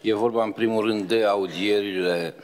E vorba în primul rând de audierile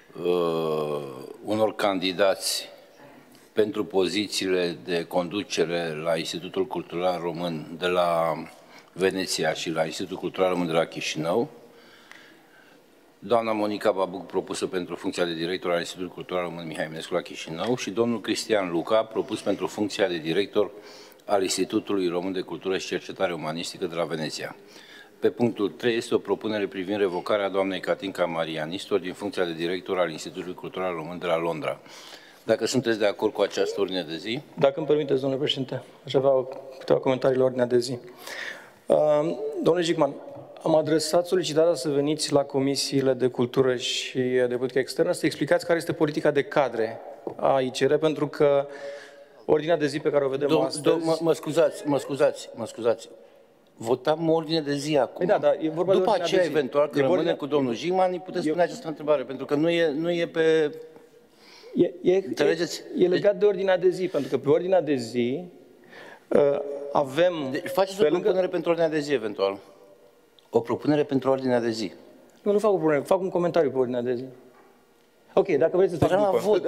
unor candidați pentru pozițiile de conducere la Institutul Cultural Român de la Veneția și la Institutul Cultural Român de la Chișinău. Doamna Monica Babuc, propusă pentru funcția de director al Institutului Cultural Român Mihai Eminescu la Chișinău, și domnul Cristian Luca, propus pentru funcția de director al Institutului Român de Cultură și Cercetare Umanistică de la Veneția. Pe punctul 3 este o propunere privind revocarea doamnei Catinca Maria Nistor din funcția de director al Institutului Cultural Român de la Londra. Dacă sunteți de acord cu această ordine de zi? Dacă îmi permiteți, domnule președinte, aș avea câteva comentarii la ordinea de zi. Domnule Jigman, am adresat solicitarea să veniți la comisiile de cultură și de politică externă să explicați care este politica de cadre a ICR, pentru că ordinea de zi pe care o vedem astăzi... Mă scuzați. Votam ordine de zi acum. Da, da, e vorba după de aceea, eventual, când rămâne cu domnul Jigman, îi puteți spune această întrebare, pentru că nu e pe... Înțelegeți? E legat de ordinea de zi, pentru că pe ordinea de zi avem... Faceți o propunere pentru ordinea de zi, eventual. O propunere pentru ordinea de zi. Nu fac o propunere, fac un comentariu pe ordinea de zi. Ok, dacă vreți să fac după. Vot.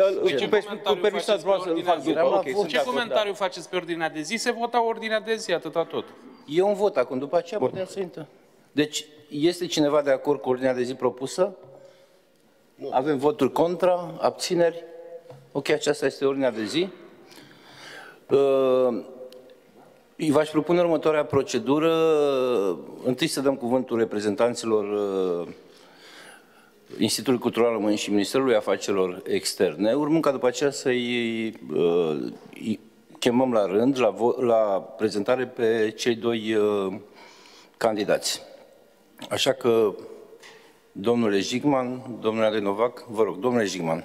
Ce comentariu faceți pe ordinea de zi? Se vota ordinea de zi, atâta tot. E un vot acum, după aceea putem să intrăm. Deci, este cineva de acord cu ordinea de zi propusă? Nu. Avem voturi contra, abțineri? Ok, aceasta este ordinea de zi. V-aș propune următoarea procedură. Întâi să dăm cuvântul reprezentanților Institutului Cultural Român și Ministerului Afacerilor Externe, urmând ca după aceea să-i chemăm la rând, la prezentare, pe cei doi candidați. Așa că, domnule Jigman, domnule Adenovac, vă rog, domnule Jigman.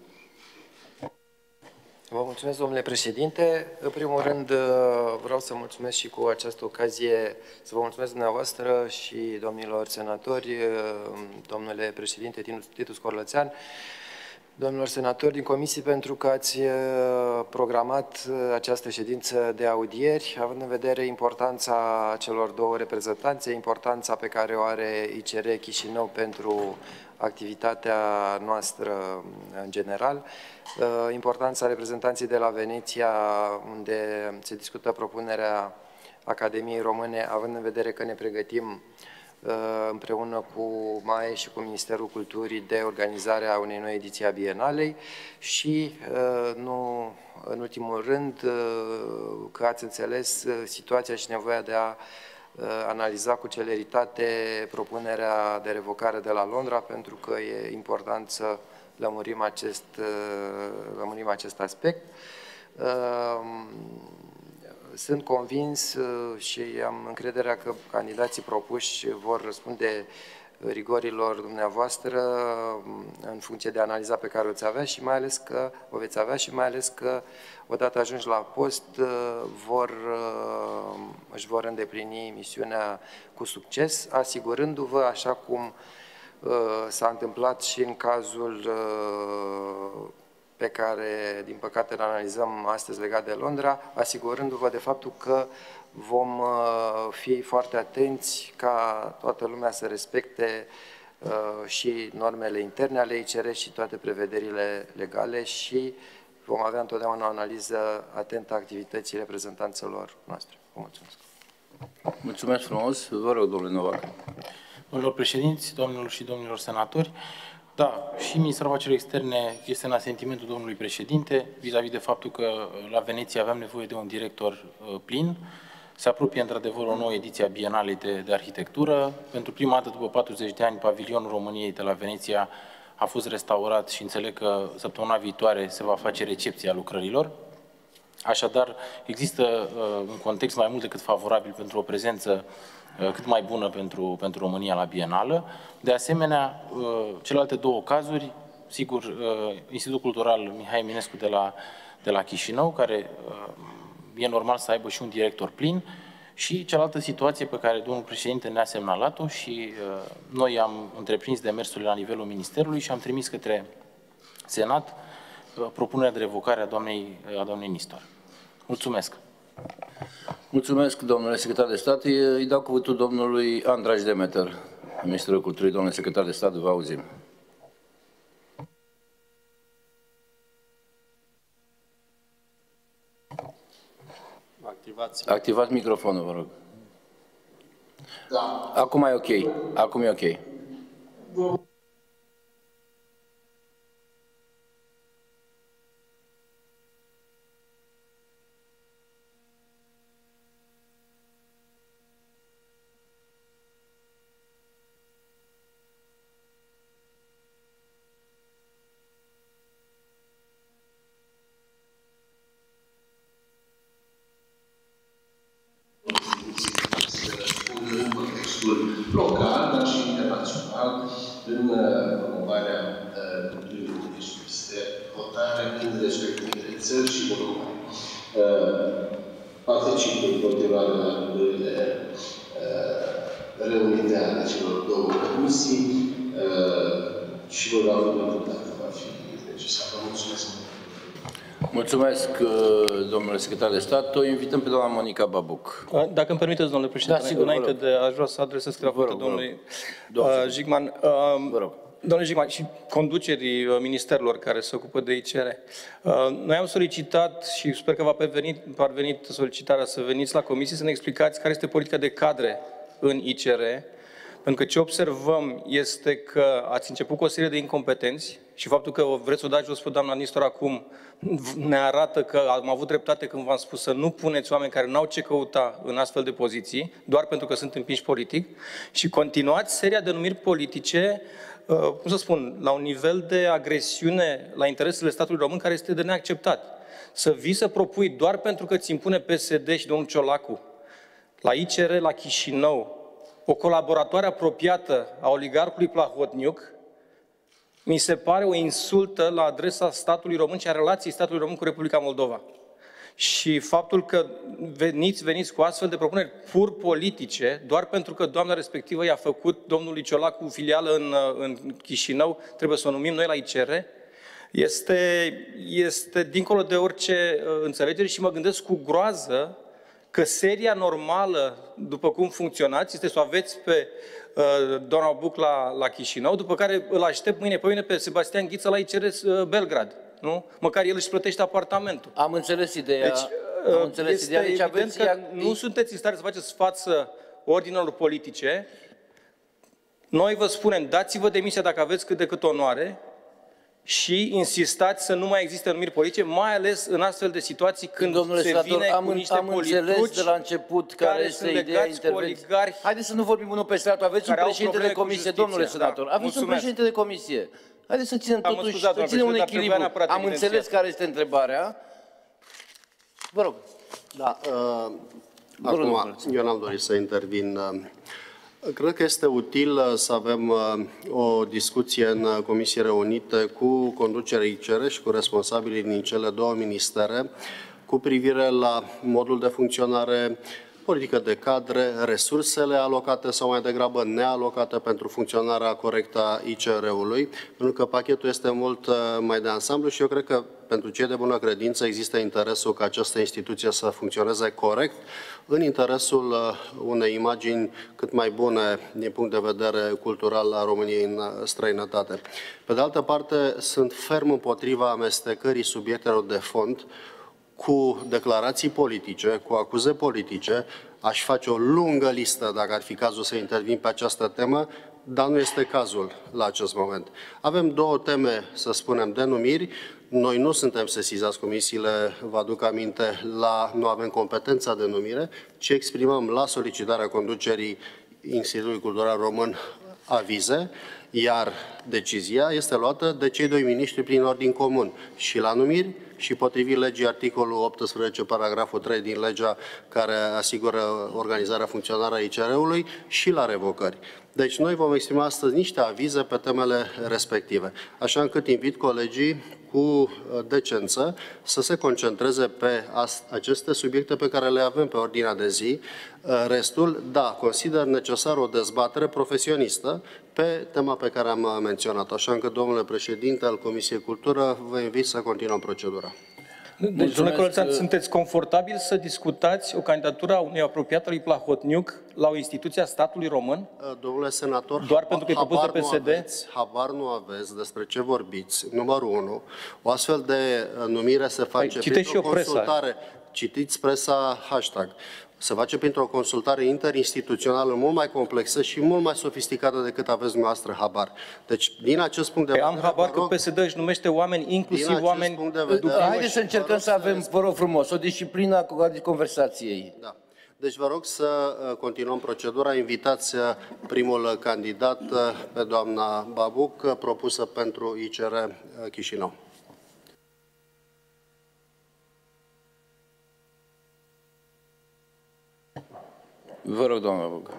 Vă mulțumesc, domnule președinte. În primul rând, vreau să mulțumesc și cu această ocazie, să vă mulțumesc dumneavoastră și domnilor senatori, domnule președinte Titus Corlățean, domnilor senatori din comisii, pentru că ați programat această ședință de audieri, având în vedere importanța celor două reprezentanțe, importanța pe care o are ICR Chișinău pentru activitatea noastră în general, importanța reprezentanței de la Veneția, unde se discută propunerea Academiei Române, având în vedere că ne pregătim împreună cu MAE și cu Ministerul Culturii de organizarea unei noi ediții a Bienalei și, nu în ultimul rând, că ați înțeles situația și nevoia de a analiza cu celeritate propunerea de revocare de la Londra, pentru că e important să lămurim acest aspect. Sunt convins și am încrederea că candidații propuși vor răspunde rigorilor dumneavoastră în funcție de analiza pe care o veți avea și mai ales că odată ajungi la post își vor îndeplini misiunea cu succes, asigurându-vă, așa cum s-a întâmplat și în cazul pe care, din păcate, îl analizăm astăzi legat de Londra, asigurându-vă de faptul că vom fi foarte atenți ca toată lumea să respecte și normele interne ale ICR și toate prevederile legale și vom avea întotdeauna o analiză atentă a activității reprezentanților noastre. Vă mulțumesc. Mulțumesc frumos. Vă rog, domnule Novac. Domnilor președinți, domnilor și domnilor senatori, da, și Ministerul Afacerilor Externe este în asentimentul domnului președinte vis-a-vis de faptul că la Veneția aveam nevoie de un director plin. Se apropie într-adevăr o nouă ediție a Bienalei de Arhitectură. Pentru prima dată după 40 de ani, pavilionul României de la Veneția a fost restaurat și înțeleg că săptămâna viitoare se va face recepția lucrărilor. Așadar, există un context mai mult decât favorabil pentru o prezență cât mai bună pentru România la Bienală. De asemenea, celelalte două cazuri, sigur, Institutul Cultural Mihai Eminescu de la Chișinău, care e normal să aibă și un director plin, și cealaltă situație pe care domnul președinte ne-a semnalat-o și noi am întreprins demersurile la nivelul Ministerului și am trimis către Senat propunerea de revocare a doamnei Nistor. Mulțumesc! Mulțumesc, domnule secretar de stat. Îi dau cuvântul domnului Andraș Demeter. Ministerul Culturii, domnule secretar de stat, vă auzim. Activați microfonul, vă rog. Da. Acum e ok. Acum e ok. Local, dar și internațional, în promovarea culturii românești peste hotare în respectivele țări și voluntari. Particip în continuare la lucrurile reunite ale celor două comisii și vă dau cuvântul dacă va fi necesar. Vă mulțumesc. Mulțumesc, domnule secretar de stat. O invităm pe doamna Monica Babuc. Dacă îmi permiteți, domnule președinte, da, sigur, înainte de aș vrea să adresez câteva cuvinte domnului Jigman. Domnule Jigman, și conducerii ministerilor care se ocupă de ICR. Noi am solicitat și sper că va parvenit solicitarea să veniți la comisie să ne explicați care este politica de cadre în ICR, pentru că ce observăm este că ați început cu o serie de incompetenți și faptul că vreți să o dați jos pe doamna Nistor acum ne arată că am avut dreptate când v-am spus să nu puneți oameni care n-au ce căuta în astfel de poziții, doar pentru că sunt împinși politic, și continuați seria de numiri politice, cum să spun, la un nivel de agresiune la interesele statului român care este de neacceptat. Să vii să propui doar pentru că ți impune PSD și domnul Ciolacu la ICR, la Chișinău, o colaboratoare apropiată a oligarhului Plahotniuc, mi se pare o insultă la adresa statului român și a relației statului român cu Republica Moldova. Și faptul că veniți cu astfel de propuneri pur politice, doar pentru că doamna respectivă i-a făcut domnului Ciolacu filială în Chișinău, trebuie să o numim noi la ICR, este dincolo de orice înțelegere și mă gândesc cu groază că seria normală, după cum funcționați, este să o aveți pe doamna Buc la Chișinău, după care îl aștept mâine pe Sebastian Ghiță la ICR Belgrad. Nu? Măcar el își plătește apartamentul. Am înțeles ideea. Deci, am înțeles ideea. Deci aveți că nu sunteți în stare să faceți față ordinelor politice. Noi vă spunem, dați-vă demisia dacă aveți cât de cât onoare și insistați să nu mai existe numiri politice, mai ales în astfel de situații când domnule se senator, vine cu niște am înțeles de la început care este ideea intervenției. Haideți să nu vorbim unul peste altul. Aveți un președinte de comisie, domnule senator. Aveți un președinte de comisie. Haideți să ținem totuși, să ținem un echilibru. Am înțeles care este întrebarea. Vă rog. Da. Acum, eu n-am dorit să intervin. Cred că este util să avem o discuție în comisii reunite cu conducerea ICR și cu responsabilii din cele două ministere cu privire la modul de funcționare, politică de cadre, resursele alocate sau mai degrabă nealocate pentru funcționarea corectă a ICR-ului, pentru că pachetul este mult mai de ansamblu și eu cred că pentru cei de bună credință există interesul ca această instituție să funcționeze corect în interesul unei imagini cât mai bune din punct de vedere cultural a României în străinătate. Pe de altă parte, sunt ferm împotriva amestecării subiectelor de fond cu declarații politice, cu acuze politice. Aș face o lungă listă dacă ar fi cazul să intervin pe această temă, dar nu este cazul la acest moment. Avem două teme, să spunem, de numiri. Noi nu suntem sesizați, comisiile, vă aduc aminte, nu avem competența de numire, ci exprimăm la solicitarea conducerii Institutului Cultural Român avize, iar decizia este luată de cei doi miniștri prin ordin comun și la numiri și potrivit legii articolul 18, paragraful 3 din legea care asigură organizarea funcționară a ICR-ului și la revocări. Deci noi vom exprima astăzi niște avize pe temele respective, așa încât invit colegii cu decență să se concentreze pe aceste subiecte pe care le avem pe ordinea de zi. Restul, da, consider necesar o dezbatere profesionistă pe tema pe care am menționat. Așa încât, domnule președinte al Comisiei Cultură, vă invit să continuăm procedura. Deci, domnule Coloțan, sunteți confortabil să discutați o candidatură a unui apropiat al lui Plahotniuc la o instituție a statului român? Domnule senator, doar pentru că e propus de PSD? Habar nu aveți despre ce vorbiți. Numărul 1, o astfel de numire se face printr-o consultare. Citiți presa hashtag. Se face printr-o consultare interinstituțională mult mai complexă și mult mai sofisticată decât aveți dumneavoastră habar. Deci, din acest punct de vedere... Am habar că PSD își numește oameni, inclusiv oameni... Haideți să încercăm să avem, vă rog frumos, o disciplină a conversației. Da. Deci vă rog să continuăm procedura. Invitați primul candidat pe doamna Babuc, propusă pentru ICR Chișinău. Vă rog, doamna Babuc.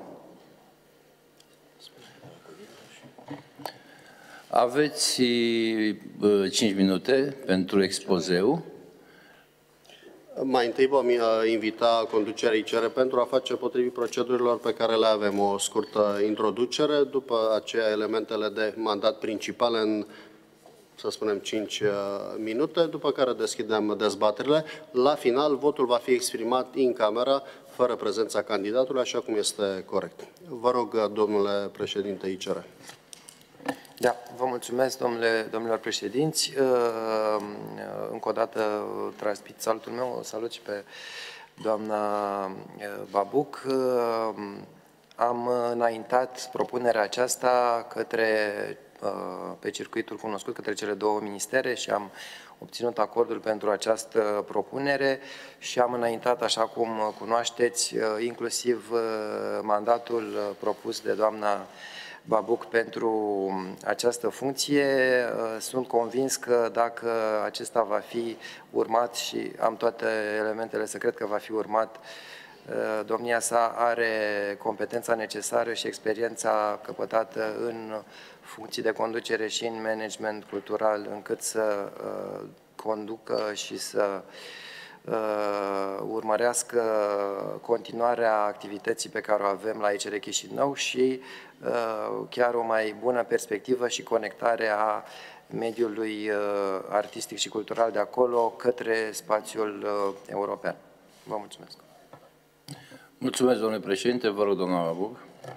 Aveți 5 minute pentru expozeu. Mai întâi vom invita conducerea ICR pentru a face potrivit procedurilor pe care le avem o scurtă introducere, după aceea elementele de mandat principale în, să spunem, 5 minute, după care deschidem dezbaterile. La final, votul va fi exprimat în camera, fără prezența candidatului, așa cum este corect. Vă rog, domnule președinte ICR. Da, vă mulțumesc, domnilor președinți. Încă o dată transmit salutul meu, salut și pe doamna Babuc. Am înaintat propunerea aceasta pe circuitul cunoscut către cele două ministere și am obținut acordul pentru această propunere și am înaintat, așa cum cunoașteți, inclusiv mandatul propus de doamna Babuc pentru această funcție. Sunt convins că dacă acesta va fi urmat și am toate elementele să cred că va fi urmat, domnia sa are competența necesară și experiența căpătată în funcții de conducere și în management cultural, încât să conducă și să urmărească continuarea activității pe care o avem la ICR Chișinău și chiar o mai bună perspectivă și conectare a mediului artistic și cultural de acolo către spațiul european. Vă mulțumesc. Mulțumesc, domnule președinte. Vă rog, doamna Babuc.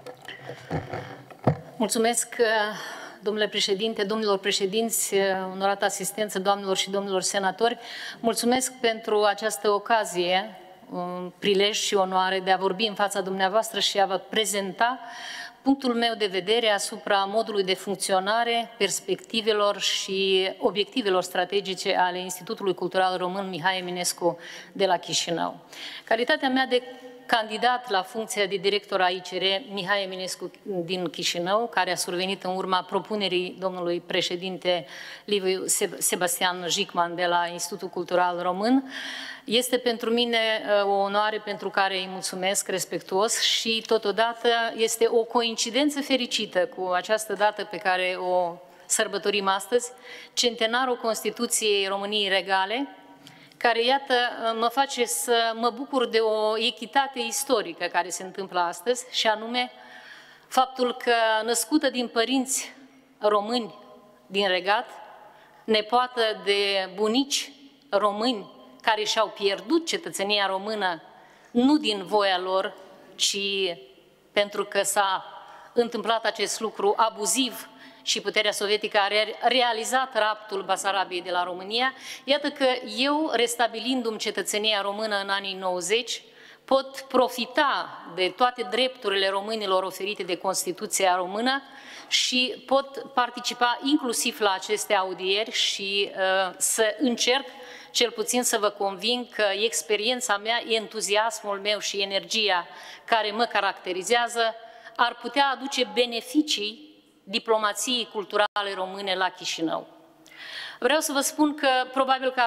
Mulțumesc, domnule președinte, domnilor președinți, onorată asistență, doamnelor și domnilor senatori. Mulțumesc pentru această ocazie, prilej și onoare de a vorbi în fața dumneavoastră și a vă prezenta punctul meu de vedere asupra modului de funcționare, perspectivelor și obiectivelor strategice ale Institutului Cultural Român Mihai Eminescu de la Chișinău. Calitatea mea de candidat la funcția de director a ICR Mihai Eminescu din Chișinău, care a survenit în urma propunerii domnului președinte Liviu Sebastian Jicman de la Institutul Cultural Român, este pentru mine o onoare pentru care îi mulțumesc respectuos și totodată este o coincidență fericită cu această dată pe care o sărbătorim astăzi, centenarul Constituției României Regale, care, iată, mă face să mă bucur de o echitate istorică care se întâmplă astăzi, și anume faptul că, născută din părinți români din Regat, nepoată de bunici români care și-au pierdut cetățenia română nu din voia lor, ci pentru că s-a întâmplat acest lucru abuziv și puterea sovietică a realizat raptul Basarabiei de la România. Iată că eu, restabilindu-mi cetățenia română în anii 90, pot profita de toate drepturile românilor oferite de Constituția română și pot participa inclusiv la aceste audieri și să încerc cel puțin să vă conving că experiența mea, entuziasmul meu și energia care mă caracterizează ar putea aduce beneficii diplomației culturale române la Chișinău. Vreau să vă spun că probabil că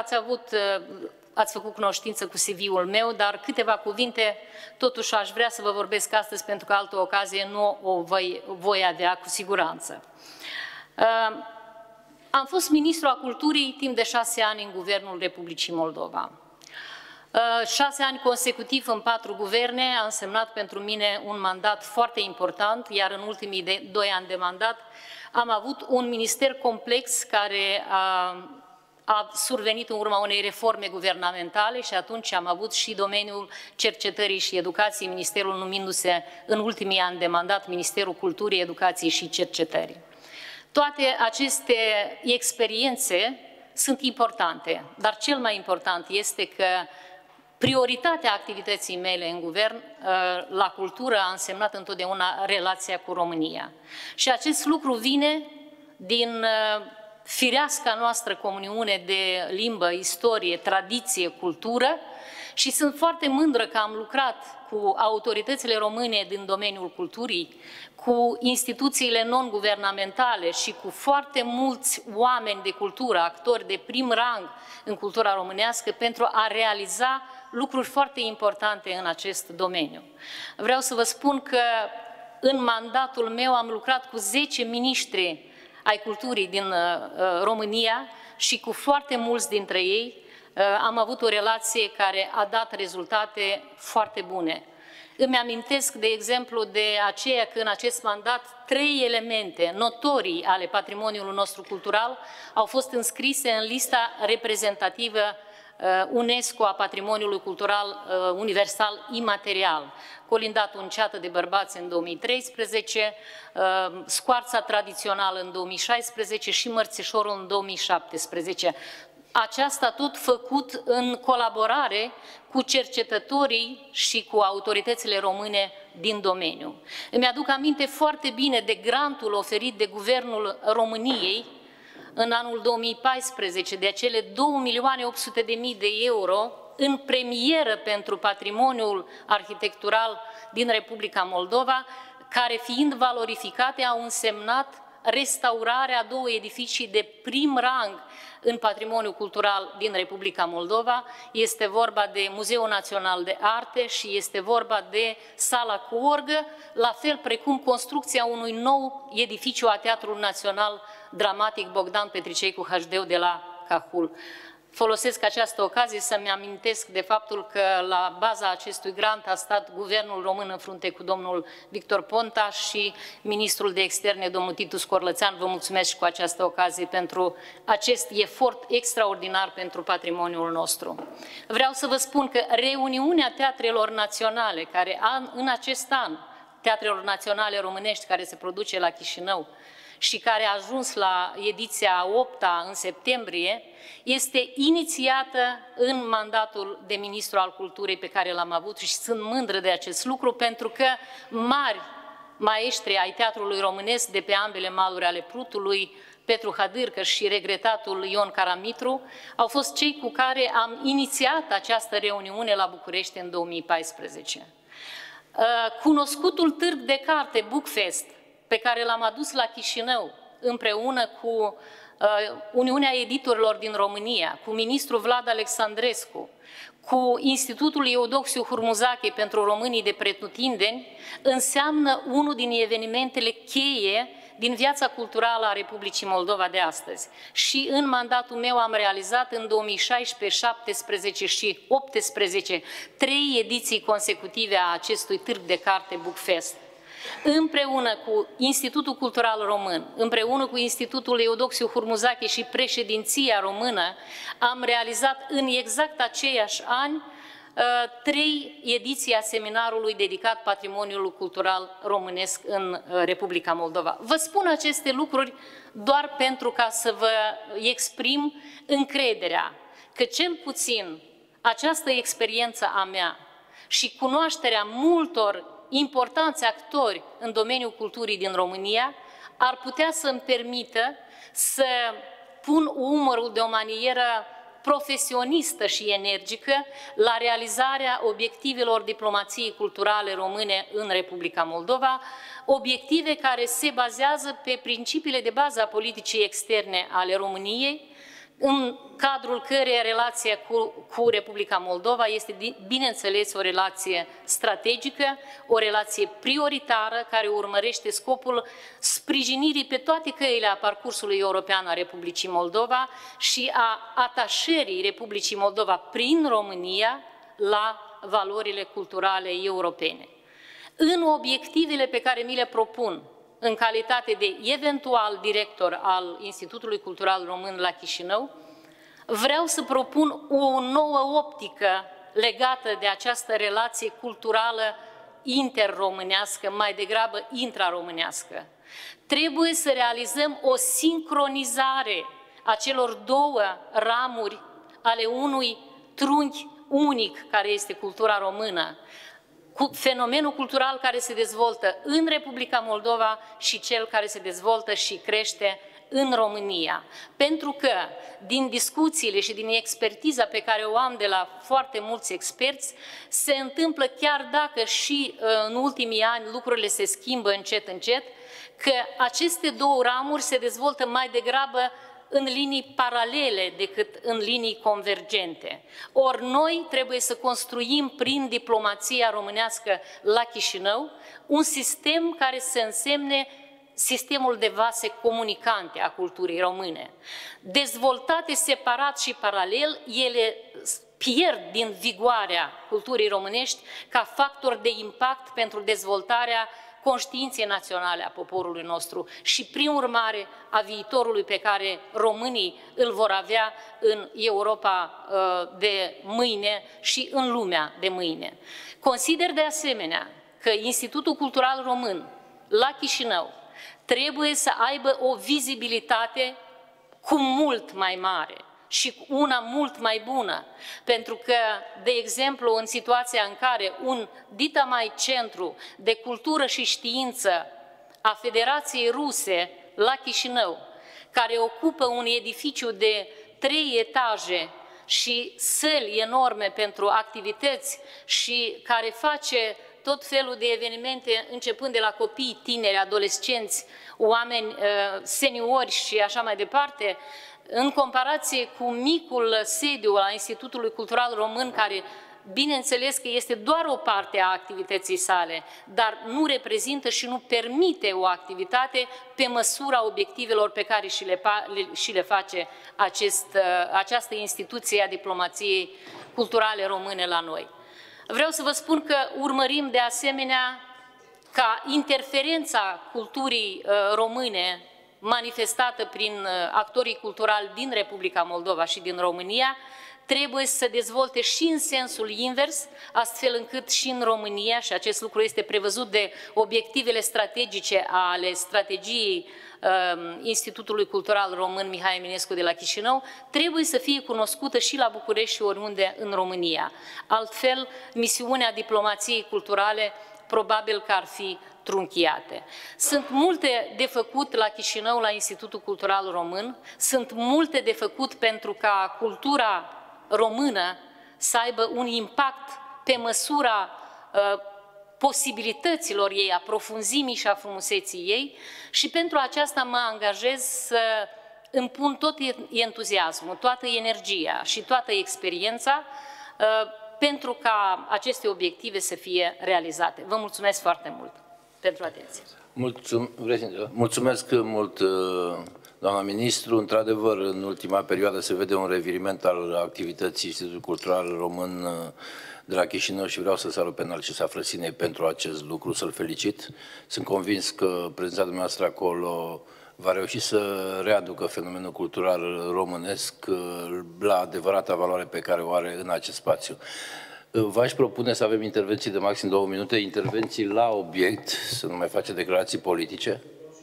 ați făcut cunoștință cu CV-ul meu, dar câteva cuvinte totuși aș vrea să vă vorbesc astăzi, pentru că altă ocazie nu o voi avea cu siguranță. Am fost ministru a culturii timp de 6 ani în Guvernul Republicii Moldova. 6 ani consecutiv în 4 guverne a însemnat pentru mine un mandat foarte important, iar în ultimii 2 ani de mandat am avut un minister complex care a a survenit în urma unei reforme guvernamentale și atunci am avut și domeniul cercetării și educației, ministerul numindu-se în ultimii ani de mandat Ministerul Culturii, Educației și Cercetării. Toate aceste experiențe sunt importante, dar cel mai important este că prioritatea activității mele în guvern la cultură a însemnat întotdeauna relația cu România. Și acest lucru vine din fireasca noastră comuniune de limbă, istorie, tradiție, cultură și sunt foarte mândră că am lucrat cu autoritățile române din domeniul culturii, cu instituțiile non-guvernamentale și cu foarte mulți oameni de cultură, actori de prim rang în cultura românească pentru a realiza lucruri foarte importante în acest domeniu. Vreau să vă spun că în mandatul meu am lucrat cu 10 miniștri ai culturii din România și cu foarte mulți dintre ei am avut o relație care a dat rezultate foarte bune. Îmi amintesc, de exemplu, de aceea că în acest mandat 3 elemente notorii ale patrimoniului nostru cultural au fost înscrise în lista reprezentativă UNESCO a patrimoniului cultural universal imaterial. Colindatul în ceată de bărbați în 2013, scoarța tradițională în 2016 și mărțișorul în 2017. Aceasta tot făcut în colaborare cu cercetătorii și cu autoritățile române din domeniu. Îmi aduc aminte foarte bine de grantul oferit de Guvernul României în anul 2014 de acele 2.800.000 de euro în premieră pentru patrimoniul arhitectural din Republica Moldova, care fiind valorificate au însemnat restaurarea a 2 edificii de prim rang în patrimoniul cultural din Republica Moldova. Este vorba de Muzeul Național de Arte și este vorba de Sala cu orgă, la fel precum construcția unui nou edificiu a Teatrului Național Dramatic Bogdan Petricei cu HD de la Cahul. Folosesc această ocazie să-mi amintesc de faptul că la baza acestui grant a stat Guvernul Român în frunte cu domnul Victor Ponta și Ministrul de Externe, domnul Titu Scorlățean. Vă mulțumesc și cu această ocazie pentru acest efort extraordinar pentru patrimoniul nostru. Vreau să vă spun că reuniunea teatrelor naționale, care în acest an, teatrelor naționale românești care se produce la Chișinău, și care a ajuns la ediția 8-a în septembrie, este inițiată în mandatul de ministru al culturii pe care l-am avut și sunt mândră de acest lucru, pentru că mari maestri ai teatrului românesc de pe ambele maluri ale Prutului, Petru Hadârcă și regretatul Ion Caramitru, au fost cei cu care am inițiat această reuniune la București în 2014. Cunoscutul târg de carte Bookfest, pe care l-am adus la Chișinău împreună cu Uniunea Editorilor din România, cu ministrul Vlad Alexandrescu, cu Institutul Eudoxiu Hurmuzache pentru românii de pretutindeni, înseamnă unul din evenimentele cheie din viața culturală a Republicii Moldova de astăzi. Și în mandatul meu am realizat în 2016, 2017 și 2018 3 ediții consecutive a acestui târg de carte Bookfest. Împreună cu Institutul Cultural Român, împreună cu Institutul Eudoxiu Hurmuzache și președinția română, am realizat în exact aceiași ani 3 ediții a seminarului dedicat patrimoniului cultural românesc în Republica Moldova. Vă spun aceste lucruri doar pentru ca să vă exprim încrederea că cel puțin această experiență a mea și cunoașterea multor importanți actori în domeniul culturii din România ar putea să-mi permită să pun umărul de o manieră profesionistă și energică la realizarea obiectivelor diplomației culturale române în Republica Moldova, obiective care se bazează pe principiile de bază a politicii externe ale României, în cadrul căreia relația cu Republica Moldova este, bineînțeles, o relație strategică, o relație prioritară care urmărește scopul sprijinirii pe toate căile a parcursului european a Republicii Moldova și a atașării Republicii Moldova prin România la valorile culturale europene. În obiectivele pe care mi le propun în calitate de eventual director al Institutului Cultural Român la Chișinău, vreau să propun o nouă optică legată de această relație culturală interromânească, mai degrabă intraromânească. Trebuie să realizăm o sincronizare a celor două ramuri ale unui trunchi unic care este cultura română, cu fenomenul cultural care se dezvoltă în Republica Moldova și cel care se dezvoltă și crește în România. Pentru că din discuțiile și din expertiza pe care o am de la foarte mulți experți, se întâmplă, chiar dacă și în ultimii ani lucrurile se schimbă încet, încet, că aceste două ramuri se dezvoltă mai degrabă în linii paralele decât în linii convergente. Ori noi trebuie să construim prin diplomația românească la Chișinău un sistem care să însemne sistemul de vase comunicante a culturii române. Dezvoltate separat și paralel, ele pierd din vigoarea culturii românești ca factor de impact pentru dezvoltarea conștiinței naționale a poporului nostru și, prin urmare, a viitorului pe care românii îl vor avea în Europa de mâine și în lumea de mâine. Consider de asemenea că Institutul Cultural Român la Chișinău trebuie să aibă o vizibilitate cu mult mai mare și una mult mai bună, pentru că, de exemplu, în situația în care un dita mai centru de cultură și știință a Federației Ruse la Chișinău, care ocupă un edificiu de 3 etaje și săli enorme pentru activități și care face tot felul de evenimente, începând de la copii, tineri, adolescenți, oameni seniori și așa mai departe, în comparație cu micul sediu al Institutului Cultural Român, care, bineînțeles că este doar o parte a activității sale, dar nu reprezintă și nu permite o activitate pe măsura obiectivelor pe care și le face această instituție a diplomației culturale române la noi. Vreau să vă spun că urmărim de asemenea ca interferența culturii române manifestată prin actorii culturali din Republica Moldova și din România trebuie să se dezvolte și în sensul invers, astfel încât și în România, și acest lucru este prevăzut de obiectivele strategice ale strategiei Institutului Cultural Român Mihai Eminescu de la Chișinău, trebuie să fie cunoscută și la București și oriunde în România. Altfel, misiunea diplomației culturale probabil că ar fi trunchiate. Sunt multe de făcut la Chișinău, la Institutul Cultural Român, sunt multe de făcut pentru ca cultura română să aibă un impact pe măsura posibilităților ei, a profunzimii și a frumuseții ei și pentru aceasta mă angajez să îmi pun tot entuziasmul, toată energia și toată experiența pentru ca aceste obiective să fie realizate. Vă mulțumesc foarte mult pentru atenție. Mulțumesc mult, doamna ministru. Într-adevăr, în ultima perioadă se vede un reviriment al activității Institutului Cultural Român de la Chișinău și vreau să salut pe Narcisa Frăsinei pentru acest lucru, să-l felicit. Sunt convins că prezența dumneavoastră acolo va reuși să readucă fenomenul cultural românesc la adevărata valoare pe care o are în acest spațiu. V-aș propune să avem intervenții de maxim 2 minute, intervenții la obiect, să nu mai face declarații politice.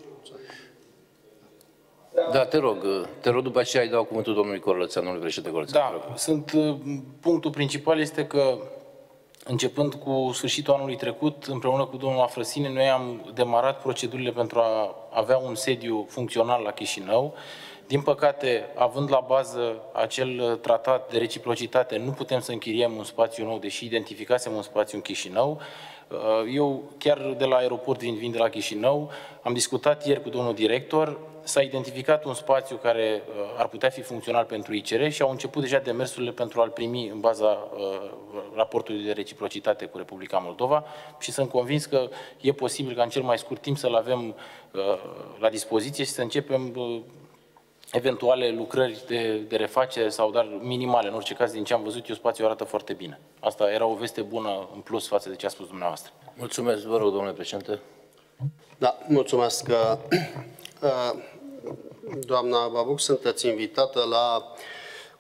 Da, te rog, după aceea îi dau cuvântul domnului Corlățean, domnului președinte Corlățean. Da, punctul principal este că, începând cu sfârșitul anului trecut, împreună cu domnul Afrăsine, noi am demarat procedurile pentru a avea un sediu funcțional la Chișinău. Din păcate, având la bază acel tratat de reciprocitate, nu putem să închiriem un spațiu nou, deși identificasem un spațiu în Chișinău. Eu, chiar de la aeroport, vin de la Chișinău, am discutat ieri cu domnul director, s-a identificat un spațiu care ar putea fi funcțional pentru ICR și au început deja demersurile pentru a-l primi în baza raportului de reciprocitate cu Republica Moldova și sunt convins că e posibil ca în cel mai scurt timp să-l avem la dispoziție și să începem eventuale lucrări de refacere sau dar minimale. În orice caz, din ce am văzut eu, spațiul arată foarte bine. Asta era o veste bună în plus față de ce a spus dumneavoastră. Mulțumesc, vă rog, domnule președinte. Da, mulțumesc. Doamna Babuc, sunteți invitată la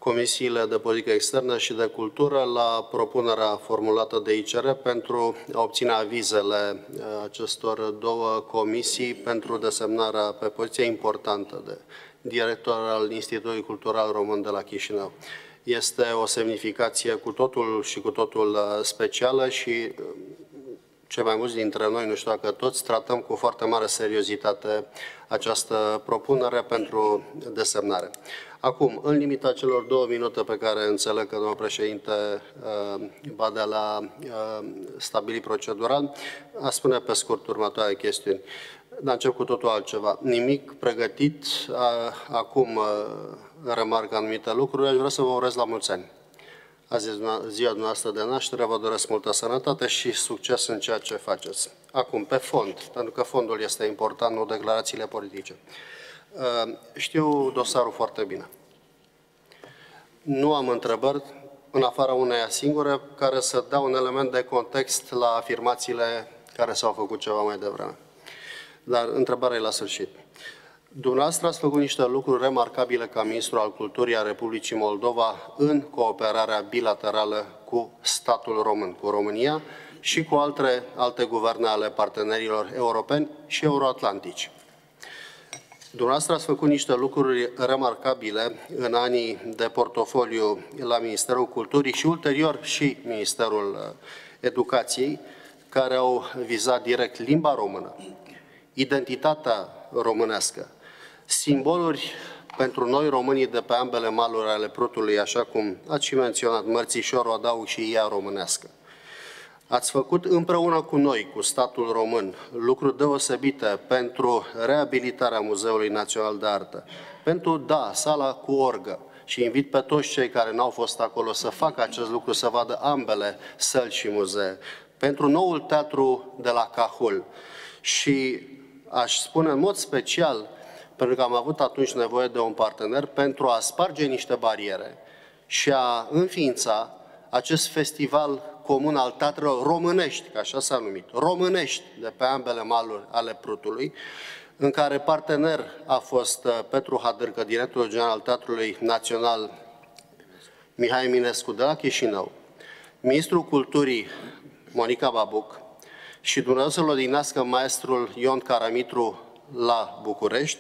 comisiile de politică externă și de cultură la propunerea formulată de ICR pentru a obține avizele acestor două comisii pentru desemnarea pe poziție importantă de director al Institutului Cultural Român de la Chișinău. Este o semnificație cu totul și cu totul specială și cei mai mulți dintre noi, nu știu dacă toți, tratăm cu foarte mare seriozitate această propunere pentru desemnare. Acum, în limita celor 2 minute pe care înțeleg că domnul președinte va de la stabilit procedural, a spune pe scurt următoarea chestiuni. Dar încep cu totul altceva. Nimic pregătit, acum remarc anumite lucruri, aș vrea să vă urez la mulți ani. Azi e ziua dumneavoastră de naștere, vă doresc multă sănătate și succes în ceea ce faceți. Acum, pe fond, pentru că fondul este important, nu declarațiile politice. Știu dosarul foarte bine. Nu am întrebări, în afara uneia singure, care să dea un element de context la afirmațiile care s-au făcut ceva mai devreme. Dar întrebarea e la sfârșit. Dumneavoastră ați făcut niște lucruri remarcabile ca ministru al culturii a Republicii Moldova în cooperarea bilaterală cu statul român, cu România și cu alte guverne ale partenerilor europeni și euroatlantici. Dumneavoastră ați făcut niște lucruri remarcabile în anii de portofoliu la Ministerul Culturii și ulterior și Ministerul Educației, care au vizat direct limba română, identitatea românească, simboluri pentru noi românii de pe ambele maluri ale Prutului, așa cum ați și menționat, mărțișorul, adaug și ea românească. Ați făcut împreună cu noi, cu statul român, lucruri deosebite pentru reabilitarea Muzeului Național de Artă, pentru, sala cu orgă. Și invit pe toți cei care n-au fost acolo să facă acest lucru, să vadă ambele săli și muzee, pentru noul teatru de la Cahul. Și aș spune în mod special, pentru că am avut atunci nevoie de un partener, pentru a sparge niște bariere și a înființa acest festival comun al teatrelor românești, că așa s-a numit, românești de pe ambele maluri ale Prutului, în care partener a fost Petru Hadârcă, directorul general al Teatrului Național Mihai Eminescu de la Chișinău, ministrul culturii Monica Babuc și Dumnezeu să-l odihnească maestrul Ion Caramitru la București,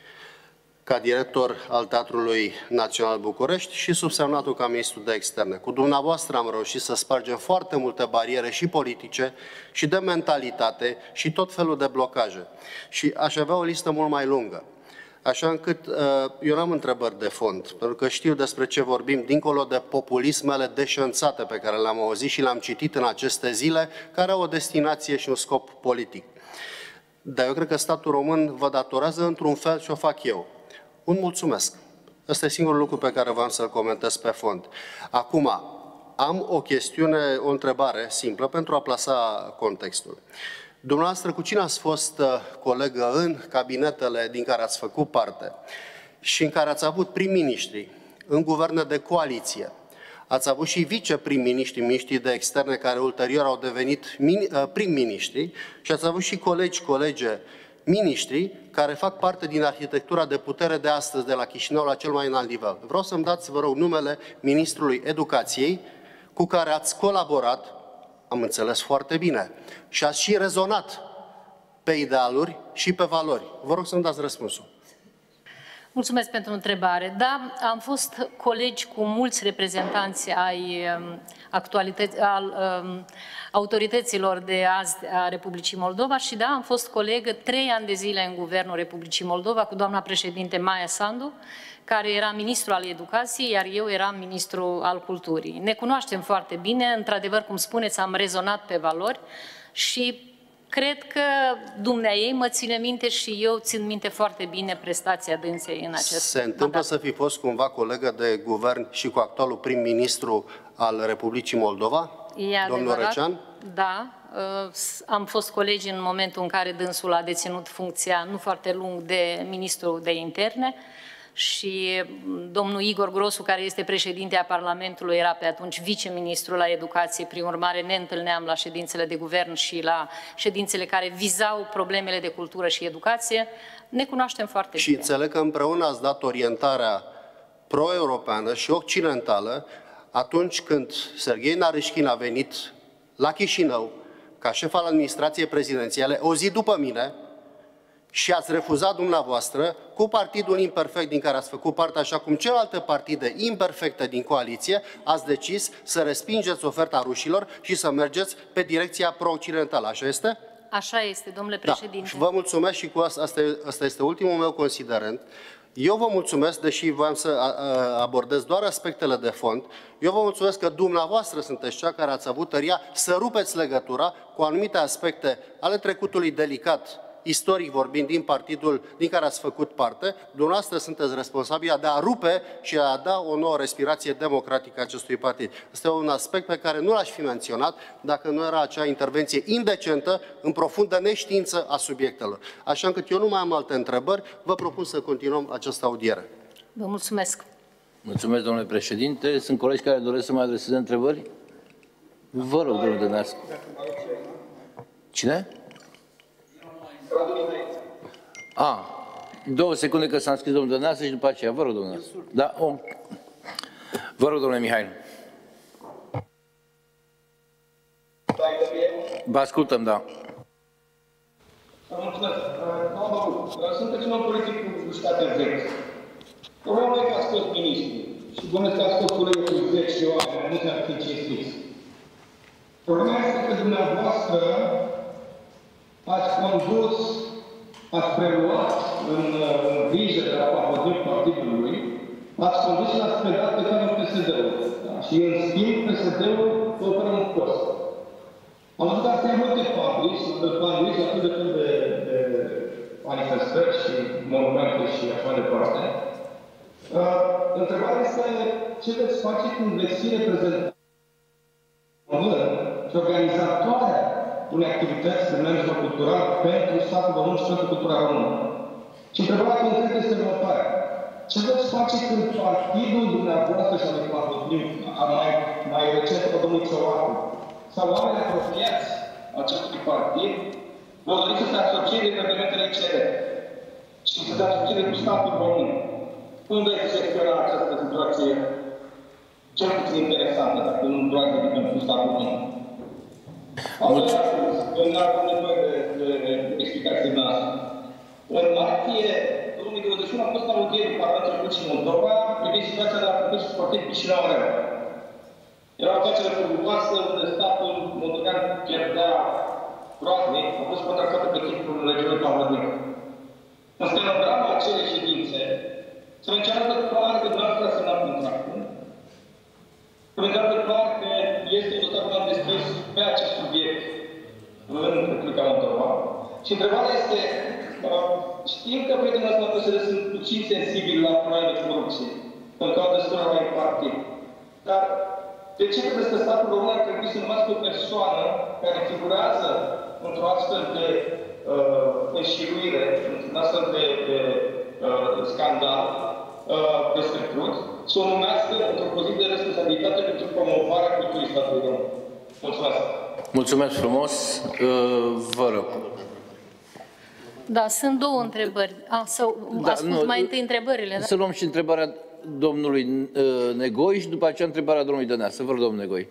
ca director al Teatrului Național București și subsemnatul ca ministru de externe. Cu dumneavoastră am reușit să spargem foarte multe bariere și politice și de mentalitate și tot felul de blocaje. Și aș avea o listă mult mai lungă. Așa încât eu n-am întrebări de fond, pentru că știu despre ce vorbim, dincolo de populismele deșanțate pe care le-am auzit și le-am citit în aceste zile, care au o destinație și un scop politic. Dar eu cred că statul român vă datorează într-un fel și o fac eu. Un mulțumesc. Ăsta e singurul lucru pe care v-am să-l comentez pe fond. Acum, am o chestiune, o întrebare simplă pentru a plasa contextul. Dumneavoastră, cu cine ați fost colegă în cabinetele din care ați făcut parte și în care ați avut prim-ministri, în guverne de coaliție? Ați avut și viceprim-ministri, miniștri de externe, care ulterior au devenit prim-ministri și ați avut și colege, miniștri care fac parte din arhitectura de putere de astăzi de la Chișinău la cel mai înalt nivel. Vreau să-mi dați, vă rog, numele ministrului Educației cu care ați colaborat, am înțeles foarte bine, și ați și rezonat pe idealuri și pe valori. Vă rog să-mi dați răspunsul. Mulțumesc pentru întrebare. Da, am fost colegi cu mulți reprezentanți ai autorităților de azi a Republicii Moldova și da, am fost colegă 3 ani de zile în Guvernul Republicii Moldova cu doamna președinte Maia Sandu, care era ministru al educației, iar eu eram ministru al culturii. Ne cunoaștem foarte bine, într-adevăr, cum spuneți, am rezonat pe valori și cred că dumneaei mă ține minte și eu țin minte foarte bine prestația dânsei în acest Se întâmplă mandat. Să fi fost cumva colegă de guvern și cu actualul prim-ministru al Republicii Moldova, domnul Răcean? Da, am fost colegi în momentul în care dânsul a deținut funcția nu foarte lung de ministru de interne și domnul Igor Grosu, care este președinte a Parlamentului, era pe atunci viceministru la educație. Prin urmare, ne întâlneam la ședințele de guvern și la ședințele care vizau problemele de cultură și educație. Ne cunoaștem foarte bine. Și înțeleg că împreună ați dat orientarea pro-europeană și occidentală atunci când Serghei Naryshkin a venit la Chișinău ca șef al administrației prezidențiale, o zi după mine, și ați refuzat dumneavoastră, cu partidul imperfect din care ați făcut parte, așa cum celelalte partide imperfecte din coaliție, ați decis să respingeți oferta rușilor și să mergeți pe direcția pro-occidentală. Așa este? Așa este, domnule președinte. Da. Și vă mulțumesc și cu asta este ultimul meu considerent. Eu vă mulțumesc, deși voiam să abordez doar aspectele de fond, eu vă mulțumesc că dumneavoastră sunteți cea care ați avut tăria să rupeți legătura cu anumite aspecte ale trecutului delicat, istoric vorbind, din partidul din care ați făcut parte. Dumneavoastră sunteți responsabili de a rupe și a da o nouă respirație democratică acestui partid. Este un aspect pe care nu l-aș fi menționat dacă nu era acea intervenție indecentă, în profundă neștiință a subiectelor. Așa încât eu nu mai am alte întrebări, vă propun să continuăm această audiere. Vă mulțumesc. Mulțumesc, domnule președinte. Sunt colegi care doresc să mai adreseze întrebări? Vă rog, domnule Dăneascu. Cine? A, 2 secunde că s-a înscris domnul Dăneascu și după aceea. Vă rog, domnule. Da, vă rog, domnule Mihail. Vă ascultăm, da. Mulțumesc. Sunteți un om politic cu state vechi. Problema e că ați fost ministru și bănuiesc că ați fost colegul cu 10 oameni, nu ne-ar fi cinstiți. Problema este că dumneavoastră ați condus, ați preluat în grijă de la partidului, ați condus și l-ați predat pe care PSD-ul. Da? Și în schimb, PSD-ul oferă un post. Am văzut asta în multe fabrici atât de manifestări și monumente și așa mai departe. Întrebarea este ce veți face când veți fi reprezentat și organizatoarea unei activități de management cultural pentru statul român și pentru cultura română. Și întrebarea concretă este următoarea. Ce veți face când partidul dumneavoastră și al lui Pahodniuc, mai recent cu domnul Cioacu, sau oameni apropiați acestui partid, vor dori să se asocieze cu evenimentele CR și să se asocieze cu statul român? Cum veți gestiona această situație cel puțin interesantă, dacă nu doar pentru statul român? Nu am nevoie de explicații noastre. În martie 2021 am fost la audiere în Parlamentul Republicii și Moldova privind situația de la Cluj Sportiv Chișinău Arena. Era o afacere frumoasă unde statul moldovean pierdea groaznic, a fost contractată pe timpul regiunii Pahodnic. În stenogramă acelei ședințe se menționează clar că dumneavoastră a semnat contractul. Se menționează clar că este un dosar deschis pe acest subiect în Republica Moldova. Și întrebarea este, știm că prietenii noastre la PSD sunt puțin sensibili la probleme de corupție, pentru că au destul mai partid. Dar de ce credeți că statul român ar trebui să numească o persoană care figurează într-o astfel de înșiruire, într-un astfel de scandal despre crud, să o numească într-o poziție de responsabilitate pentru promovarea culturii statului român? Mulțumesc! Mulțumesc frumos! Vă rog! Da, sunt 2 întrebări. Ascult mai întâi întrebările. Da? Să luăm și întrebarea domnului Negoi și după aceea întrebarea domnului Dăneasă. Vă rog, domnul Negoi.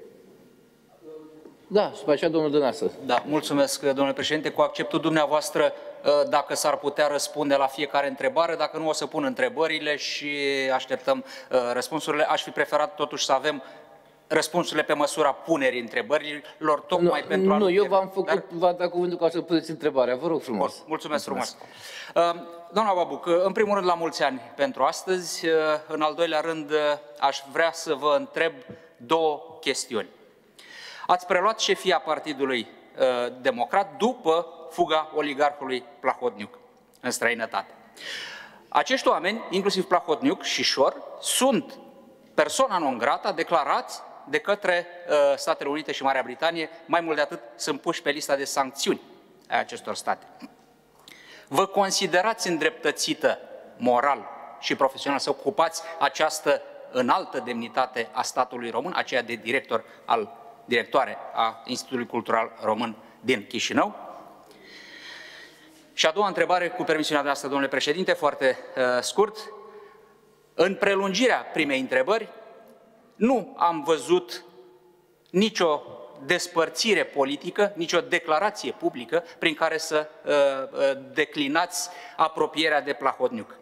Da, și după aceea domnul Dăneasă. Da, mulțumesc, domnule președinte. Cu acceptul dumneavoastră, dacă s-ar putea răspunde la fiecare întrebare, dacă nu o să pun întrebările și așteptăm răspunsurile. Aș fi preferat totuși să avem răspunsurile pe măsura punerii întrebărilor, tocmai pentru a... Nu, eu v-am făcut, v-am dat cuvântul ca să puneți întrebarea. Vă rog frumos. Mulțumesc frumos. Doamna Babuc, în primul rând la mulți ani pentru astăzi. În al doilea rând aș vrea să vă întreb 2 chestiuni. Ați preluat șefia Partidului Democrat după fuga oligarhului Plahotniuc în străinătate. Acești oameni, inclusiv Plahotniuc și Șor, sunt persoana non grata declarați de către Statele Unite și Marea Britanie, mai mult de atât sunt puși pe lista de sancțiuni a acestor state. Vă considerați îndreptățită moral și profesional să ocupați această înaltă demnitate a statului român, aceea de directoare a Institutului Cultural Român din Chișinău? Și a doua întrebare, cu permisiunea noastră, domnule președinte, foarte scurt. În prelungirea primei întrebări, nu am văzut nicio despărțire politică, nicio declarație publică prin care să declinați apropierea de Plahotniuc.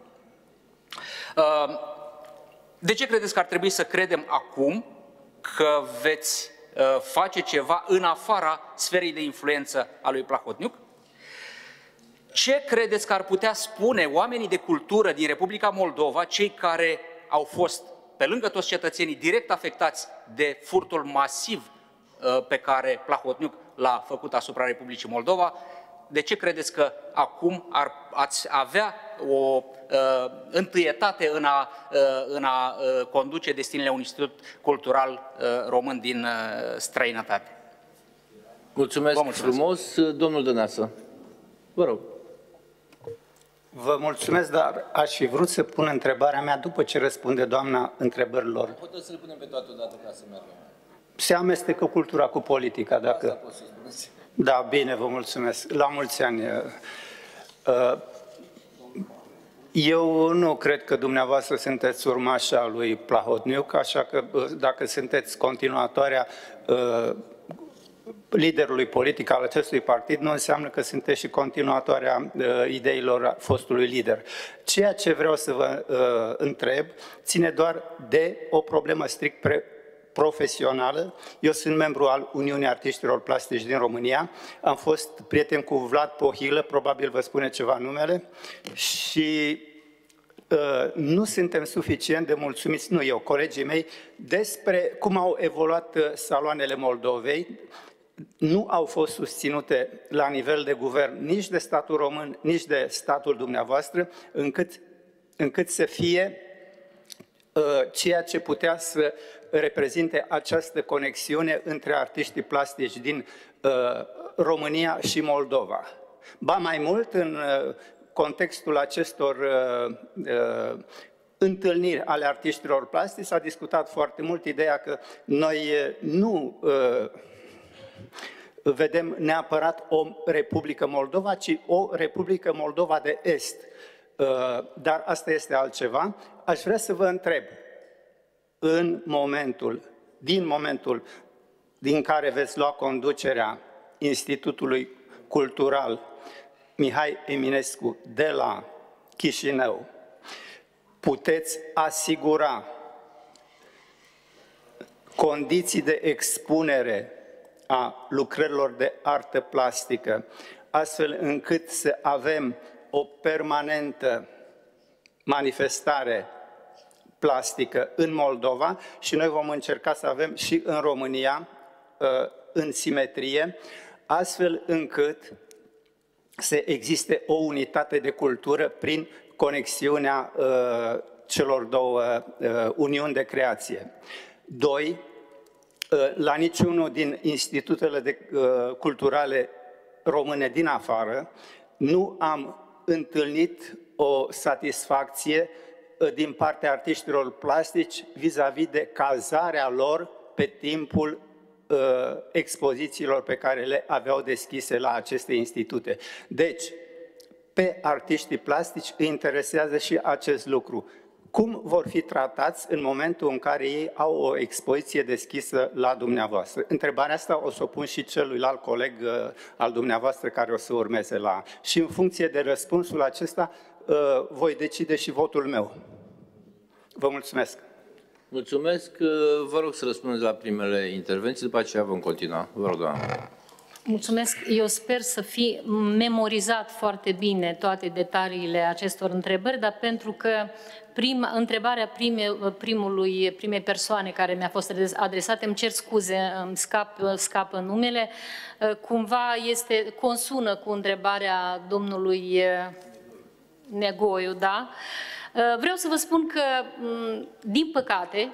De ce credeți că ar trebui să credem acum că veți face ceva în afara sferei de influență a lui Plahotniuc? Ce credeți că ar putea spune oamenii de cultură din Republica Moldova, cei care au fost, pe lângă toți cetățenii, direct afectați de furtul masiv pe care Plahotniuc l-a făcut asupra Republicii Moldova? De ce credeți că acum ați avea o întâietate în a conduce destinele unui institut cultural român din străinătate? Mulțumesc frumos. Domnul Dăneasă, vă rog. Vă mulțumesc, dar aș fi vrut să pun întrebarea mea după ce răspunde doamna întrebărilor. Puteți să le punem pe toate odată ca să meargă. Se amestecă cultura cu politica, dacă... Asta pot să spuneți. Da, bine, vă mulțumesc. La mulți ani. Eu nu cred că dumneavoastră sunteți urmașa lui Plahotniuc, așa că dacă sunteți continuatoarea liderului politic al acestui partid, nu înseamnă că sunteți și continuatoarea ideilor fostului lider. Ceea ce vreau să vă întreb ține doar de o problemă strict profesională. Eu sunt membru al Uniunii Artiștilor Plastici din România, am fost prieten cu Vlad Pohilă, probabil vă spune ceva numele, și nu suntem suficient de mulțumiți, nu eu, colegii mei, despre cum au evoluat saloanele Moldovei. Nu au fost susținute la nivel de guvern nici de statul român, nici de statul dumneavoastră, încât să fie ceea ce putea să reprezinte această conexiune între artiștii plastici din România și Moldova. Ba mai mult, în contextul acestor întâlniri ale artiștilor plastici s-a discutat foarte mult ideea că noi nu vedem neapărat o Republică Moldova, ci o Republică Moldova de Est. Dar asta este altceva. Aș vrea să vă întreb, din momentul din care veți lua conducerea Institutului Cultural Mihai Eminescu de la Chișinău, puteți asigura condiții de expunere a lucrărilor de artă plastică, astfel încât să avem o permanentă manifestare plastică în Moldova și noi vom încerca să avem și în România în simetrie, astfel încât să existe o unitate de cultură prin conexiunea celor două uniuni de creație. 2. La niciunul din institutele culturale române din afară nu am întâlnit o satisfacție din partea artiștilor plastici vis-a-vis de cazarea lor pe timpul expozițiilor pe care le aveau deschise la aceste institute. Deci, pe artiștii plastici îi interesează și acest lucru. Cum vor fi tratați în momentul în care ei au o expoziție deschisă la dumneavoastră? Întrebarea asta o să o pun și celuilalt coleg al dumneavoastră care o să urmeze la... Și în funcție de răspunsul acesta voi decide și votul meu. Vă mulțumesc! Mulțumesc! Vă rog să răspundeți la primele intervenții, după aceea vom continua. Vă rog, doamna. Mulțumesc! Eu sper să fi memorizat foarte bine toate detaliile acestor întrebări, dar pentru că întrebarea primei persoane care mi-a fost adresată, îmi cer scuze, îmi scapă numele, cumva consună cu întrebarea domnului Negoiu, da? Vreau să vă spun că, din păcate,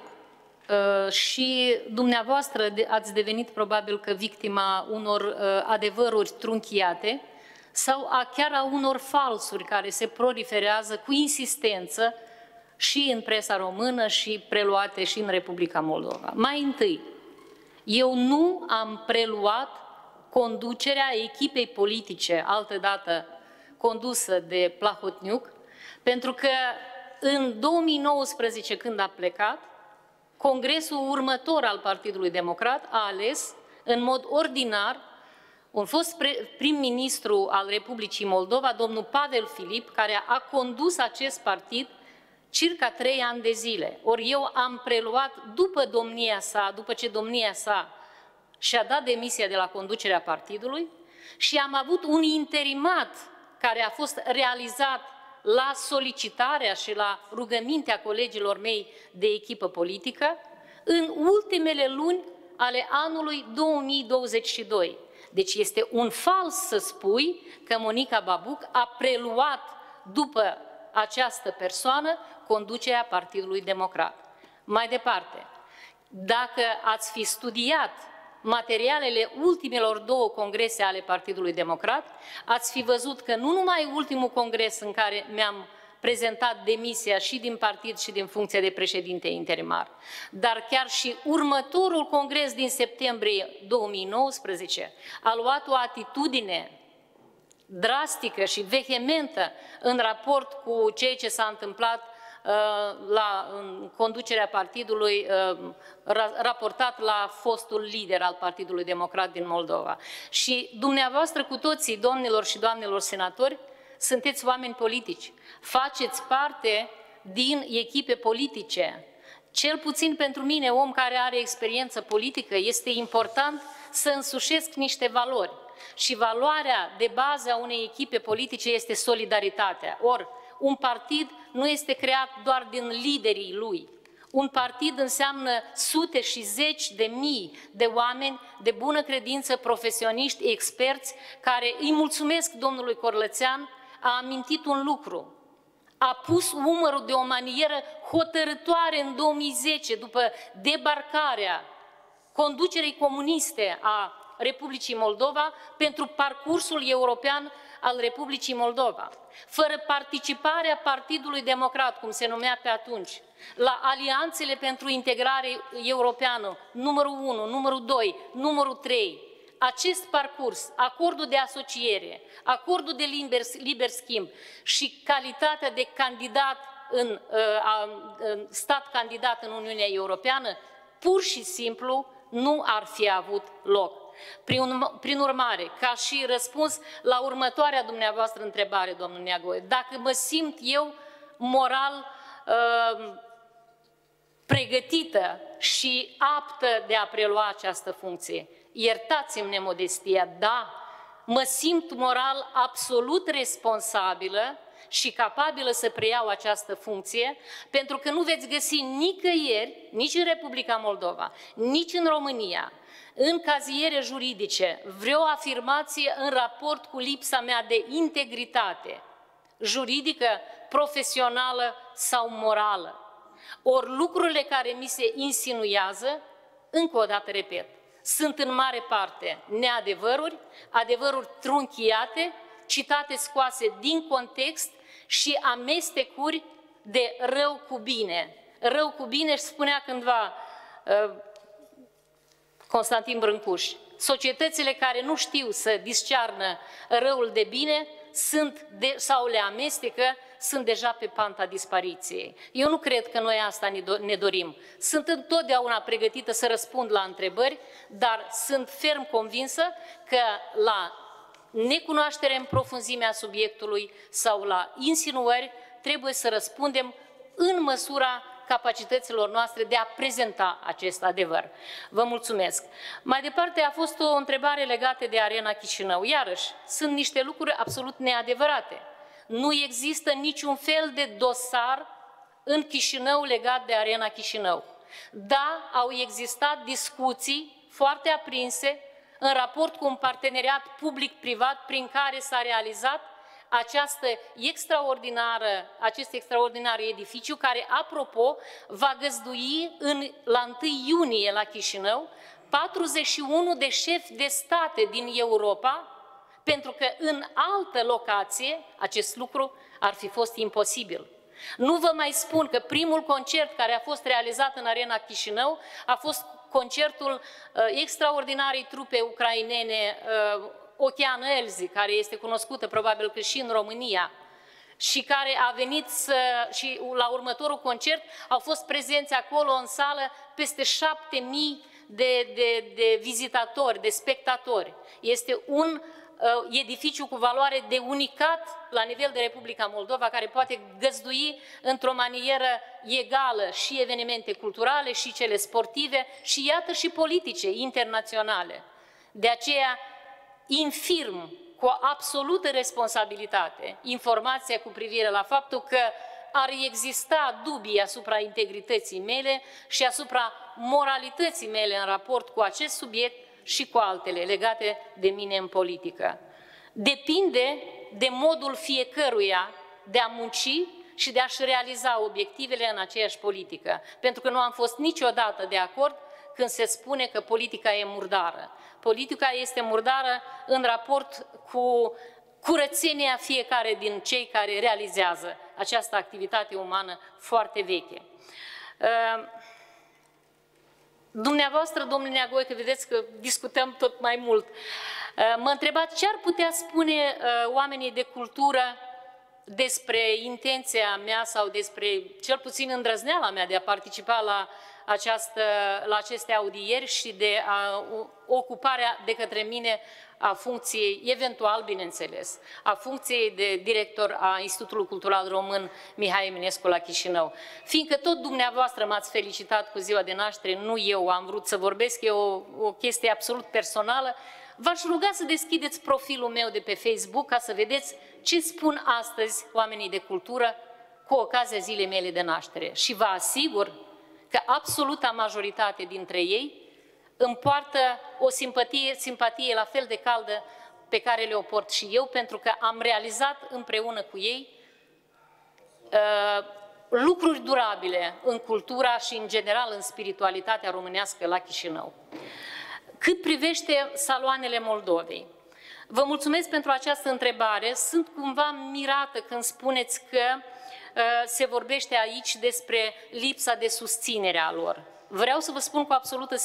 și dumneavoastră ați devenit probabil că victima unor adevăruri trunchiate sau chiar a unor falsuri care se proliferează cu insistență și în presa română și preluate și în Republica Moldova. Mai întâi, eu nu am preluat conducerea echipei politice, altădată condusă de Plahotniuc, pentru că în 2019, când a plecat, congresul următor al Partidului Democrat a ales în mod ordinar un fost prim-ministru al Republicii Moldova, domnul Pavel Filip, care a condus acest partid circa 3 ani de zile. Ori eu am preluat după ce domnia sa și-a dat demisia de la conducerea partidului și am avut un interimat care a fost realizat la solicitarea și la rugămintea colegilor mei de echipă politică în ultimele luni ale anului 2022. Deci este un fals să spui că Monica Babuc a preluat după această persoană conducerea Partidului Democrat. Mai departe, dacă ați fi studiat materialele ultimelor 2 congrese ale Partidului Democrat, ați fi văzut că nu numai ultimul congres în care mi-am prezentat demisia și din partid și din funcția de președinte interimar, dar chiar și următorul congres din septembrie 2019 a luat o atitudine drastică și vehementă în raport cu ceea ce s-a întâmplat în conducerea partidului, raportat la fostul lider al Partidului Democrat din Moldova. Și dumneavoastră cu toții, domnilor și doamnelor senatori, sunteți oameni politici, faceți parte din echipe politice. Cel puțin pentru mine, om care are experiență politică, este important să însușesc niște valori. Și valoarea de bază a unei echipe politice este solidaritatea. Ori, un partid nu este creat doar din liderii lui. Un partid înseamnă sute și zeci de mii de oameni de bună credință, profesioniști, experți, care îi mulțumesc domnului Corlățean, a amintit un lucru. A pus umărul de o manieră hotărâtoare în 2010, după debarcarea conducerii comuniste a Republicii Moldova, pentru parcursul european al Republicii Moldova. Fără participarea Partidului Democrat, cum se numea pe atunci, la alianțele pentru integrare europeană, numărul 1, numărul 2, numărul 3, acest parcurs, acordul de asociere, acordul de liber schimb și calitatea de candidat în stat candidat în Uniunea Europeană, pur și simplu nu ar fi avut loc. Prin urmare, ca și răspuns la următoarea dumneavoastră întrebare, domnul Neagoe, dacă mă simt eu moral pregătită și aptă de a prelua această funcție, iertați-mi nemodestia, da, mă simt moral absolut responsabilă și capabilă să preiau această funcție, pentru că nu veți găsi nicăieri, nici în Republica Moldova, nici în România, în caziere juridice, vreo afirmație în raport cu lipsa mea de integritate juridică, profesională sau morală. Ori lucrurile care mi se insinuează, încă o dată repet, sunt în mare parte neadevăruri, adevăruri trunchiate, citate scoase din context și amestecuri de rău cu bine. Rău cu bine, își spunea cândva Constantin Brâncuș, societățile care nu știu să discearnă răul de bine sau le amestecă, sunt deja pe panta dispariției. Eu nu cred că noi asta ne dorim. Sunt întotdeauna pregătită să răspund la întrebări, dar sunt ferm convinsă că la necunoaștere în profunzimea subiectului sau la insinuări trebuie să răspundem în măsura capacităților noastre de a prezenta acest adevăr. Vă mulțumesc. Mai departe a fost o întrebare legată de Arena Chișinău. Iarăși, sunt niște lucruri absolut neadevărate. Nu există niciun fel de dosar în Chișinău legat de Arena Chișinău. Da, au existat discuții foarte aprinse în raport cu un parteneriat public-privat prin care s-a realizat acest extraordinar edificiu care, apropo, va găzdui la 1 iunie la Chișinău 41 de șefi de state din Europa, pentru că în altă locație acest lucru ar fi fost imposibil. Nu vă mai spun că primul concert care a fost realizat în Arena Chișinău a fost concertul extraordinarei trupe ucrainene Ocean Elzi, care este cunoscută probabil că și în România. și care a venit și la următorul concert au fost prezenți acolo în sală peste 7.000 de vizitatori, de spectatori. Este un edificiu cu valoare de unicat la nivel de Republica Moldova, care poate găzdui într-o manieră egală și evenimente culturale, și cele sportive, și iată și politice, internaționale. De aceea, infirm cu o absolută responsabilitate informația cu privire la faptul că ar exista dubii asupra integrității mele și asupra moralității mele în raport cu acest subiect și cu altele legate de mine în politică. Depinde de modul fiecăruia de a munci și de a-și realiza obiectivele în aceeași politică. Pentru că nu am fost niciodată de acord când se spune că politica e murdară. Politica este murdară în raport cu curățenia fiecare din cei care realizează această activitate umană foarte veche. Dumneavoastră, domnule Neagoe, că vedeți că discutăm tot mai mult, mă întrebați ce ar putea spune oamenii de cultură despre intenția mea sau despre, cel puțin, îndrăzneala mea de a participa la aceste audieri și de ocuparea de către mine a funcției, eventual, bineînțeles, a funcției de director a Institutului Cultural Român Mihai Eminescu la Chișinău. Fiindcă tot dumneavoastră m-ați felicitat cu ziua de naștere, nu eu am vrut să vorbesc, e o chestie absolut personală, v-aș ruga să deschideți profilul meu de pe Facebook ca să vedeți ce spun astăzi oamenii de cultură cu ocazia zilei mele de naștere. Și vă asigur că absoluta majoritate dintre ei îmi poartă o simpatie la fel de caldă pe care le-o port și eu, pentru că am realizat împreună cu ei lucruri durabile în cultura și, în general, în spiritualitatea românească la Chișinău. Cât privește saloanele Moldovei, vă mulțumesc pentru această întrebare. Sunt cumva mirată când spuneți că se vorbește aici despre lipsa de susținere a lor. Vreau să vă spun cu absolută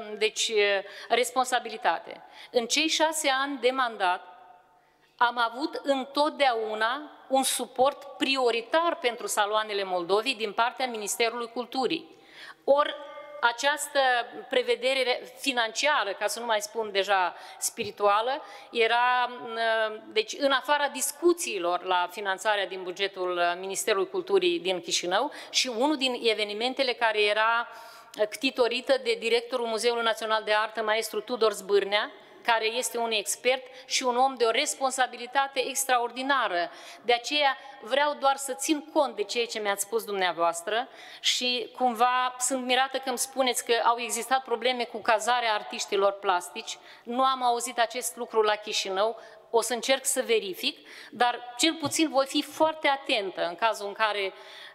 responsabilitate. În cei 6 ani de mandat am avut întotdeauna un suport prioritar pentru saloanele Moldovei din partea Ministerului Culturii. Ori această prevedere financiară, ca să nu mai spun deja spirituală, era, deci, în afara discuțiilor la finanțarea din bugetul Ministerului Culturii din Chișinău, și unul din evenimentele care era ctitorită de directorul Muzeului Național de Artă, maestru Tudor Zbârnea, care este un expert și un om de o responsabilitate extraordinară. De aceea vreau doar să țin cont de ceea ce mi-ați spus dumneavoastră și cumva sunt mirată că îmi spuneți că au existat probleme cu cazarea artiștilor plastici. Nu am auzit acest lucru la Chișinău. O să încerc să verific, dar cel puțin voi fi foarte atentă în cazul în care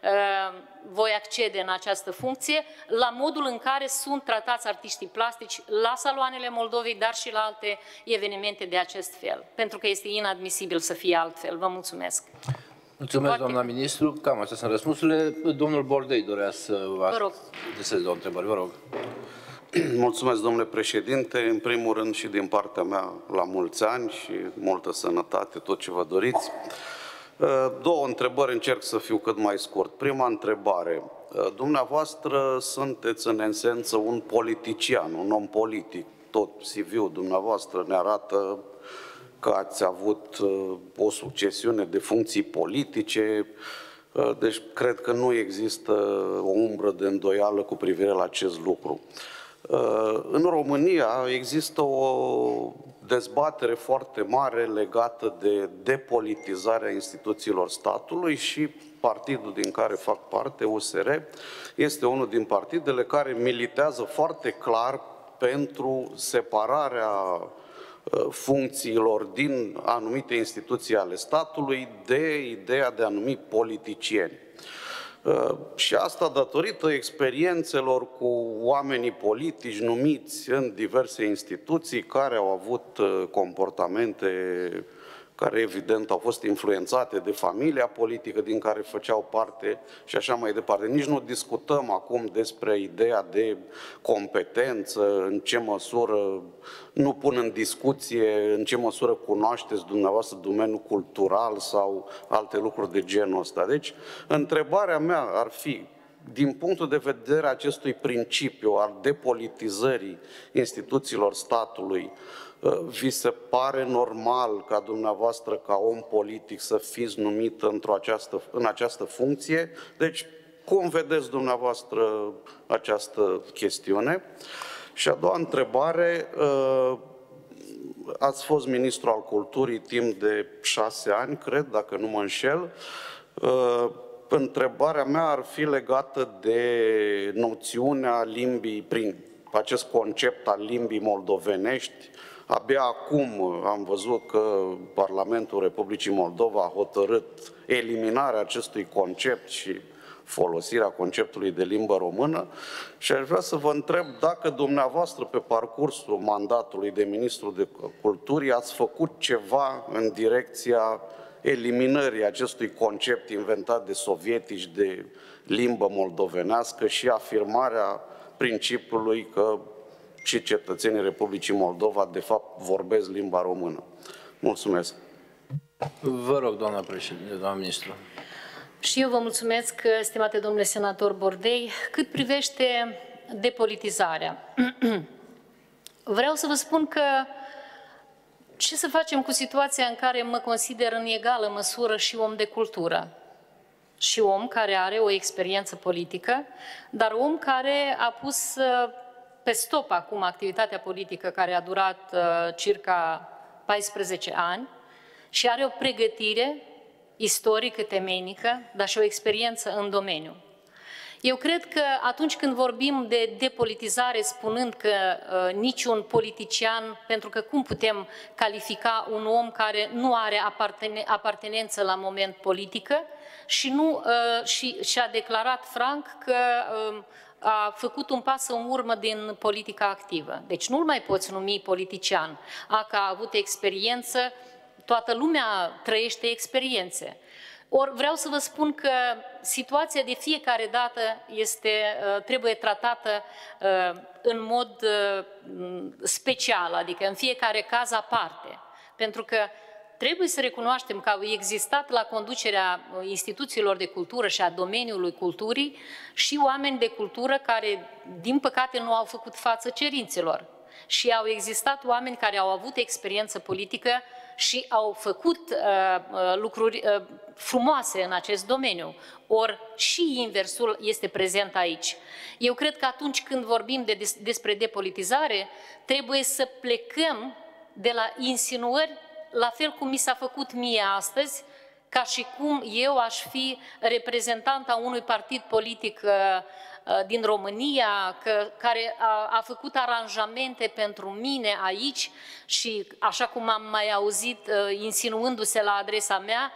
voi accede în această funcție, la modul în care sunt tratați artiștii plastici la saloanele Moldovei, dar și la alte evenimente de acest fel, pentru că este inadmisibil să fie altfel. Vă mulțumesc. Mulțumesc, doamna ministru. Cam astea sunt răspunsurile. Domnul Bordei dorea să vă adreseze două întrebări. Vă rog. Mulțumesc, domnule președinte. În primul rând și din partea mea, la mulți ani și multă sănătate, tot ce vă doriți. Două întrebări, încerc să fiu cât mai scurt. Prima întrebare. Dumneavoastră sunteți în esență un politician, un om politic. Tot CV-ul dumneavoastră ne arată că ați avut o succesiune de funcții politice, deci cred că nu există o umbră de îndoială cu privire la acest lucru. În România există o dezbatere foarte mare legată de depolitizarea instituțiilor statului și partidul din care fac parte, USR, este unul din partidele care militează foarte clar pentru separarea funcțiilor din anumite instituții ale statului de ideea de a numi politicieni. Și asta datorită experiențelor cu oamenii politici numiți în diverse instituții care au avut comportamente care evident au fost influențate de familia politică din care făceau parte și așa mai departe. Nici nu discutăm acum despre ideea de competență, în ce măsură, nu pun în discuție în ce măsură cunoașteți dumneavoastră domeniul cultural sau alte lucruri de genul ăsta. Deci, întrebarea mea ar fi, din punctul de vedere acestui principiu al depolitizării instituțiilor statului, vi se pare normal ca dumneavoastră, ca om politic, să fiți numit în această funcție? Deci, cum vedeți dumneavoastră această chestiune? Și a doua întrebare, ați fost ministru al culturii timp de 6 ani, cred, dacă nu mă înșel. Întrebarea mea ar fi legată de noțiunea limbii, prin acest concept al limbii moldovenești. Abia acum am văzut că Parlamentul Republicii Moldova a hotărât eliminarea acestui concept și folosirea conceptului de limbă română și aș vrea să vă întreb dacă dumneavoastră pe parcursul mandatului de ministru de culturii ați făcut ceva în direcția eliminării acestui concept inventat de sovietici de limbă moldovenească și afirmarea principiului că și cetățenii Republicii Moldova, de fapt, vorbesc limba română. Mulțumesc. Vă rog, doamna președinte, doamna ministru. Și eu vă mulțumesc, stimate domnule senator Bordei. Cât privește depolitizarea, vreau să vă spun că ce să facem cu situația în care mă consider în egală măsură și om de cultură, și om care are o experiență politică, dar om care a pus pe stop acum activitatea politică care a durat circa 14 ani și are o pregătire istorică, temeinică, dar și o experiență în domeniu. Eu cred că atunci când vorbim de depolitizare, spunând că niciun politician, pentru că cum putem califica un om care nu are apartenență la moment politică și a declarat franc că a făcut un pas în urmă din politica activă. Deci nu-l mai poți numi politician. Că a avut experiență, toată lumea trăiește experiențe. Ori vreau să vă spun că situația de fiecare dată trebuie tratată în mod special, adică în fiecare caz aparte. Pentru că trebuie să recunoaștem că au existat la conducerea instituțiilor de cultură și a domeniului culturii și oameni de cultură care, din păcate, nu au făcut față cerințelor. Și au existat oameni care au avut experiență politică și au făcut lucruri frumoase în acest domeniu. Ori și inversul este prezent aici. Eu cred că atunci când vorbim despre depolitizare, trebuie să plecăm de la insinuări, la fel cum mi s-a făcut mie astăzi, ca și cum eu aș fi reprezentanta unui partid politic din România, care a făcut aranjamente pentru mine aici și, așa cum am mai auzit, insinuându-se la adresa mea,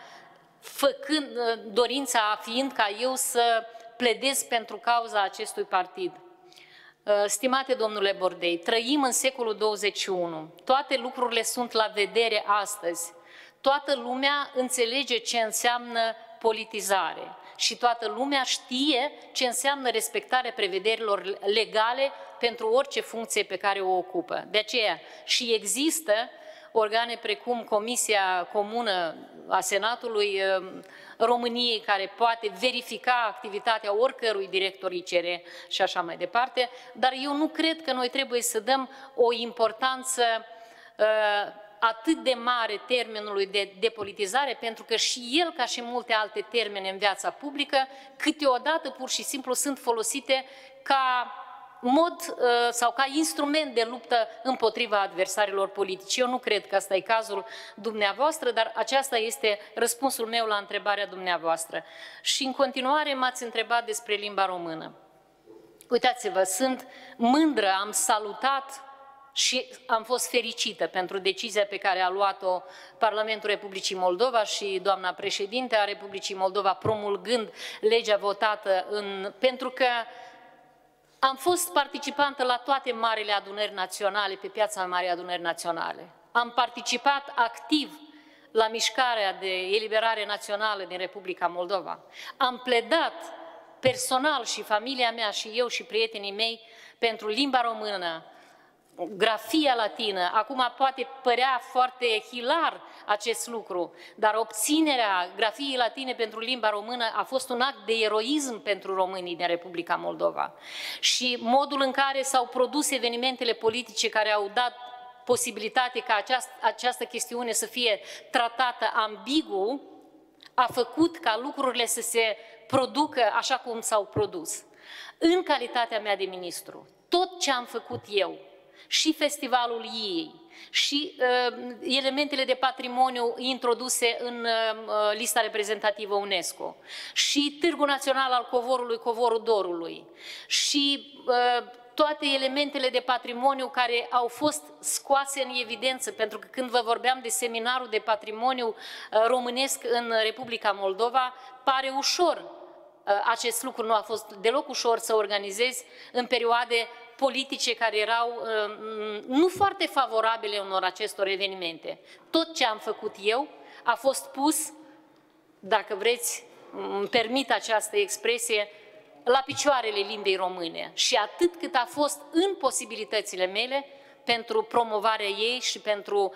dorința fiind ca eu să pledez pentru cauza acestui partid. Stimate domnule Bordei, trăim în secolul 21. Toate lucrurile sunt la vedere astăzi. Toată lumea înțelege ce înseamnă politizare și toată lumea știe ce înseamnă respectarea prevederilor legale pentru orice funcție pe care o ocupă. De aceea și există organe precum Comisia Comună a Senatului României, care poate verifica activitatea oricărui director ICR și așa mai departe, dar eu nu cred că noi trebuie să dăm o importanță atât de mare termenului de depolitizare, pentru că și el, ca și multe alte termene în viața publică, câteodată pur și simplu sunt folosite ca mod sau ca instrument de luptă împotriva adversarilor politici. Eu nu cred că asta e cazul dumneavoastră, dar aceasta este răspunsul meu la întrebarea dumneavoastră. Și în continuare m-ați întrebat despre limba română. Uitați-vă, sunt mândră, am salutat și am fost fericită pentru decizia pe care a luat-o Parlamentul Republicii Moldova și doamna președinte a Republicii Moldova, promulgând legea votată pentru că am fost participantă la toate marile adunări naționale, pe piața Marii Adunări Naționale. Am participat activ la mișcarea de eliberare națională din Republica Moldova. Am pledat personal și familia mea și eu și prietenii mei pentru limba română, grafia latină. Acum poate părea foarte hilar acest lucru, dar obținerea grafiei latine pentru limba română a fost un act de eroism pentru românii din Republica Moldova. Și modul în care s-au produs evenimentele politice care au dat posibilitate ca această chestiune să fie tratată ambigu, a făcut ca lucrurile să se producă așa cum s-au produs. În calitatea mea de ministru, tot ce am făcut eu, și festivalul ei, și elementele de patrimoniu introduse în lista reprezentativă UNESCO, și Târgul Național al Covorului, Covorul Dorului, și toate elementele de patrimoniu care au fost scoase în evidență, pentru că când vă vorbeam de seminarul de patrimoniu românesc în Republica Moldova, pare ușor. Acest lucru nu a fost deloc ușor să organizezi în perioade politice care erau nu foarte favorabile unor acestor evenimente. Tot ce am făcut eu a fost pus, dacă vreți, îmi permit această expresie, la picioarele limbii române și atât cât a fost în posibilitățile mele pentru promovarea ei și pentru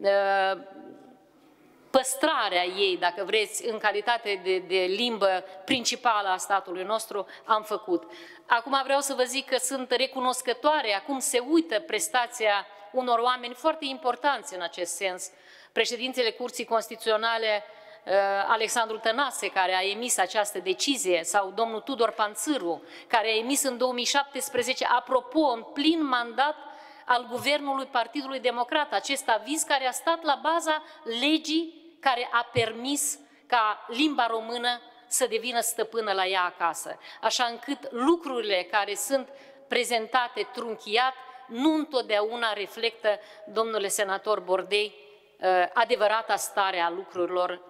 păstrarea ei, dacă vreți, în calitate de limbă principală a statului nostru, am făcut. Acum vreau să vă zic că sunt recunoscătoare, acum se uită prestația unor oameni foarte importanți în acest sens. Președintele Curții Constituționale, Alexandru Tănase, care a emis această decizie, sau domnul Tudor Panțâru, care a emis în 2017, apropo, în plin mandat al Guvernului Partidului Democrat, acest aviz care a stat la baza legii care a permis ca limba română să devină stăpână la ea acasă. Așa încât lucrurile care sunt prezentate trunchiat nu întotdeauna reflectă, domnule senator Bordei, adevărata stare a lucrurilor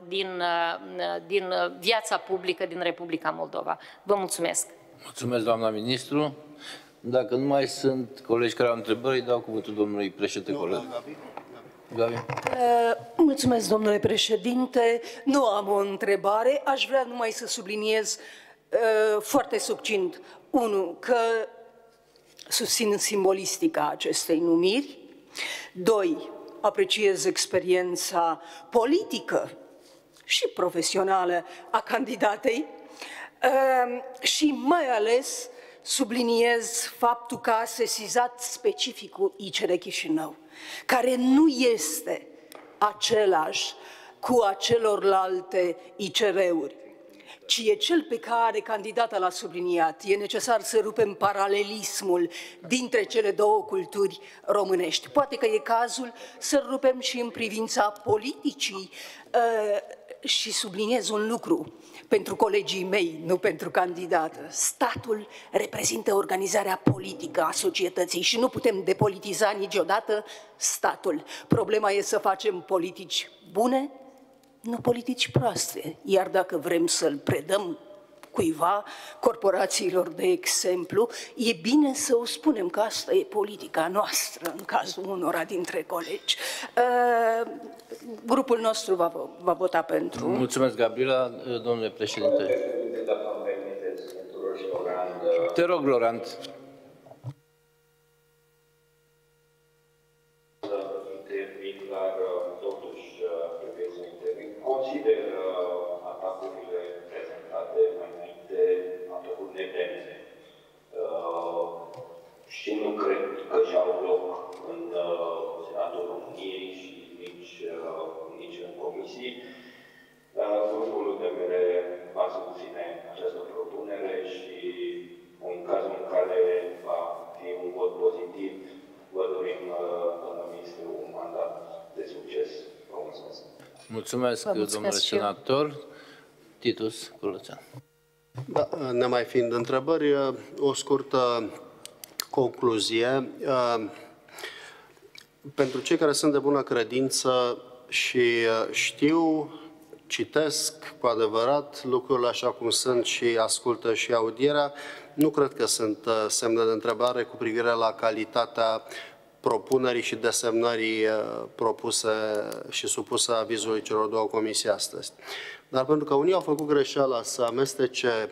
din viața publică din Republica Moldova. Vă mulțumesc! Mulțumesc, doamna ministru. Dacă nu mai sunt colegi care au întrebări, îi dau cuvântul domnului președinte Coleg. Gabi. Mulțumesc, domnule președinte. Nu am o întrebare. Aș vrea numai să subliniez foarte succint. 1. Că susțin simbolistica acestei numiri. 2. Apreciez experiența politică și profesională a candidatei și mai ales subliniez faptul că a sesizat specificul ICR Chișinău, care nu este același cu acelorlalte ICR-uri, ci e cel pe care candidata l-a subliniat. E necesar să rupem paralelismul dintre cele două culturi românești. Poate că e cazul să rupem și în privința politicii și subliniez un lucru pentru colegii mei, nu pentru candidată. Statul reprezintă organizarea politică a societății și nu putem depolitiza niciodată statul. Problema e să facem politici bune, nu politici proaste. Iar dacă vrem să-l predăm cuiva, corporațiilor de exemplu, e bine să o spunem că asta e politica noastră în cazul unora dintre colegi. Grupul nostru va vota pentru. Mulțumesc, Gabriela. Domnule președinte. Te rog, Laurent. Consider atacurile prezentate mai înainte atacuri netemene și nu cred că și-au loc în Senatul României și nici în comisii. Grupul UDMR va susține această propunere și în cazul în care va fi un vot pozitiv, vă dorim, doamnă ministru, un mandat de succes. Vă mulțumesc. Mulțumesc, domnule senator. Titus Curlățean. Da, nemai fiind întrebări, o scurtă concluzie. Pentru cei care sunt de bună credință și știu, citesc cu adevărat lucrurile așa cum sunt și ascultă și audierea, nu cred că sunt semne de întrebare cu privire la calitatea propunerii și desemnării propuse și supuse avizului celor două comisii astăzi. Dar pentru că unii au făcut greșeala să amestece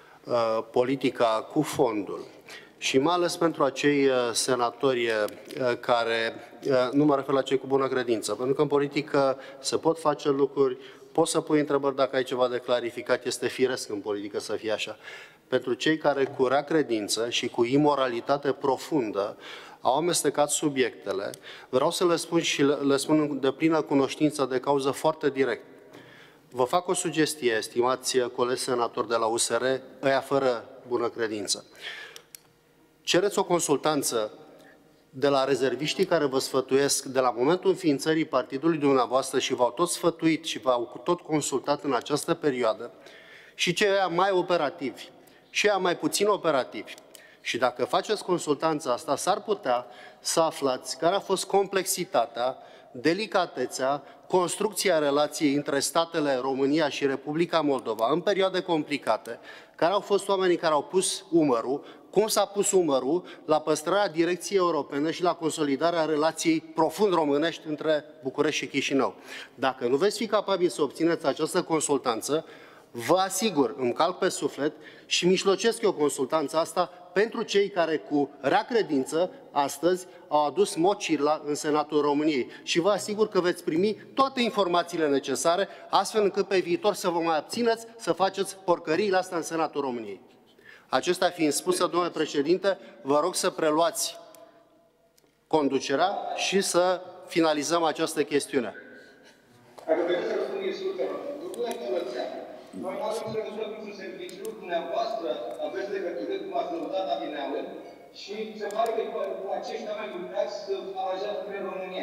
politica cu fondul și mai ales pentru acei senatori care, nu mă refer la cei cu bună credință, pentru că în politică se pot face lucruri, poți să pui întrebări dacă ai ceva de clarificat, este firesc în politică să fie așa. Pentru cei care cu rea credință și cu imoralitate profundă au amestecat subiectele, vreau să le spun și le spun de plină cunoștință de cauză foarte direct. Vă fac o sugestie, estimați colegi senatori de la USR, ăia fără bună credință. Cereți o consultanță de la rezerviștii care vă sfătuiesc de la momentul înființării partidului dumneavoastră și v-au tot sfătuit și v-au tot consultat în această perioadă și cei mai operativi și cei mai puțin operativi. Și dacă faceți consultanța asta, s-ar putea să aflați care a fost complexitatea, delicatețea, construcția relației între statele România și Republica Moldova în perioade complicate, care au fost oamenii care au pus umărul, cum s-a pus umărul la păstrarea direcției europene și la consolidarea relației profund românești între București și Chișinău. Dacă nu veți fi capabili să obțineți această consultanță, vă asigur, îmi calc pe suflet și mijlocesc eu consultanța asta pentru cei care cu rea credință astăzi au adus mocirla în Senatul României. Și vă asigur că veți primi toate informațiile necesare, astfel încât pe viitor să vă mai abțineți să faceți porcăriile astea în Senatul României. Acestea fiind spuse, domnule președinte, vă rog să preluați conducerea și să finalizăm această chestiune. Dacă vreți să răspund, domnule Tălățean, noi nu avem legătură cu serviciul dumneavoastră, aveți legătură cu m-ați lăudat adineauri și se pare că cu acești oameni lucrați aranjați prin România.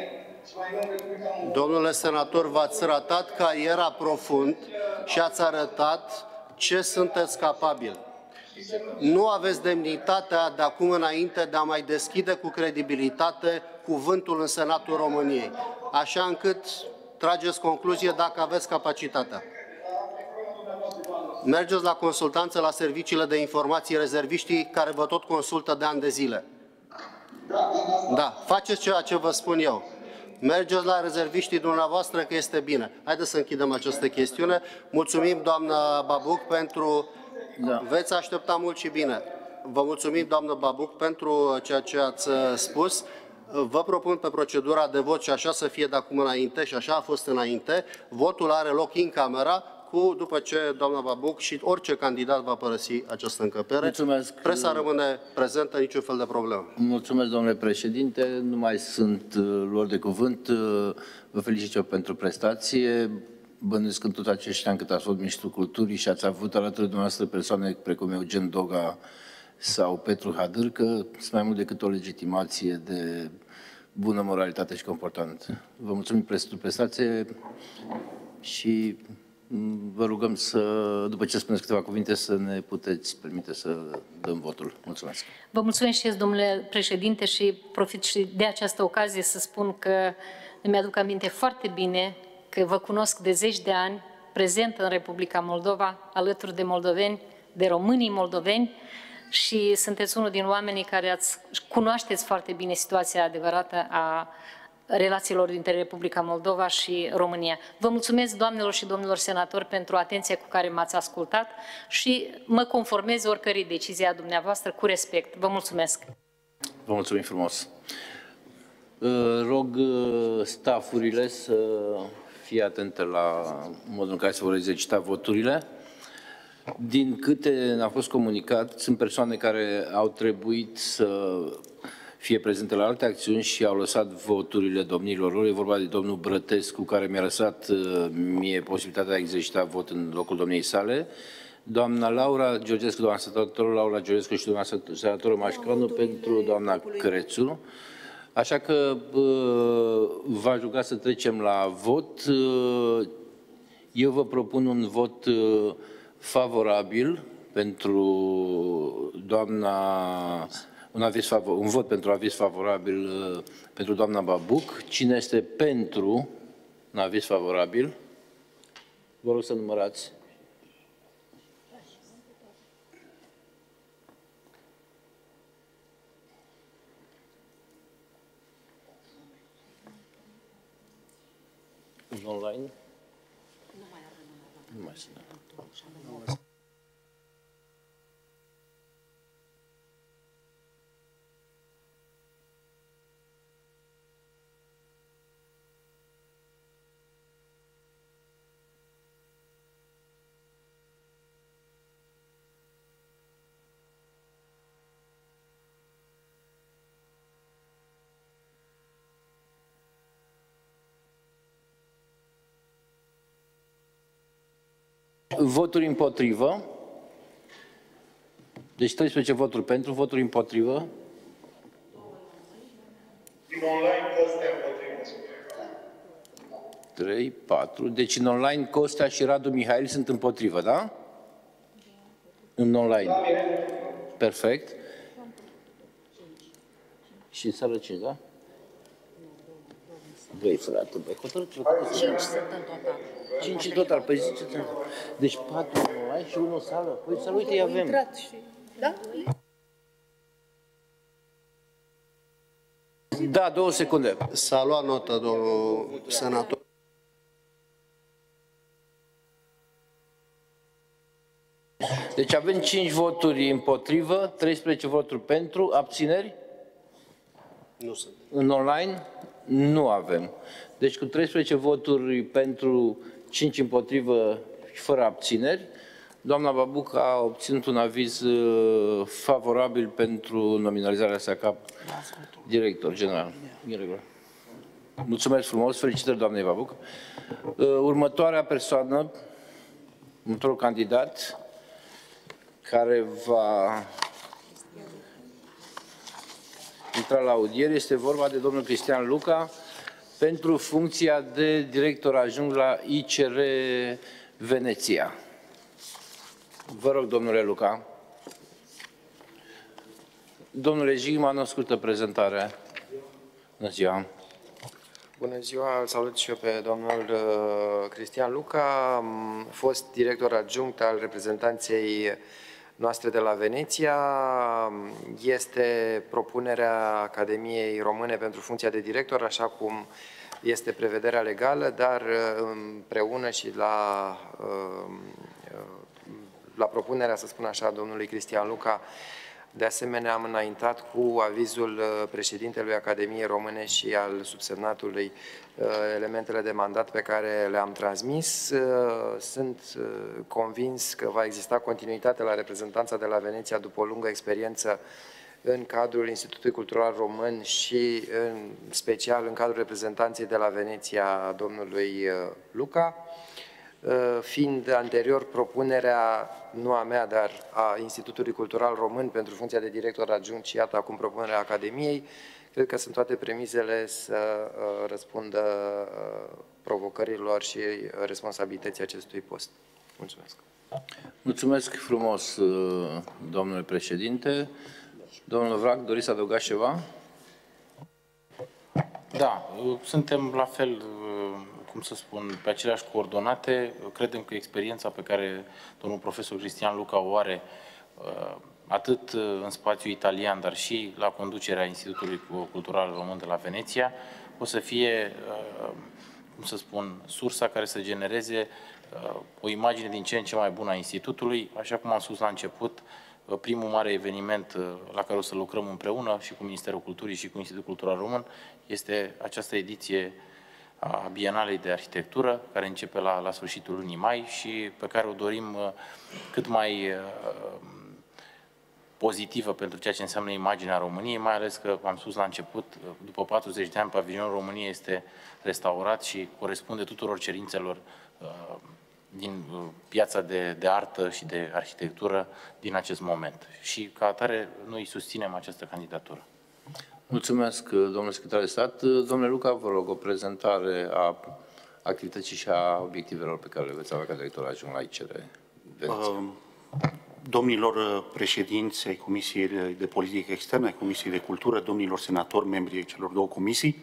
Domnule senator, v-ați ratat cariera profund și ați arătat ce sunteți capabili. Nu aveți demnitatea de acum înainte de a mai deschide cu credibilitate cuvântul în Senatul României, așa încât trageți concluzie dacă aveți capacitatea. Mergeți la consultanță la serviciile de informații rezerviștii care vă tot consultă de ani de zile. Da, faceți ceea ce vă spun eu. Mergeți la rezerviștii dumneavoastră că este bine. Haideți să închidem această chestiune. Mulțumim, doamna Babuc, pentru... Da. Veți aștepta mult și bine. Vă mulțumim, doamnă Babuc, pentru ceea ce ați spus. Vă propun pe procedura de vot și așa să fie de acum înainte și așa a fost înainte. Votul are loc în camera după ce doamna Babuc și orice candidat va părăsi această încăpere. Mulțumesc. Presa rămâne prezentă, niciun fel de problemă. Mulțumesc, domnule președinte. Nu mai sunt luări de cuvânt. Vă felicit eu pentru prestație. Bănuiesc în tot acești ani cât ați fost ministrul culturii și ați avut alături de dumneavoastră persoane precum Eugen Doga sau Petru Hadârcă, sunt mai mult decât o legitimație de bună moralitate și comportament. Vă mulțumim pentru prestație și vă rugăm să, după ce spuneți câteva cuvinte, să ne puteți permite să dăm votul. Mulțumesc. Vă mulțumesc și eu, domnule președinte, și profit și de această ocazie să spun că îmi aduc aminte foarte bine că vă cunosc de zeci de ani, prezent în Republica Moldova, alături de moldoveni, de românii moldoveni, și sunteți unul din oamenii care cunoașteți foarte bine situația adevărată a relațiilor dintre Republica Moldova și România. Vă mulțumesc, doamnelor și domnilor senatori, pentru atenția cu care m-ați ascultat și mă conformez oricărei decizii a dumneavoastră cu respect. Vă mulțumesc! Vă mulțumim frumos! Rog stafurile să fie atente la modul în care se vor exercita voturile. Din câte ne-a fost comunicat, sunt persoane care au trebuit să fie prezente la alte acțiuni și au lăsat voturile domnilor lor. E vorba de domnul Brătescu, care mi-a lăsat mie posibilitatea de a exercita vot în locul domniei sale, doamna Laura Georgescu, doamna senatorul Laura Georgescu și doamna senatorul Mașcanu pentru doamna Crețu. Așa că v-aș ruga să trecem la vot. Eu vă propun un vot favorabil pentru doamna... Un vot pentru aviz favorabil pentru doamna Babuc. Cine este pentru un aviz favorabil? Vă rog să numărați. online? Nu mai sunt. Voturi împotrivă. Deci 13 voturi pentru, voturi împotrivă. În online Costea împotrivă. 3, 4. Deci în online Costea și Radu Mihail sunt împotrivă, da? În online. Perfect. Și în sală 5, da? Băi, frate, băi, hotărâți-vă. 5 sunt în total. 5 în total, păi ziceți. Deci 4 online și 1 în sală. Păi să uite, avem. Da? Da, 2 secunde. S-a luat notă, domnul senator. Deci avem 5 voturi împotrivă, 13 voturi pentru, abțineri? Nu sunt. În online? Nu avem. Deci cu 13 voturi pentru, 5 împotrivă și fără abțineri, doamna Babuc a obținut un aviz favorabil pentru nominalizarea sa ca director general. Mulțumesc frumos, felicitări doamnei Babuc. Următoarea persoană, următorul candidat, care va intra la audiere, este vorba de domnul Cristian Luca pentru funcția de director adjunct la ICR Veneția. Vă rog, domnule Luca. Domnule Jigman, o scurtă prezentare. Bună ziua. Bună ziua, îl salut și eu pe domnul Cristian Luca, fost director adjunct al reprezentanței noastre de la Veneția. Este propunerea Academiei Române pentru funcția de director, așa cum este prevederea legală, dar împreună și la propunerea, să spun așa, domnului Cristian Luca, de asemenea am înaintat cu avizul președintelui Academiei Române și al subsemnatului elementele de mandat pe care le-am transmis. Sunt convins că va exista continuitate la reprezentanța de la Veneția după o lungă experiență în cadrul Institutului Cultural Român și în special în cadrul reprezentanței de la Veneția domnului Luca. Fiind anterior propunerea, nu a mea, dar a Institutului Cultural Român pentru funcția de director adjunct și iată acum propunerea Academiei, cred că sunt toate premisele să răspundă provocărilor și responsabilității acestui post. Mulțumesc. Mulțumesc frumos, domnule președinte. Domnul Vrac, doriți să adăugați ceva? Da, suntem la fel, cum să spun, pe aceleași coordonate. Credem că experiența pe care domnul profesor Cristian Luca o are atât în spațiul italian, dar și la conducerea Institutului Cultural Român de la Veneția, o să fie, cum să spun, sursa care să genereze o imagine din ce în ce mai bună a Institutului. Așa cum am spus la început, primul mare eveniment la care o să lucrăm împreună și cu Ministerul Culturii și cu Institutul Cultural Român este această ediție a Bienalei de Arhitectură, care începe la sfârșitul lunii mai și pe care o dorim cât mai pozitivă pentru ceea ce înseamnă imaginea României, mai ales că, am spus la început, după 40 de ani, pavilionul României este restaurat și corespunde tuturor cerințelor din piața de artă și de arhitectură din acest moment. Și, ca atare, noi susținem această candidatură. Mulțumesc, domnule secretar de stat. Domnule Luca, vă rog o prezentare a activității și a obiectivelor pe care le veți avea ca director adjunct la ICR Veneția. Domnilor președinți ai Comisiei de Politică Externă, ai Comisiei de Cultură, domnilor senatori, membrii celor două comisii,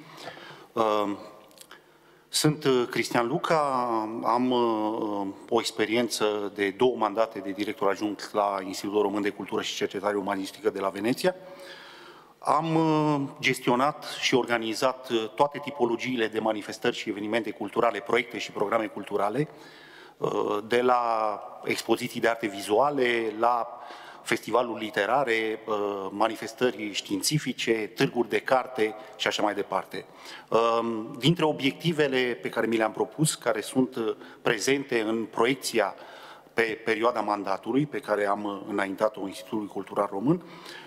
sunt Cristian Luca, am o experiență de 2 mandate de director adjunct la Institutul Român de Cultură și Cercetare Umanistică de la Veneția. Am gestionat și organizat toate tipologiile de manifestări și evenimente culturale, proiecte și programe culturale, de la expoziții de arte vizuale, la festivaluri literare, manifestări științifice, târguri de carte și așa mai departe. Dintre obiectivele pe care mi le-am propus, care sunt prezente în proiecția pe perioada mandatului, pe care am înaintat-o Institutului Cultural Român,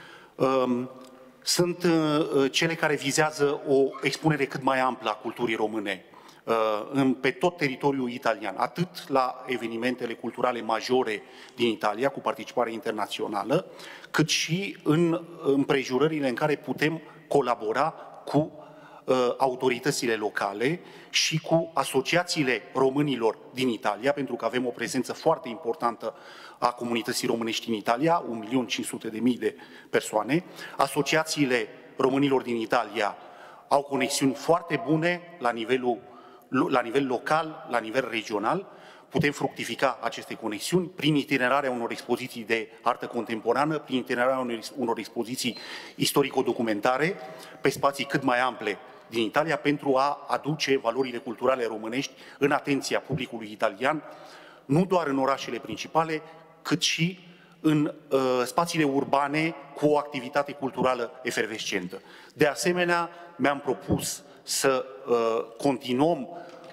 sunt cele care vizează o expunere cât mai amplă a culturii române pe tot teritoriul italian, atât la evenimentele culturale majore din Italia, cu participare internațională, cât și în împrejurările în care putem colabora cu autoritățile locale și cu asociațiile românilor din Italia, pentru că avem o prezență foarte importantă a comunității românești în Italia, 1.500.000 de persoane. Asociațiile românilor din Italia au conexiuni foarte bune la nivel local, la nivel regional. Putem fructifica aceste conexiuni prin itinerarea unor expoziții de artă contemporană, prin itinerarea unor expoziții istorico-documentare pe spații cât mai ample din Italia, pentru a aduce valorile culturale românești în atenția publicului italian, nu doar în orașele principale, cât și în spațiile urbane cu o activitate culturală efervescentă. De asemenea, mi-am propus să continuăm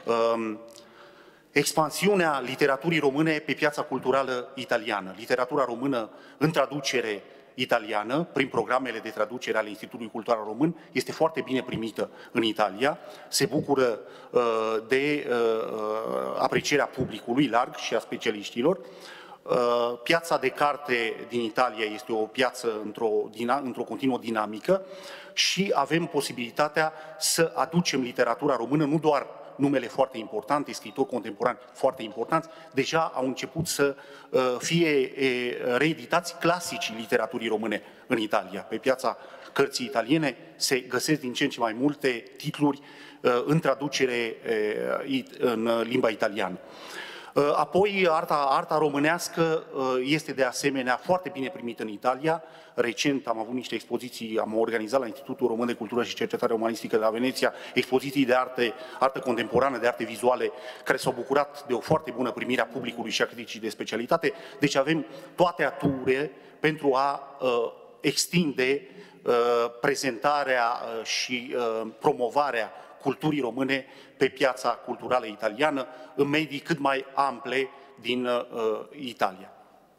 expansiunea literaturii române pe piața culturală italiană. Literatura română în traducere italiană, prin programele de traducere ale Institutului Cultural Român, este foarte bine primită în Italia, se bucură de aprecierea publicului larg și a specialiștilor. Piața de carte din Italia este o piață într-o continuă dinamică și avem posibilitatea să aducem literatura română, nu doar numele foarte importante, scriitori contemporani foarte importanți, deja au început să fie reeditați clasicii literaturii române în Italia. Pe piața cărții italiene se găsesc din ce în ce mai multe titluri în traducere în limba italiană. Apoi, arta românească este de asemenea foarte bine primită în Italia. Recent am avut niște expoziții, am organizat la Institutul Român de Cultură și Cercetare Umanistică de la Veneția expoziții de artă contemporană, de arte vizuale, care s-au bucurat de o foarte bună primire a publicului și a criticii de specialitate. Deci avem toate aturile pentru a extinde prezentarea și promovarea culturii române pe piața culturală italiană, în medii cât mai ample din Italia.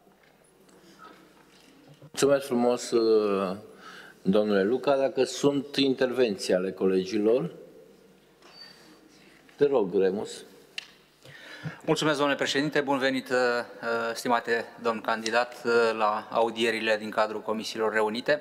Mulțumesc frumos, domnule Luca. Dacă sunt intervenții ale colegilor, te rog, Remus. Mulțumesc, domnule președinte. Bun venit, stimate domn candidat, la audierile din cadrul comisiilor reunite.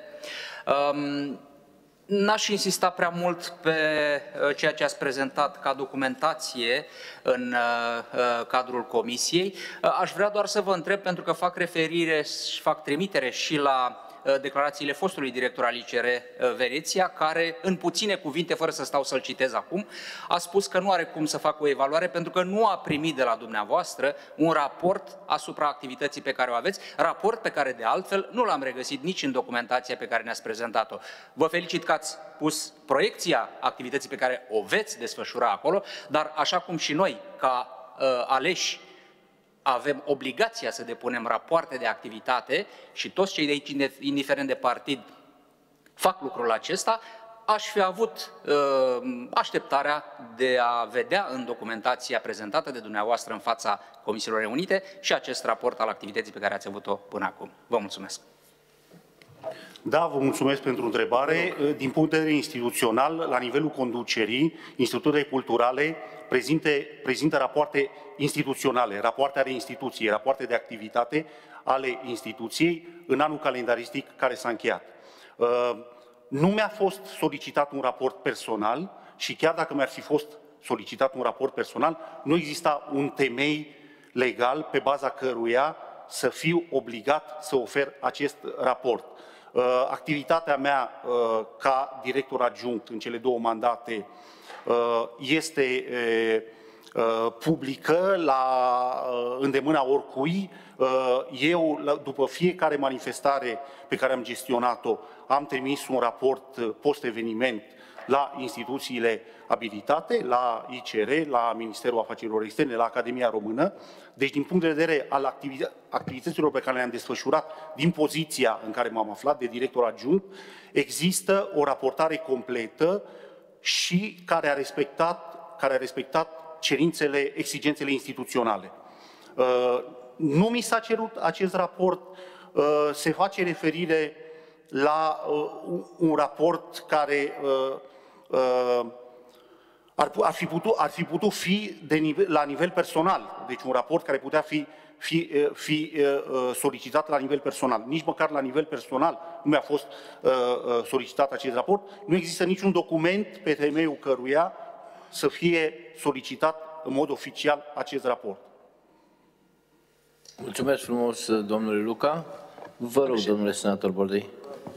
N-aș insista prea mult pe ceea ce ați prezentat ca documentație în cadrul comisiei. Aș vrea doar să vă întreb, pentru că fac referire și fac trimitere și la declarațiile fostului director al ICR Veneția, care, în puține cuvinte, fără să stau să-l citez acum, a spus că nu are cum să facă o evaluare pentru că nu a primit de la dumneavoastră un raport asupra activității pe care o aveți, raport pe care, de altfel, nu l-am regăsit nici în documentația pe care ne-ați prezentat-o. Vă felicit că ați pus proiecția activității pe care o veți desfășura acolo, dar așa cum și noi, ca aleși, avem obligația să depunem rapoarte de activitate și toți cei de aici, indiferent de partid, fac lucrul acesta, aș fi avut așteptarea de a vedea în documentația prezentată de dumneavoastră în fața Comisiilor Reunite și acest raport al activității pe care ați avut-o până acum. Vă mulțumesc! Da, vă mulțumesc pentru întrebare. Din punct de vedere instituțional, la nivelul conducerii, instituțiile culturale prezintă rapoarte instituționale, rapoarte ale instituției, rapoarte de activitate ale instituției în anul calendaristic care s-a încheiat. Nu mi-a fost solicitat un raport personal și chiar dacă mi-ar fi fost solicitat un raport personal, nu exista un temei legal pe baza căruia să fiu obligat să ofer acest raport. Activitatea mea ca director adjunct în cele două mandate este publică, la îndemâna oricui. Eu, după fiecare manifestare pe care am gestionat-o, am trimis un raport post-eveniment la instituțiile abilitate, la ICR, la Ministerul Afacerilor Externe, la Academia Română. Deci, din punct de vedere al activităților pe care le-am desfășurat din poziția în care m-am aflat de director adjunct, există o raportare completă și care a respectat cerințele, exigențele instituționale. Nu mi s-a cerut acest raport, se face referire la un raport care ar fi putut fi la nivel personal, deci un raport care putea fi solicitat la nivel personal. Nici măcar la nivel personal nu mi-a fost solicitat acest raport. Nu există niciun document pe temeiul căruia să fie solicitat în mod oficial acest raport. Mulțumesc frumos, domnule Luca. Vă rog, domnule senator Bordei.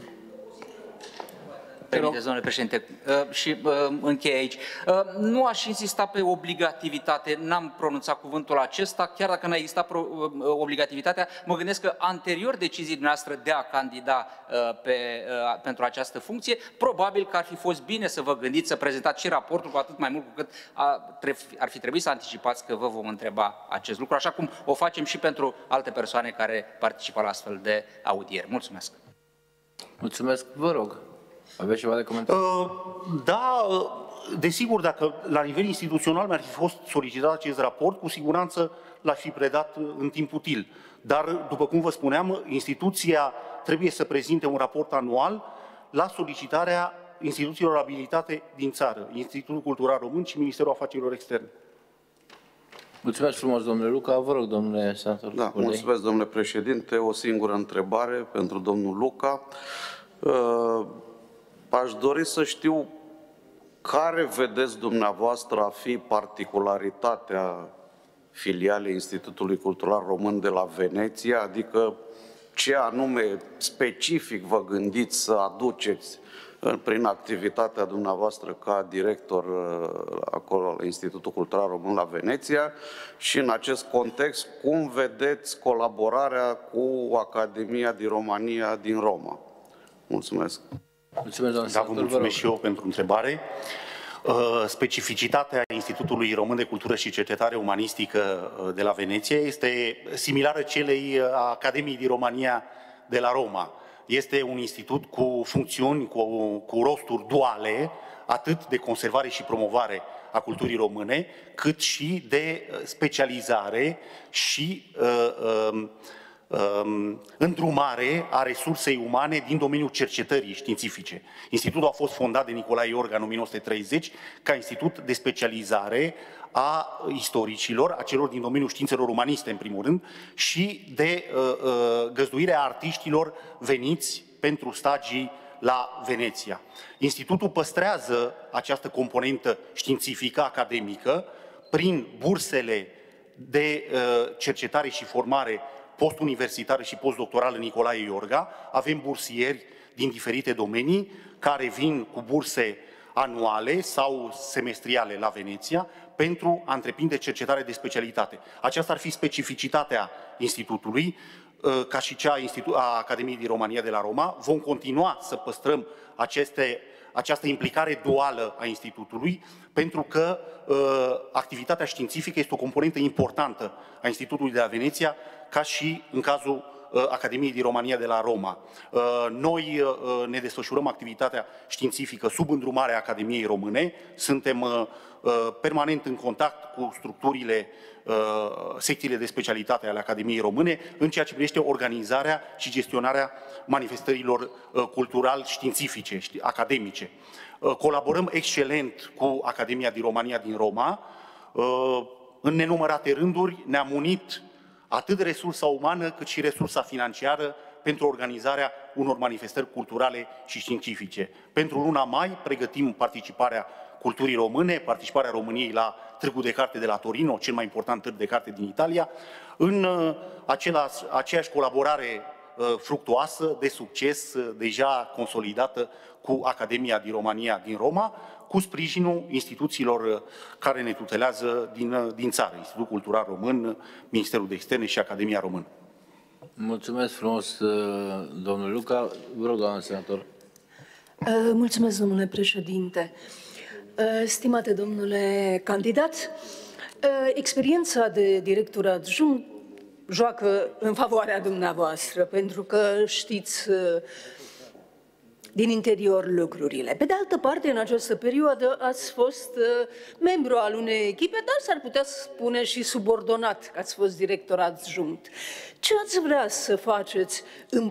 Permiteți, domnule președinte, și închei aici. Nu aș insista pe obligativitate, n-am pronunțat cuvântul acesta, chiar dacă n-a existat obligativitatea, mă gândesc că anterior deciziei noastre de a candida pentru această funcție, probabil că ar fi fost bine să vă gândiți, să prezentați și raportul, cu atât mai mult cu cât ar fi trebuit să anticipați că vă vom întreba acest lucru, așa cum o facem și pentru alte persoane care participă la astfel de audieri. Mulțumesc! Mulțumesc, vă rog. Aveți ceva de comentat? Da, desigur, dacă la nivel instituțional mi-ar fi fost solicitat acest raport, cu siguranță l-aș fi predat în timp util. Dar, după cum vă spuneam, instituția trebuie să prezinte un raport anual la solicitarea instituțiilor abilitate din țară, Institutul Cultural Român și Ministerul Afacerilor Externe. Mulțumesc frumos, domnule Luca. Vă rog, domnule senator. Da, mulțumesc, domnule președinte. O singură întrebare pentru domnul Luca. Aș dori să știu care vedeți dumneavoastră a fi particularitatea filialei Institutului Cultural Român de la Veneția, adică ce anume specific vă gândiți să aduceți prin activitatea dumneavoastră ca director acolo la Institutul Cultural Român la Veneția și în acest context cum vedeți colaborarea cu Academia din România din Roma? Mulțumesc! Mulțumesc, doamne senator. Vă mulțumesc și eu pentru întrebare. Specificitatea Institutului Român de Cultură și Cercetare Umanistică de la Veneția este similară celei a Academiei din România de la Roma. Este un institut cu funcțiuni, cu rosturi duale, atât de conservare și promovare a culturii române, cât și de specializare și îndrumare a resursei umane din domeniul cercetării științifice. Institutul a fost fondat de Nicolae Iorga în 1930 ca institut de specializare a istoricilor, a celor din domeniul științelor umaniste, în primul rând, și de găzduire a artiștilor veniți pentru stagii la Veneția. Institutul păstrează această componentă științifică, academică, prin bursele de cercetare și formare postuniversitară și postdoctorală Nicolae Iorga. Avem bursieri din diferite domenii care vin cu burse anuale sau semestriale la Veneția pentru a întreprinde cercetare de specialitate. Aceasta ar fi specificitatea Institutului, ca și cea a Academiei din România de la Roma. Vom continua să păstrăm această implicare duală a Institutului, pentru că activitatea științifică este o componentă importantă a Institutului de la Veneția, ca și în cazul Academiei din România de la Roma. Noi ne desfășurăm activitatea științifică sub îndrumarea Academiei Române, suntem permanent în contact cu structurile, secțiile de specialitate ale Academiei Române, în ceea ce privește organizarea și gestionarea manifestărilor cultural-științifice, academice. Colaborăm excelent cu Academia din România din Roma. În nenumărate rânduri ne-am unit atât resursa umană cât și resursa financiară pentru organizarea unor manifestări culturale și științifice. Pentru luna mai pregătim participarea culturii române, participarea României la Târgul de Carte de la Torino, cel mai important târg de carte din Italia, în aceeași colaborare fructuoasă, de succes, deja consolidată cu Academia din România din Roma, cu sprijinul instituțiilor care ne tutelează din țară, Institutul Cultural Român, Ministerul de Externe și Academia Română. Mulțumesc frumos, domnul Luca. Vă rog, doamna senator. Mulțumesc, domnule președinte. Stimate domnule candidat, experiența de director adjunct joacă în favoarea dumneavoastră, pentru că știți din interior lucrurile. Pe de altă parte, în această perioadă ați fost membru al unei echipe, dar s-ar putea spune și subordonat, că ați fost director adjunct. Ce ați vrea să faceți în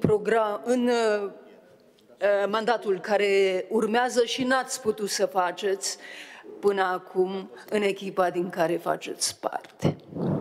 mandatul care urmează și n-ați putut să faceți până acum în echipa din care faceți parte?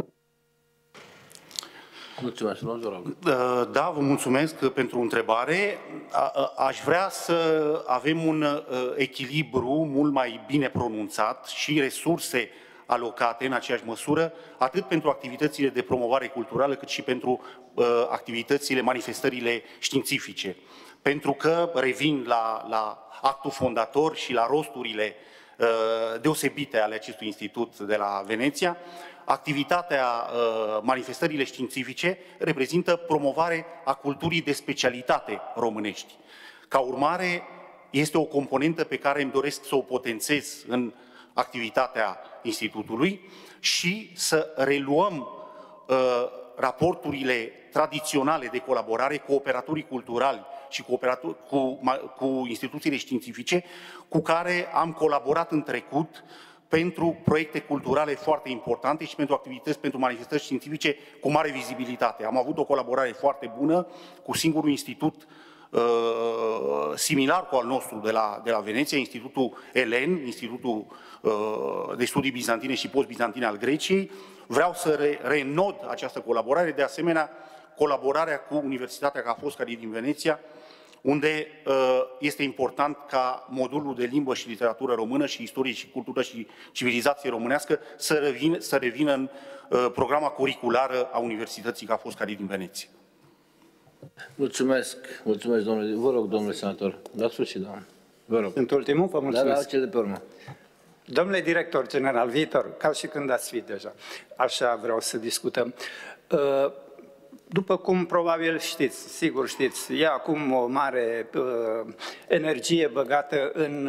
Mulțumesc, vă rog. Da, vă mulțumesc pentru întrebare. Aș vrea să avem un echilibru mult mai bine pronunțat și resurse alocate în aceeași măsură, atât pentru activitățile de promovare culturală, cât și pentru activitățile, manifestările științifice. Pentru că revin la actul fondator și la rosturile deosebite ale acestui institut de la Veneția, activitatea, manifestările științifice reprezintă promovare a culturii de specialitate românești. Ca urmare, este o componentă pe care îmi doresc să o potențez în activitatea Institutului și să reluăm raporturile tradiționale de colaborare cu operatorii culturali și cu instituțiile științifice cu care am colaborat în trecut pentru proiecte culturale foarte importante și pentru activități, pentru manifestări științifice cu mare vizibilitate. Am avut o colaborare foarte bună cu singurul institut similar cu al nostru de la Veneția, Institutul ELEN, Institutul de Studii Bizantine și Post-Bizantine al Greciei. Vreau să renod această colaborare, de asemenea colaborarea cu Universitatea Ca Foscari din Veneția, unde este important ca modulul de limbă și literatură română și istorie și cultură și civilizație românească să revină în programa curriculară a Universității Ca Foscari din Veneția. Mulțumesc, mulțumesc, domnule. Vă rog, domnule senator, la sfârșit, doamnă. Vă rog. Sunt ultimul, vă mulțumesc. Da, cel de pe urmă. Domnule director general, viitor, ca și când ați fi deja, așa vreau să discutăm. După cum probabil știți, sigur știți, e acum o mare energie băgată în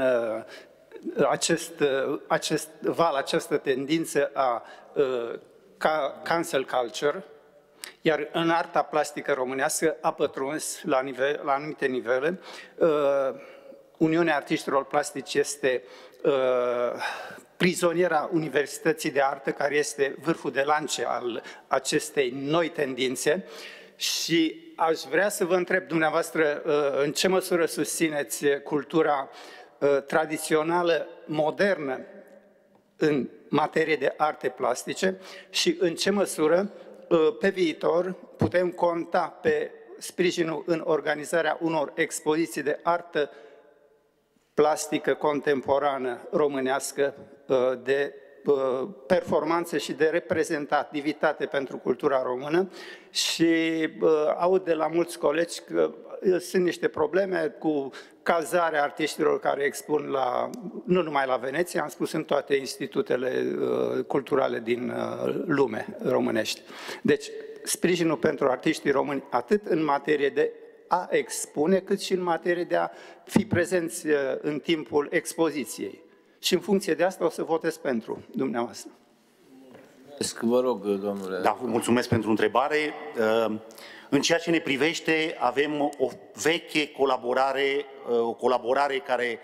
acest val, această tendință a cancel culture, iar în arta plastică românească a pătruns la anumite nivele. Uniunea Artiștilor Plastici este prizoniera Universității de Artă, care este vârful de lance al acestei noi tendințe, și aș vrea să vă întreb dumneavoastră în ce măsură susțineți cultura tradițională, modernă, în materie de arte plastice și în ce măsură pe viitor putem conta pe sprijinul în organizarea unor expoziții de artă plastică contemporană românească, de performanță și de reprezentativitate pentru cultura română. Și aud de la mulți colegi că sunt niște probleme cu cazarea artiștilor care expun nu numai la Veneția, am spus în toate institutele culturale din lume românești. Deci, sprijinul pentru artiștii români, atât în materie de a expune, cât și în materie de a fi prezenți în timpul expoziției. Și în funcție de asta o să votez pentru dumneavoastră. Vă rog, domnule. Da, vă mulțumesc pentru întrebare. În ceea ce ne privește, avem o veche colaborare, o colaborare care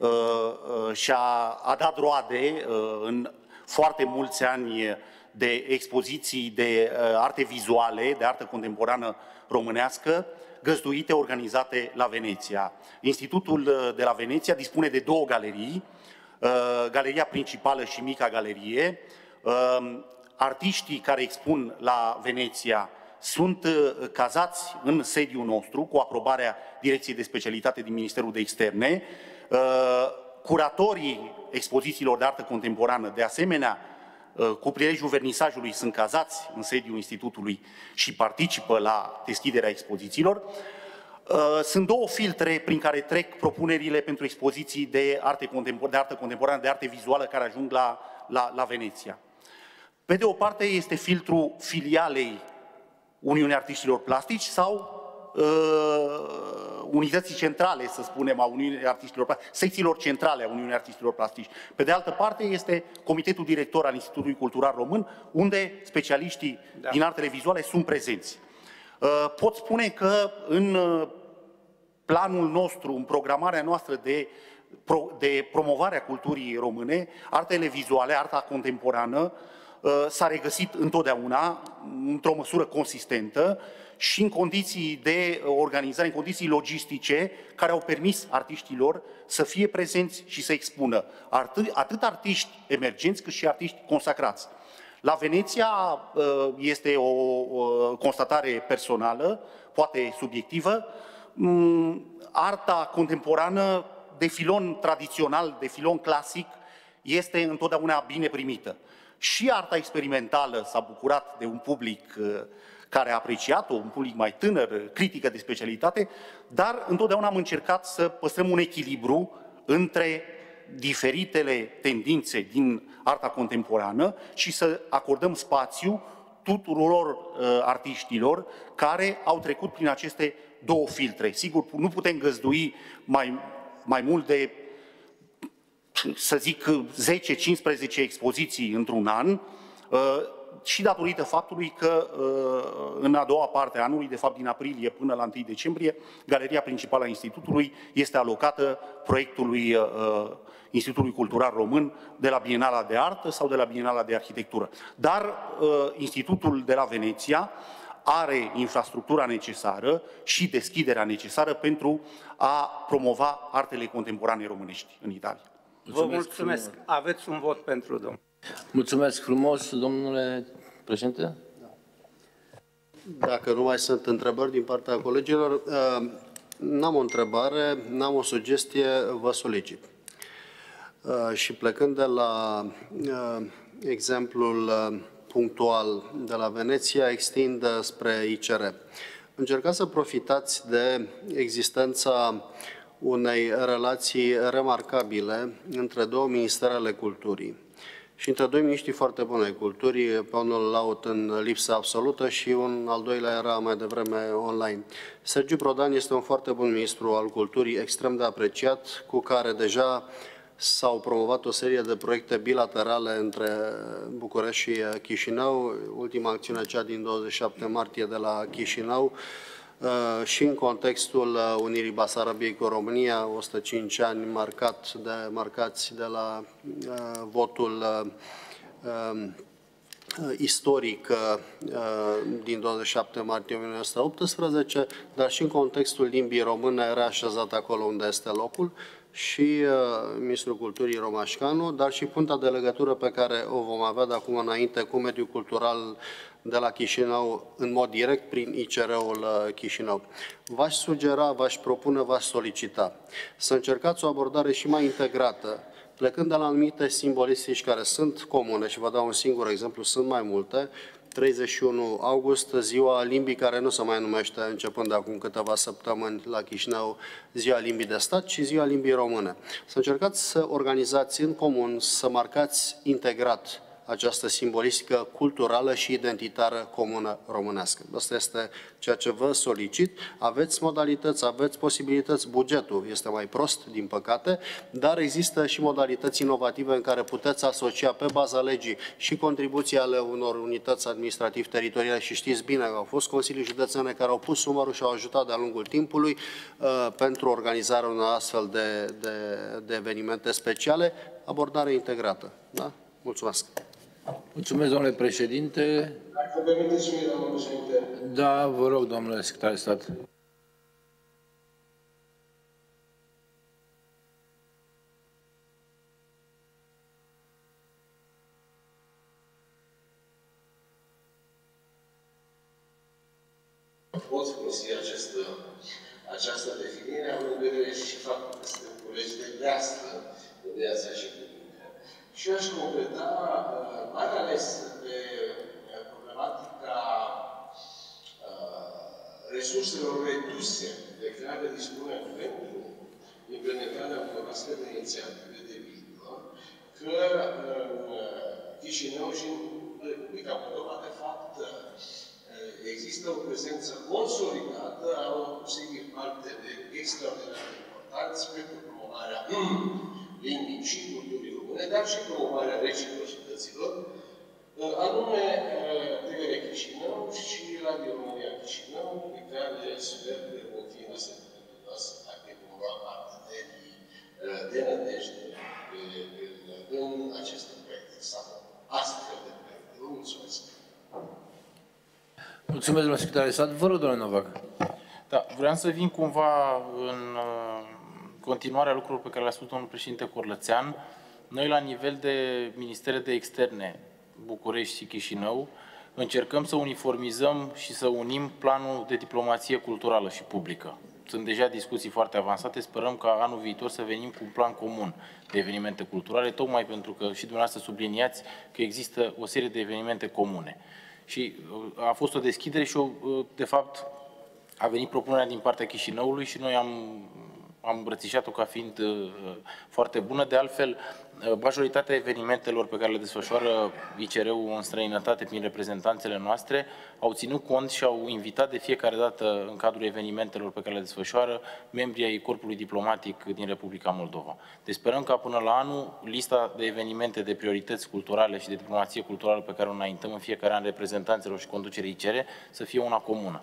a dat roade în foarte mulți ani de expoziții de arte vizuale, de artă contemporană românească, găzduite, organizate la Veneția. Institutul de la Veneția dispune de două galerii, galeria principală și mica galerie. Artiștii care expun la Veneția sunt cazați în sediul nostru cu aprobarea Direcției de Specialitate din Ministerul de Externe. Curatorii expozițiilor de artă contemporană, de asemenea, cu prilejul vernisajului sunt cazați în sediul Institutului și participă la deschiderea expozițiilor. Sunt două filtre prin care trec propunerile pentru expoziții de artă contemporană, de arte vizuală care ajung la Veneția. Pe de o parte este filtrul filialei Uniunii Artiștilor Plastici sau unității centrale, să spunem, a Uniunii Artiștilor Plastici, secțiilor centrale a Uniunii Artiștilor Plastici. Pe de altă parte este Comitetul Director al Institutului Cultural Român, unde specialiștii din artele vizuale sunt prezenți. Pot spune că în planul nostru, în programarea noastră de promovare a culturii române, artele vizuale, arta contemporană, s-a regăsit întotdeauna, într-o măsură consistentă, și în condiții de organizare, în condiții logistice, care au permis artiștilor să fie prezenți și să expună atât artiști emergenți, cât și artiști consacrați. La Veneția este o constatare personală, poate subiectivă, arta contemporană de filon tradițional, de filon clasic, este întotdeauna bine primită. Și arta experimentală s-a bucurat de un public care a apreciat-o, un public mai tânăr, critică de specialitate, dar întotdeauna am încercat să păstrăm un echilibru între diferitele tendințe din arta contemporană și să acordăm spațiu tuturor artiștilor care au trecut prin aceste două filtre. Sigur, nu putem găzdui mai mult de, să zic, 10-15 expoziții într-un an, și datorită faptului că în a doua parte a anului, de fapt din aprilie până la 1 decembrie, galeria principală a Institutului este alocată proiectului Institutului Cultural Român de la Bienala de Artă sau de la Bienala de Arhitectură. Dar Institutul de la Veneția are infrastructura necesară și deschiderea necesară pentru a promova artele contemporane românești în Italia. Vă mulțumesc. Aveți un vot pentru domnul. Mulțumesc frumos, domnule președinte. Dacă nu mai sunt întrebări din partea colegilor, n-am o întrebare, n-am o sugestie, vă solicit. Și plecând de la exemplul punctual de la Veneția, extind spre ICR. Încercați să profitați de existența unei relații remarcabile între două ministere ale culturii și între doi miniștri foarte buni ai culturii, pe unul îl laud în lipsă absolută și un al doilea era mai devreme online. Sergiu Prodan este un foarte bun ministru al culturii, extrem de apreciat, cu care deja s-au promovat o serie de proiecte bilaterale între București și Chișinău, ultima acțiune cea din 27 martie de la Chișinău, și în contextul unirii Basarabiei cu România, 105 ani marcați de la votul istoric din 27 martie 1918, dar și în contextul limbii române reașezat acolo unde este locul, și Ministrul Culturii Romașcanu, dar și punta de legătură pe care o vom avea de acum înainte cu mediul cultural de la Chișinău, în mod direct prin ICR-ul Chișinău. V-aș sugera, v-aș propune, v-aș solicita să încercați o abordare și mai integrată, plecând de la anumite simbolistici care sunt comune, și vă dau un singur exemplu, sunt mai multe. 31 august, ziua limbii care nu se mai numește, începând de acum câteva săptămâni la Chișinău, ziua limbii de stat, ci ziua limbii române. Să încercați să organizați în comun, să marcați integrat această simbolistică culturală și identitară comună românească. Asta este ceea ce vă solicit. Aveți modalități, aveți posibilități, bugetul este mai prost, din păcate, dar există și modalități inovative în care puteți asocia pe baza legii și contribuții ale unor unități administrativ-teritoriale, și știți bine că au fost consilii județene care au pus numărul și au ajutat de-a lungul timpului pentru organizarea unor astfel de evenimente speciale, abordare integrată. Da? Mulțumesc! Mulțumesc, domnule președinte. Dacă permiteți și mie, domnule președinte. Da, vă rog, domnule secretar de stat. Pot folosi această definire, având în vedere și faptul că suntem colegi de dreastă și cuvinte. Și aș completa, mai ales de problematica resurselor reduse de care dispunem pentru implementarea unor astfel de inițiative de viitor, că în Chișinău și în Republica Moldova, de fapt, există o prezență consolidată a unor posibili parteneri extraordinar de importanți pentru promovarea limbii și culturii române, dar și promovarea reciprocităților, anume TV Chișinău și Radio România Chișinău, pe care sper că vor fi dacă cumva partenerii de nădejde în aceste proiecte sau astfel de proiecte. Vă mulțumesc! Mulțumesc, domnule secretar de stat. Vă rog, domnule Novac. Da, vreau să vin cumva în continuarea lucrurilor pe care le-a spus domnul președinte Corlățean. Noi, la nivel de Ministere de Externe, București și Chișinău, încercăm să uniformizăm și să unim planul de diplomație culturală și publică. Sunt deja discuții foarte avansate, sperăm ca anul viitor să venim cu un plan comun de evenimente culturale, tocmai pentru că și dumneavoastră subliniați că există o serie de evenimente comune. Și a fost o deschidere și, de fapt, a venit propunerea din partea Chișinăului și noi am îmbrățișat-o ca fiind foarte bună. De altfel, majoritatea evenimentelor pe care le desfășoară ICR-ul în străinătate prin reprezentanțele noastre au ținut cont și au invitat de fiecare dată în cadrul evenimentelor pe care le desfășoară membrii ai Corpului Diplomatic din Republica Moldova. Deci sperăm ca până la anul lista de evenimente de priorități culturale și de diplomație culturală pe care o înaintăm în fiecare an reprezentanțelor și conducerii ICR să fie una comună.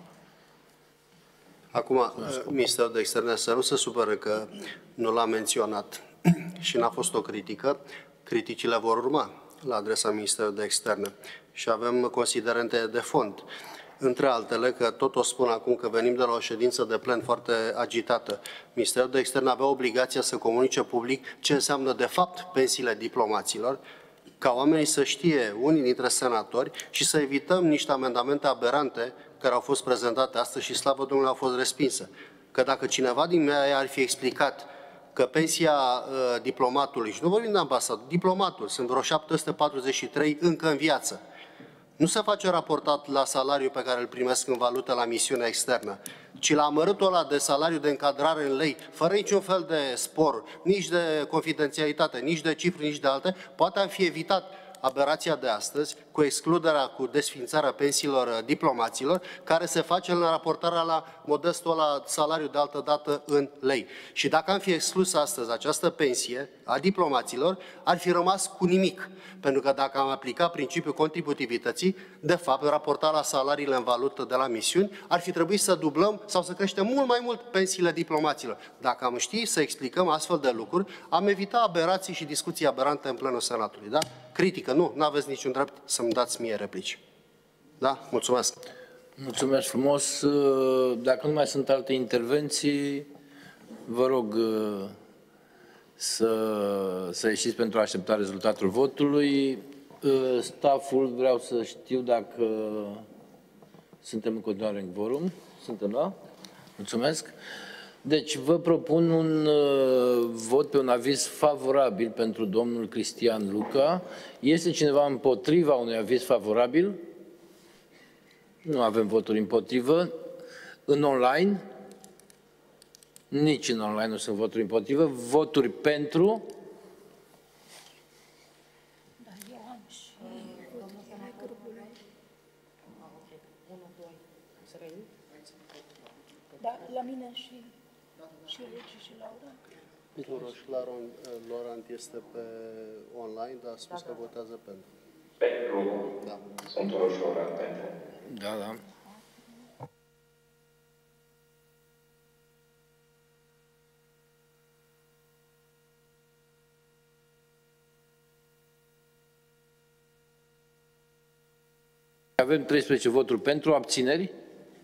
Acum, Ministerul de Externe să nu se supere că nu l-a menționat și n-a fost o critică. Criticile vor urma la adresa Ministerului de Externe și avem considerente de fond. Între altele, că tot o spun acum că venim de la o ședință de plen foarte agitată. Ministerul de Externe avea obligația să comunice public ce înseamnă de fapt pensiile diplomaților, ca oamenii să știe, unii dintre senatori, și să evităm niște amendamente aberante care au fost prezentate astăzi și, slavă Domnului, au fost respinse. Că dacă cineva din mea ar fi explicat că pensia diplomatului, și nu vorbim de ambasador, diplomatul, sunt vreo 743 încă în viață, nu se face raportat la salariul pe care îl primesc în valută la misiunea externă, ci la amărâtul ăla de salariu de încadrare în lei, fără niciun fel de spor, nici de confidențialitate, nici de cifre, nici de alte, poate am fi evitat aberația de astăzi, cu excluderea, cu desfințarea pensiilor diplomaților, care se face în raportarea la modestul ăla salariu de altă dată în lei. Și dacă am fi exclus astăzi această pensie a diplomaților, ar fi rămas cu nimic. Pentru că dacă am aplicat principiul contributivității, de fapt, raportarea la salariile în valută de la misiuni, ar fi trebuit să dublăm sau să creștem mult mai mult pensiile diplomaților. Dacă am ști să explicăm astfel de lucruri, am evitat aberații și discuții aberante în plenul Senatului. Da? Critică, nu aveți niciun drept să-mi dați mie replici. Da? Mulțumesc! Mulțumesc frumos! Dacă nu mai sunt alte intervenții, vă rog să ieșiți pentru a aștepta rezultatul votului. Stafful, vreau să știu dacă suntem în continuare în quorum. Suntem, da? Mulțumesc! Deci, vă propun un vot pe un aviz favorabil pentru domnul Cristian Luca. Este cineva împotriva unui aviz favorabil? Nu avem voturi împotrivă. În online? Nici în online nu sunt voturi împotrivă. Voturi pentru? Da, la mine și Regi și Laura. Laurent este pe online, dar a spus că votează pentru. Pentru? Da. Sunt ușor pentru. Da, da. Avem 13 voturi pentru, abțineri.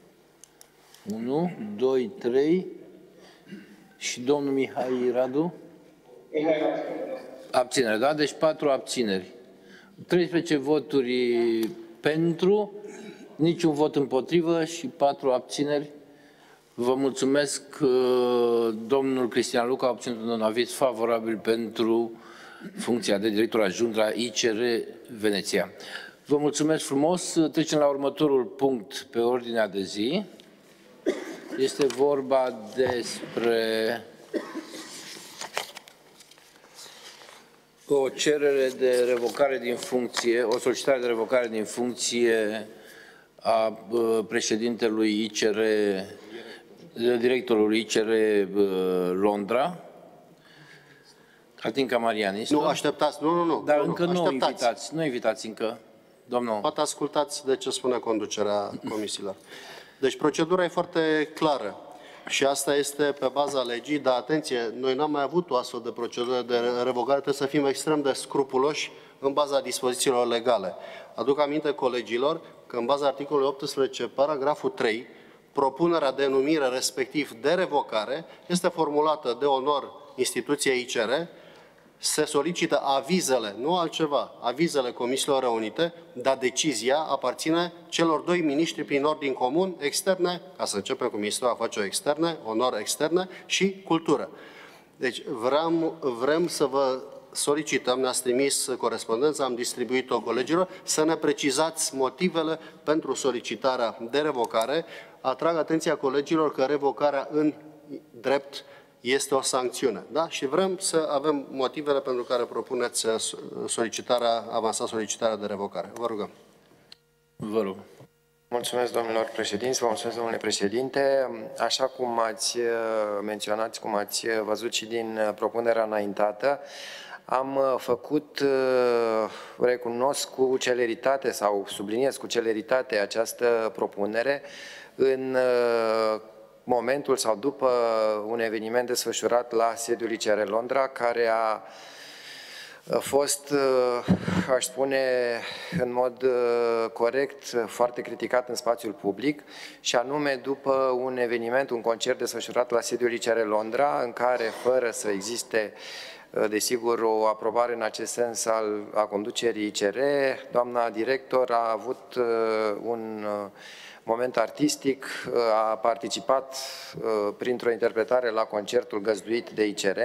1, 2, 3 și domnul Mihai Radu. Abținere, da? Deci 4 abțineri. 13 voturi pentru, niciun vot împotrivă și 4 abțineri. Vă mulțumesc. Domnul Cristian Luca a obținut un aviz favorabil pentru funcția de director adjunct la ICR Veneția. Vă mulțumesc frumos. Trecem la următorul punct pe ordinea de zi. Este vorba despre o cerere de revocare din funcție, o solicitare de revocare din funcție a președintelui ICR, directorului ICR Londra, Catinca Marianis. Nu, așteptați, nu. Dar încă nu invitați, nu invitați încă, domnul. Poate ascultați de ce spune conducerea comisiilor. Deci procedura e foarte clară și asta este pe baza legii, dar atenție, noi n-am mai avut o astfel de procedură de revocare, trebuie să fim extrem de scrupuloși în baza dispozițiilor legale. Aduc aminte colegilor că în baza articolului 18, paragraful 3, propunerea de numire, respectiv de revocare, este formulată de onor instituției ICR, se solicită avizele, nu altceva, avizele Comisiilor Reunite, dar decizia aparține celor doi miniștri prin ordin comun, externe, ca să începem cu Ministerul Afacerilor Externe, onor externe și cultură. Deci vrem să vă solicităm, ne-ați trimis corespondența, am distribuit-o colegilor, să ne precizați motivele pentru solicitarea de revocare. Atrag atenția colegilor că revocarea în drept este o sancțiune. Da? Și vrem să avem motivele pentru care propuneți solicitarea de revocare. Vă rugăm. Vă rog. Mulțumesc, domnilor președinți, vă mulțumesc, domnule președinte. Așa cum ați menționat, cum ați văzut și din propunerea înaintată, am făcut, recunosc cu celeritate sau subliniez cu celeritate această propunere în momentul sau după un eveniment desfășurat la sediul ICR Londra, care a fost, aș spune, în mod corect, foarte criticat în spațiul public, și anume după un eveniment, un concert desfășurat la sediul ICR Londra, în care, fără să existe, desigur, o aprobare în acest sens a conducerii ICR, doamna director a avut un moment artistic, a participat printr-o interpretare la concertul găzduit de ICR.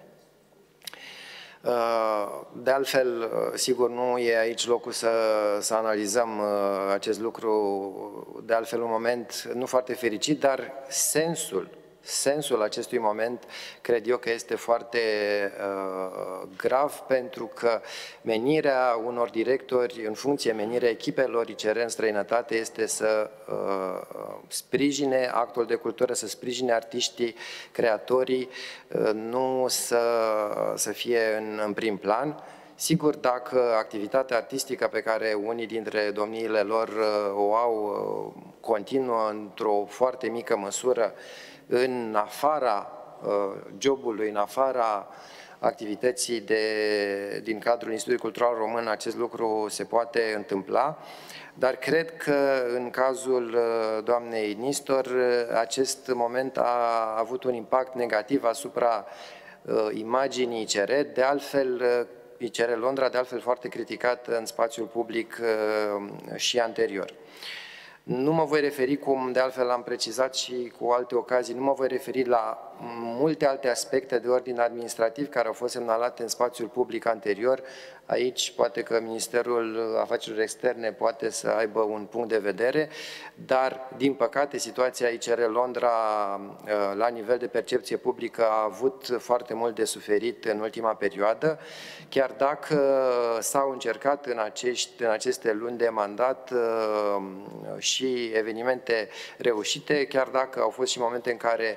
De altfel, sigur, nu e aici locul să analizăm acest lucru, de altfel un moment nu foarte fericit, dar sensul acestui moment cred eu că este foarte grav, pentru că menirea unor directori în funcție, menirea echipelor ICR în străinătate este să sprijine actul de cultură, să sprijine artiștii, creatorii, nu să fie în prim plan. Sigur, dacă activitatea artistică pe care unii dintre domniile lor o au continuă într-o foarte mică măsură în afara jobului, în afara activității din cadrul Institutului Cultural Român, acest lucru se poate întâmpla, dar cred că în cazul doamnei Nistor acest moment a avut un impact negativ asupra imaginii ICR, de altfel ICR Londra, de altfel foarte criticat în spațiul public și anterior. Nu mă voi referi, cum de altfel am precizat și cu alte ocazii, nu mă voi referi la multe alte aspecte de ordin administrativ care au fost semnalate în spațiul public anterior. Aici poate că Ministerul Afacerilor Externe poate să aibă un punct de vedere, dar din păcate situația ICR Londra la nivel de percepție publică a avut foarte mult de suferit în ultima perioadă, chiar dacă s-au încercat în aceste luni de mandat și evenimente reușite, chiar dacă au fost și momente în care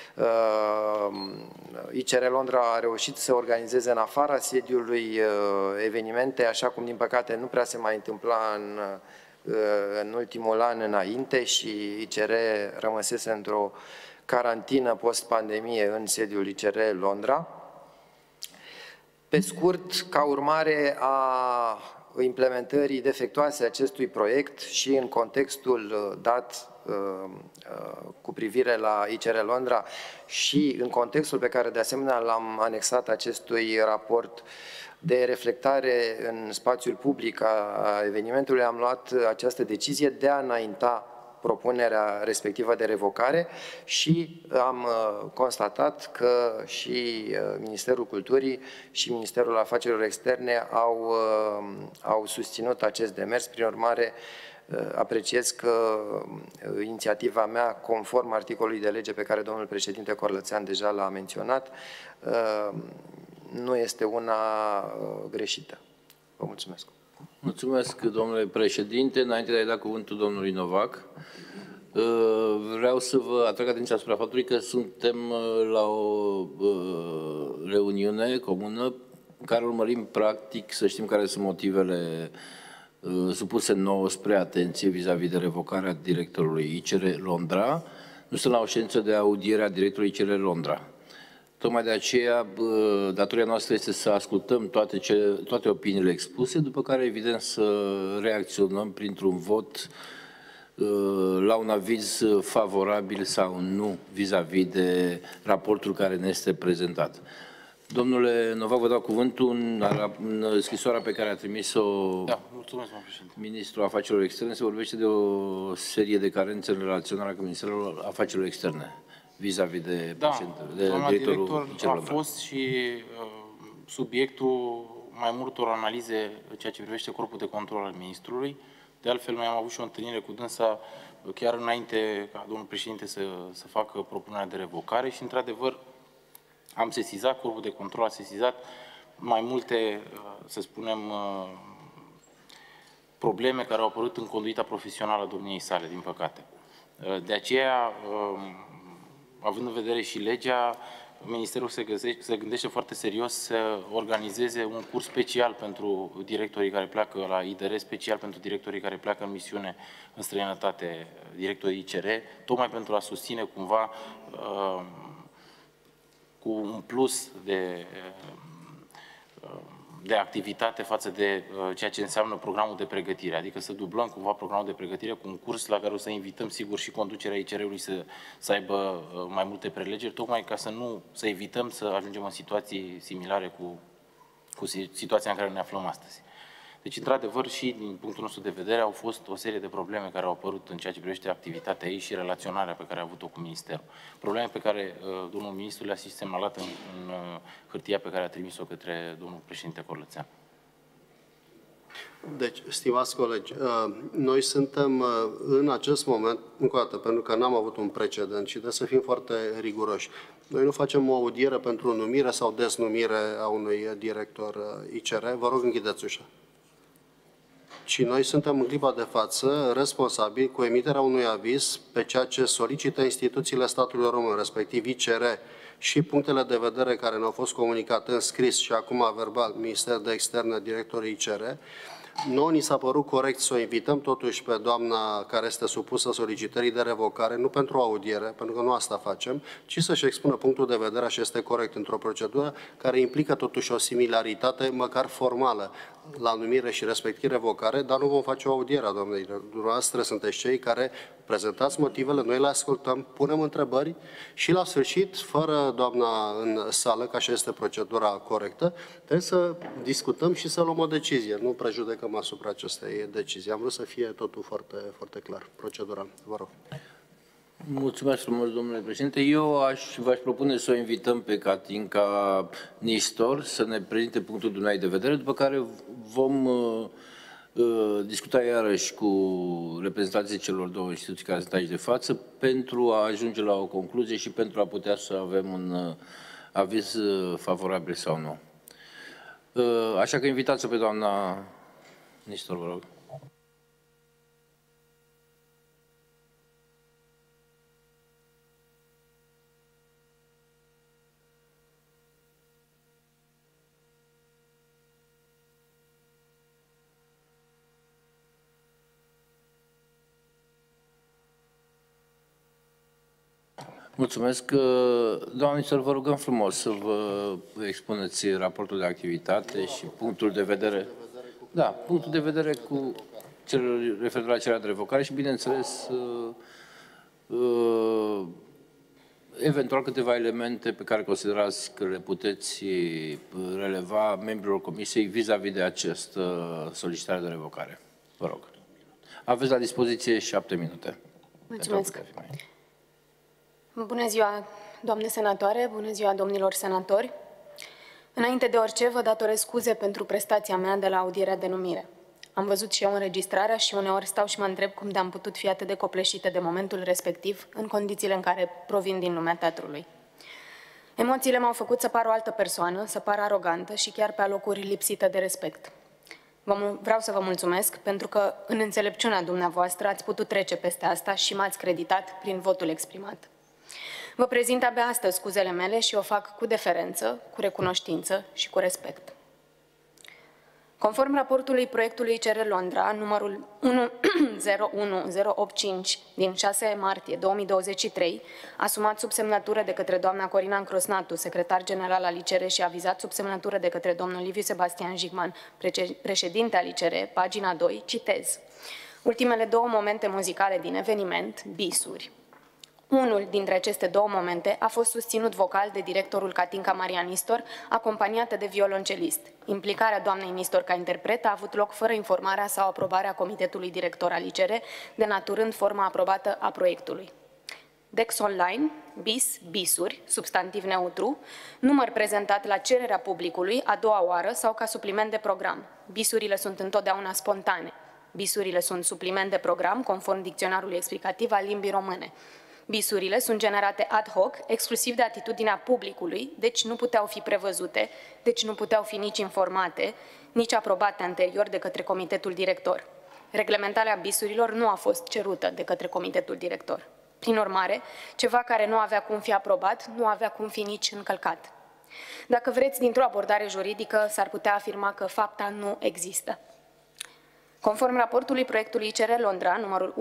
ICR Londra a reușit să organizeze în afara sediului evenimente, așa cum din păcate nu prea se mai întâmpla în ultimul an înainte, și ICR rămăsese într-o carantină post-pandemie în sediul ICR Londra. Pe scurt, ca urmare a implementării defectuoase acestui proiect și în contextul dat cu privire la ICR Londra și în contextul pe care de asemenea l-am anexat acestui raport de reflectare în spațiul public a evenimentului, am luat această decizie de a înainta propunerea respectivă de revocare și am constatat că și Ministerul Culturii și Ministerul Afacerilor Externe au susținut acest demers. Prin urmare, apreciez că inițiativa mea, conform articolului de lege pe care domnul președinte Corlățean deja l-a menționat, nu este una greșită. Vă mulțumesc. Mulțumesc, domnule președinte. Înainte de a-i da cuvântul domnului Novac, vreau să vă atrag atenția asupra faptului că suntem la o reuniune comună în care urmărim practic să știm care sunt motivele supuse nouă spre atenție vis-a-vis de revocarea directorului ICR Londra. Nu sunt la o ședință de audiere a directorului ICR Londra. Tocmai de aceea, datoria noastră este să ascultăm toate opiniile expuse, după care, evident, să reacționăm printr-un vot la un aviz favorabil sau nu vis-a-vis de raportul care ne este prezentat. Domnule Novac, vă dau cuvântul în scrisoarea pe care a trimis-o Ministrul Afacerilor Externe. Se vorbește de o serie de carențe în relaționarea cu Ministerul Afacerilor Externe vis-a-vis de directorul a fost și subiectul mai multor analize în ceea ce privește corpul de control al ministrului. De altfel, noi am avut și o întâlnire cu dânsa chiar înainte ca domnul președinte să facă propunerea de revocare și, într-adevăr, am sesizat, corpul de control a sesizat mai multe, să spunem, probleme care au apărut în conduita profesională a domniei sale, din păcate. De aceea, având în vedere și legea, Ministerul se gândește foarte serios să organizeze un curs special pentru directorii care pleacă la IDR, special pentru directorii care pleacă în misiune în străinătate, directorii ICR, tocmai pentru a susține cumva cu un plus de activitate față de ceea ce înseamnă programul de pregătire, adică să dublăm cumva programul de pregătire cu un curs la care o să invităm sigur și conducerea ICR-ului să aibă mai multe prelegeri, tocmai ca să evităm să ajungem în situații similare cu situația în care ne aflăm astăzi. Deci, într-adevăr, și din punctul nostru de vedere, au fost o serie de probleme care au apărut în ceea ce privește activitatea ei și relaționarea pe care a avut-o cu Ministerul. Probleme pe care domnul ministru le-a și semnalat în hârtia pe care a trimis-o către domnul președinte Corlățean. Deci, stimați colegi, noi suntem în acest moment, încă o dată, pentru că n-am avut un precedent și trebuie să fim foarte riguroși. Noi nu facem o audiere pentru numire sau deznumire a unui director ICR. Vă rog, închideți ușa. Și noi suntem în clipa de față responsabili cu emiterea unui aviz pe ceea ce solicită instituțiile statului român, respectiv ICR, și punctele de vedere care ne-au fost comunicate în scris și acum verbal, Ministerul de Externe, directorul ICR. Nouă ni s-a părut corect să o invităm totuși pe doamna care este supusă solicitării de revocare, nu pentru audiere, pentru că nu asta facem, ci să-și expună punctul de vedere, și este corect, într-o procedură care implică totuși o similaritate, măcar formală, la numire și respectiv revocare, dar nu vom face o audiere a doamnei. Dumneavoastră sunteți cei care prezentați motivele, noi le ascultăm, punem întrebări și la sfârșit, fără doamna în sală, că așa este procedura corectă, trebuie să discutăm și să luăm o decizie. Nu prejudecăm asupra acestei decizii. Am vrut să fie totul foarte, foarte clar. Procedura. Vă rog. Mulțumesc frumos, domnule președinte. Eu v-aș propune să o invităm pe Catinca Nistor să ne prezinte punctul dumneavoastră de vedere, după care vom discuta iarăși cu reprezentanții celor două instituții care sunt aici de față pentru a ajunge la o concluzie și pentru a putea să avem un aviz favorabil sau nu. Așa că invitați-o pe doamna Nistor, vă rog. Mulțumesc. Doamna ministru, vă rugăm frumos să vă expuneți raportul de activitate și punctul de vedere. Da, punctul de vedere cu cel referitor la cererea de revocare și, bineînțeles, eventual câteva elemente pe care considerați că le puteți releva membrilor Comisiei vis-a-vis de această solicitare de revocare. Vă rog. Aveți la dispoziție 7 minute. Mulțumesc. Bună ziua, doamne senatoare, bună ziua, domnilor senatori. Înainte de orice, vă datorez scuze pentru prestația mea de la audierea de numire. Am văzut și eu înregistrarea și uneori stau și mă întreb cum de-am putut fi atât de copleșită de momentul respectiv, în condițiile în care provin din lumea teatrului. Emoțiile m-au făcut să par o altă persoană, să par arogantă și chiar pe alocuri lipsită de respect. Vreau să vă mulțumesc pentru că, în înțelepciunea dumneavoastră, ați putut trece peste asta și m-ați creditat prin votul exprimat. Vă prezint abia astăzi scuzele mele și o fac cu deferență, cu recunoștință și cu respect. Conform raportului proiectului ICR Londra, numărul 101085 din 6 martie 2023, asumat sub semnătură de către doamna Corina Încrosnatu, secretar general al ICR și avizat sub semnătură de către domnul Liviu Sebastian Jigman, președinte al ICR, pagina 2, citez. Ultimele două momente muzicale din eveniment, bisuri. Unul dintre aceste două momente a fost susținut vocal de directorul Catinca Maria Nistor, acompaniată de violoncelist. Implicarea doamnei Nistor ca interpret a avut loc fără informarea sau aprobarea comitetului director al ICR, denaturând forma aprobată a proiectului. Dex Online, bis, bisuri, substantiv neutru, număr prezentat la cererea publicului a doua oară sau ca supliment de program. Bisurile sunt întotdeauna spontane. Bisurile sunt supliment de program, conform dicționarului explicativ al limbii române. Bisurile sunt generate ad hoc, exclusiv de atitudinea publicului, deci nu puteau fi prevăzute, deci nu puteau fi nici informate, nici aprobate anterior de către comitetul director. Reglementarea bisurilor nu a fost cerută de către comitetul director. Prin urmare, ceva care nu avea cum fi aprobat, nu avea cum fi nici încălcat. Dacă vreți, dintr-o abordare juridică, s-ar putea afirma că fapta nu există. Conform raportului proiectului ICR Londra, numărul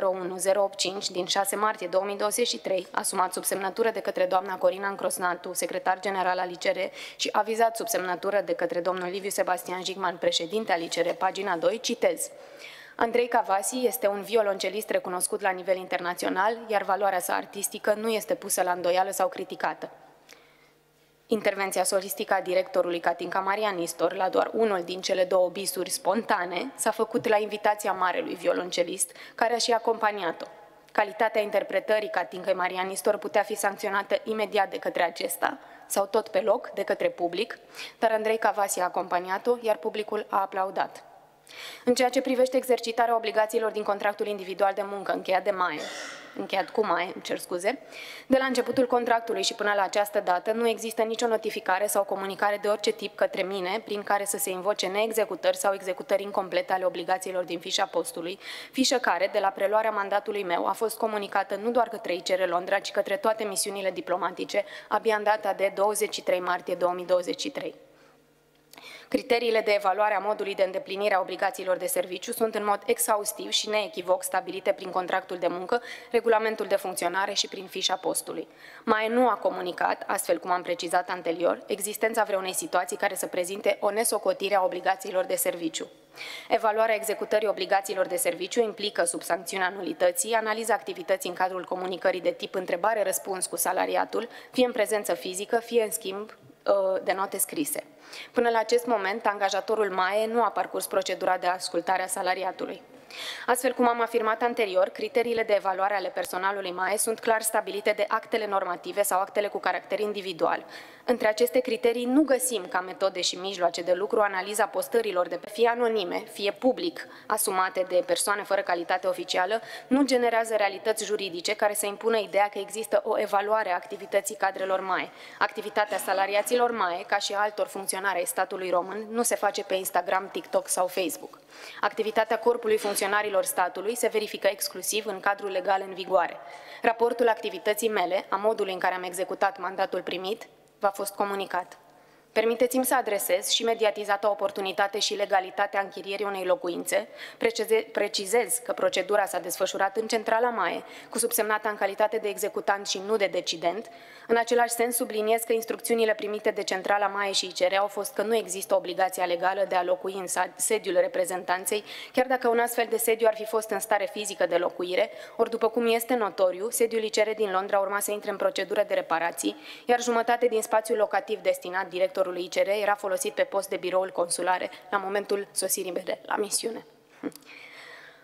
101085 din 6 martie 2023, asumat sub semnătură de către doamna Corina Încrosnatu, secretar general al ICR și avizat sub semnătură de către domnul Liviu Sebastian Jigman, președinte al ICR, pagina 2, citez. Andrei Cavasi este un violoncelist recunoscut la nivel internațional, iar valoarea sa artistică nu este pusă la îndoială sau criticată. Intervenția solistică a directorului Catinca Maria Nistor la doar unul din cele două bisuri spontane s-a făcut la invitația marelui violoncelist, care a și acompaniat-o. Calitatea interpretării Catincăi Maria Nistor putea fi sancționată imediat de către acesta, sau tot pe loc, de către public, dar Andrei Cavasi a acompaniat-o, iar publicul a aplaudat. În ceea ce privește exercitarea obligațiilor din contractul individual de muncă încheiat cu MAE, de la începutul contractului și până la această dată nu există nicio notificare sau comunicare de orice tip către mine prin care să se invoce neexecutări sau executări incomplete ale obligațiilor din fișa postului, fișă care, de la preluarea mandatului meu, a fost comunicată nu doar către ICR Londra, ci către toate misiunile diplomatice, abia în data de 23 martie 2023. Criteriile de evaluare a modului de îndeplinire a obligațiilor de serviciu sunt în mod exhaustiv și neechivoc stabilite prin contractul de muncă, regulamentul de funcționare și prin fișa postului. MAE nu a comunicat, astfel cum am precizat anterior, existența vreunei situații care să prezinte o nesocotire a obligațiilor de serviciu. Evaluarea executării obligațiilor de serviciu implică, sub sancțiunea nulității, analiza activității în cadrul comunicării de tip întrebare-răspuns cu salariatul, fie în prezență fizică, fie în schimb de note scrise. Până la acest moment, angajatorul MAE nu a parcurs procedura de ascultare a salariatului. Astfel cum am afirmat anterior, criteriile de evaluare ale personalului MAE sunt clar stabilite de actele normative sau actele cu caracter individual. Între aceste criterii nu găsim ca metode și mijloace de lucru analiza postărilor de fie anonime, fie public, asumate de persoane fără calitate oficială, nu generează realități juridice care să impună ideea că există o evaluare a activității cadrelor MAE. Activitatea salariaților MAE, ca și a altor funcționari ai statului român, nu se face pe Instagram, TikTok sau Facebook. Activitatea corpului funcționarilor statului se verifică exclusiv în cadrul legal în vigoare. Raportul activității mele, a modului în care am executat mandatul primit, v-a fost comunicat. Permiteți-mi să adresez și mediatizată oportunitate și legalitatea închirierii unei locuințe. Precizez că procedura s-a desfășurat în centrala MAE, cu subsemnata în calitate de executant și nu de decident. În același sens, subliniez că instrucțiunile primite de centrala MAE și ICR au fost că nu există obligația legală de a locui în sediul reprezentanței, chiar dacă un astfel de sediu ar fi fost în stare fizică de locuire, ori după cum este notoriu, sediul ICR din Londra urma să intre în procedură de reparații, iar jumătate din spațiul locativ destinat directorului ICR era folosit pe post de biroul consulare la momentul sosirii mele la misiune.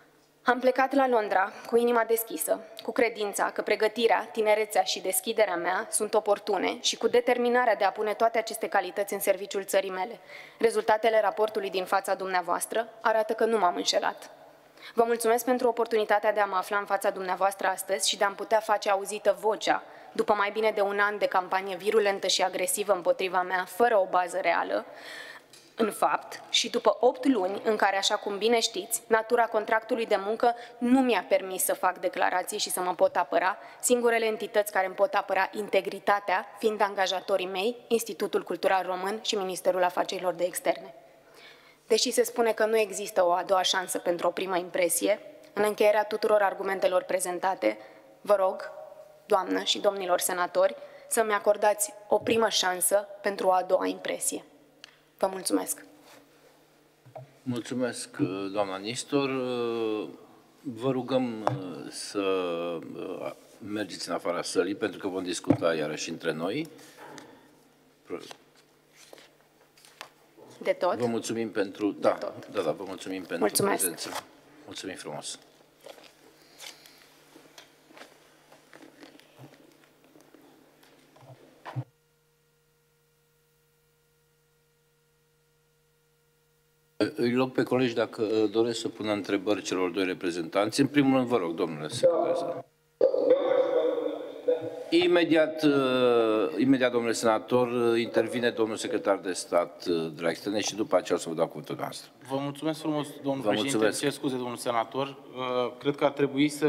Am plecat la Londra cu inima deschisă, cu credința că pregătirea, tinerețea și deschiderea mea sunt oportune și cu determinarea de a pune toate aceste calități în serviciul țării mele. Rezultatele raportului din fața dumneavoastră arată că nu m-am înșelat. Vă mulțumesc pentru oportunitatea de a mă afla în fața dumneavoastră astăzi și de a-mi putea face auzită vocea, după mai bine de un an de campanie virulentă și agresivă împotriva mea, fără o bază reală, în fapt, și după 8 luni în care, așa cum bine știți, natura contractului de muncă nu mi-a permis să fac declarații și să mă pot apăra, singurele entități care îmi pot apăra integritatea fiind angajatorii mei, Institutul Cultural Român și Ministerul Afacerilor de Externe. Deși se spune că nu există o a doua șansă pentru o primă impresie, în încheierea tuturor argumentelor prezentate, vă rog, doamnă și domnilor senatori, să-mi acordați o primă șansă pentru o a doua impresie. Vă mulțumesc. Mulțumesc, doamna Nistor. Vă rugăm să mergeți în afara sălii, pentru că vom discuta iarăși între noi. De tot? Vă mulțumim pentru... Da, vă mulțumim pentru prezență. Mulțumim frumos. Îi rog pe colegi dacă doresc să pună întrebări celor doi reprezentanți. În primul rând, vă rog, domnule secretar. Imediat, domnule senator, intervine domnul secretar de stat de la Externe și după aceea o să vă dau cuvântul noastră. Vă mulțumesc frumos, domnul președinte. Îmi cer scuze, domnul senator. Cred că ar trebui să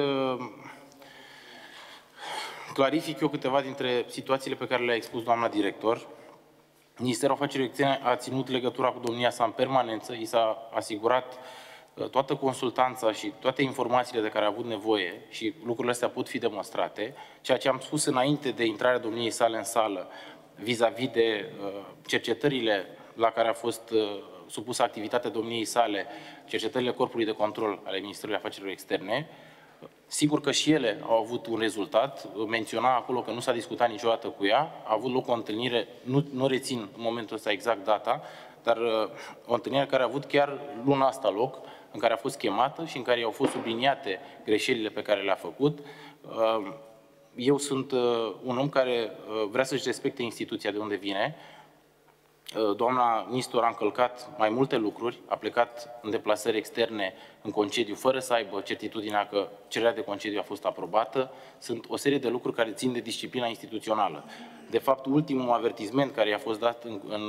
clarific eu câteva dintre situațiile pe care le-a expus doamna director. Ministerul Afacerilor Externe a ținut legătura cu domnia sa în permanență, i s-a asigurat toată consultanța și toate informațiile de care a avut nevoie și lucrurile astea pot fi demonstrate. Ceea ce am spus înainte de intrarea domniei sale în sală, vis-a-vis de cercetările la care a fost supusă activitatea domniei sale, cercetările Corpului de Control ale Ministerului Afacerilor Externe, sigur că și ele au avut un rezultat. Menționa acolo că nu s-a discutat niciodată cu ea. A avut loc o întâlnire, nu rețin în momentul ăsta exact data, dar o întâlnire care a avut chiar luna asta loc, în care a fost chemată și în care i-au fost subliniate greșelile pe care le-a făcut. Eu sunt un om care vrea să-și respecte instituția de unde vine. Doamna Nistor a încălcat mai multe lucruri, a plecat în deplasări externe în concediu fără să aibă certitudinea că cererea de concediu a fost aprobată. Sunt o serie de lucruri care țin de disciplina instituțională. De fapt, ultimul avertisment care i-a fost dat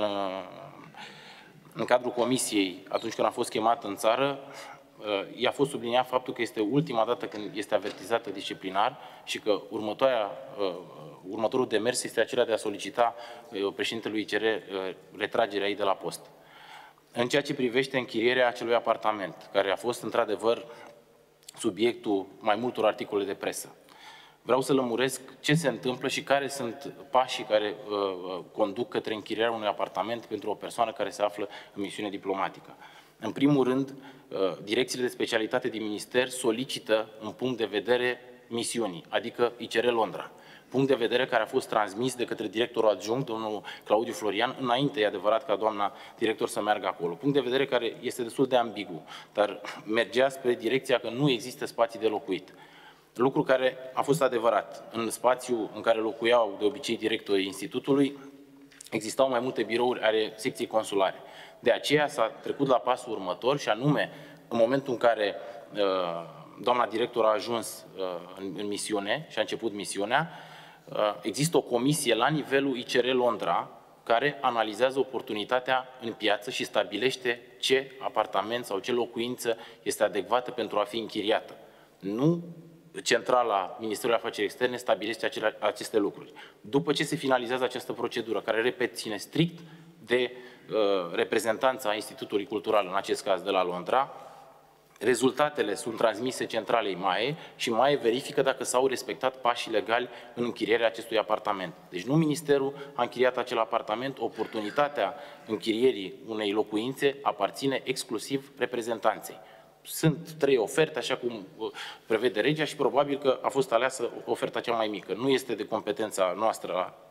în cadrul comisiei atunci când a fost chemat în țară, i-a fost subliniat faptul că este ultima dată când este avertizată disciplinar și că următorul demers este acela de a solicita președintelui ICR retragerea ei de la post. În ceea ce privește închirierea acelui apartament, care a fost într-adevăr subiectul mai multor articole de presă, vreau să lămuresc ce se întâmplă și care sunt pașii care conduc către închirierea unui apartament pentru o persoană care se află în misiune diplomatică. În primul rând, direcțiile de specialitate din minister solicită un punct de vedere misiunii, adică ICR Londra. Punct de vedere care a fost transmis de către directorul adjunct, domnul Claudiu Florian, înainte, e adevărat, ca doamna director să meargă acolo. Punct de vedere care este destul de ambigu, dar mergea spre direcția că nu există spații de locuit. Lucru care a fost adevărat. În spațiul în care locuiau de obicei directorii institutului, existau mai multe birouri ale secției consulare. De aceea s-a trecut la pasul următor și anume, în momentul în care doamna director a ajuns în misiune și a început misiunea, există o comisie la nivelul ICR Londra care analizează oportunitatea în piață și stabilește ce apartament sau ce locuință este adecvată pentru a fi închiriată. Nu centrala Ministerului Afacerilor Externe stabilește aceste lucruri. După ce se finalizează această procedură, care, repet, ține strict de reprezentanța Institutului Cultural, în acest caz de la Londra, rezultatele sunt transmise centralei MAE și MAE verifică dacă s-au respectat pașii legali în închirierea acestui apartament. Deci nu Ministerul a închiriat acel apartament, oportunitatea închirierii unei locuințe aparține exclusiv reprezentanței. Sunt 3 oferte, așa cum prevede legea și probabil că a fost aleasă oferta cea mai mică. Nu este de competența noastră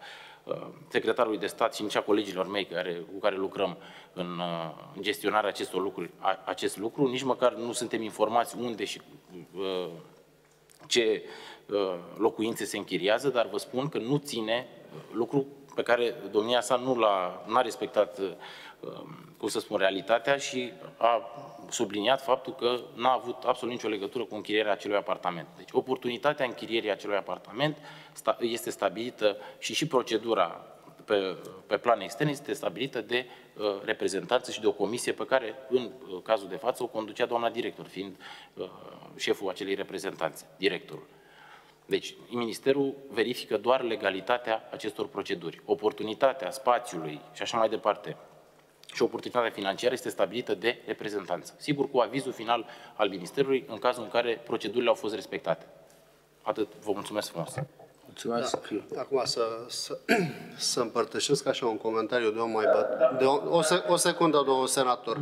secretarului de stat și nici a colegilor mei cu care lucrăm în gestionarea acest lucru, nici măcar nu suntem informați unde și ce locuințe se închiriază, dar vă spun că nu ține lucru pe care domnia sa nu n-a respectat, cum să spun, realitatea și a subliniat faptul că n-a avut absolut nicio legătură cu închirierea acelui apartament. Deci oportunitatea închirierii acelui apartament este stabilită și procedura pe plan extern este stabilită de reprezentanță și de o comisie pe care, în cazul de față, o conducea doamna director, fiind șeful acelei reprezentanțe, directorul. Deci, Ministerul verifică doar legalitatea acestor proceduri. Oportunitatea spațiului și așa mai departe și oportunitatea financiară este stabilită de reprezentanță. Sigur, cu avizul final al Ministerului, în cazul în care procedurile au fost respectate. Atât. Vă mulțumesc frumos. Mulțumesc. Da. Acum să împărtășesc așa un comentariu de om mai o secundă, domnul senator.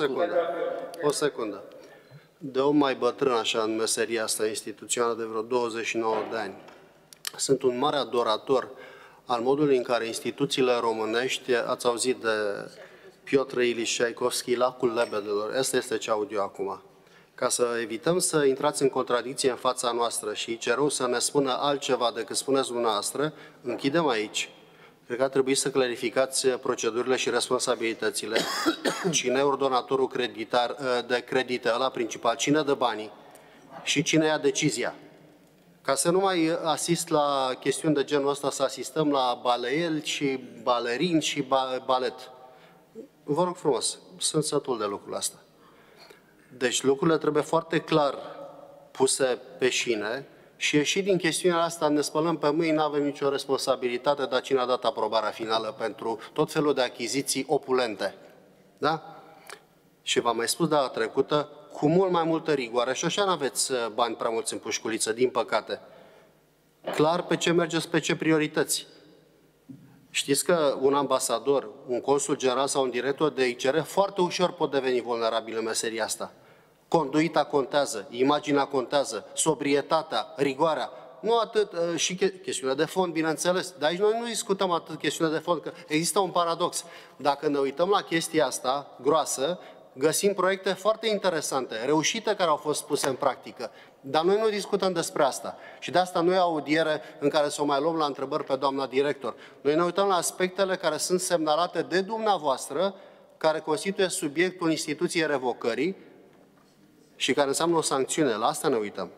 O secundă. De om mai bătrân așa în meseria asta instituțională de vreo 29 de ani. Sunt un mare adorator al modului în care instituțiile românești, ați auzit de Piotr Ilis Ceaikovski, Lacul Lebedelor, asta este ce aud eu acum. Ca să evităm să intrați în contradicție în fața noastră și CRU să ne spună altceva decât spuneți dumneavoastră, închidem aici. Cred că ar trebui să clarificați procedurile și responsabilitățile. Cine e ordonatorul de credite, ăla principal, cine dă banii și cine ia decizia. Ca să nu mai asist la chestiuni de genul ăsta, să asistăm la baleieli și balerini și balet. Vă rog frumos, sunt sătul de lucrul ăsta. Deci lucrurile trebuie foarte clar puse pe șine și ieși din chestiunea asta, ne spălăm pe mâini, nu avem nicio responsabilitate, dar cine a dat aprobarea finală pentru tot felul de achiziții opulente. Da? Și v-am mai spus data trecută, cu mult mai multă rigoare, și așa n-aveți bani prea mulți în pușculiță, din păcate. Clar pe ce mergeți, pe ce priorități. Știți că un ambasador, un consul general sau un director de ICR foarte ușor pot deveni vulnerabil în meseria asta. Conduita contează, imaginea contează, sobrietatea, rigoarea. Nu atât, și chestiunea de fond, bineînțeles. Dar aici noi nu discutăm atât chestiunea de fond, că există un paradox. Dacă ne uităm la chestia asta groasă, găsim proiecte foarte interesante, reușite, care au fost puse în practică. Dar noi nu discutăm despre asta. Și de asta nu e audiere în care să o mai luăm la întrebări pe doamna director. Noi ne uităm la aspectele care sunt semnalate de dumneavoastră, care constituie subiectul instituției revocării și care înseamnă o sancțiune. La asta ne uităm.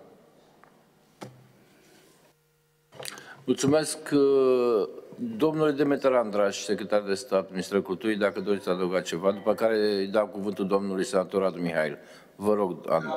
Mulțumesc. Domnule Demeter Andraș, secretar de stat, Ministerul Culturii, dacă doriți să adăugați ceva, după care îi dau cuvântul domnului senator Radu Mihail. Vă rog, Andu.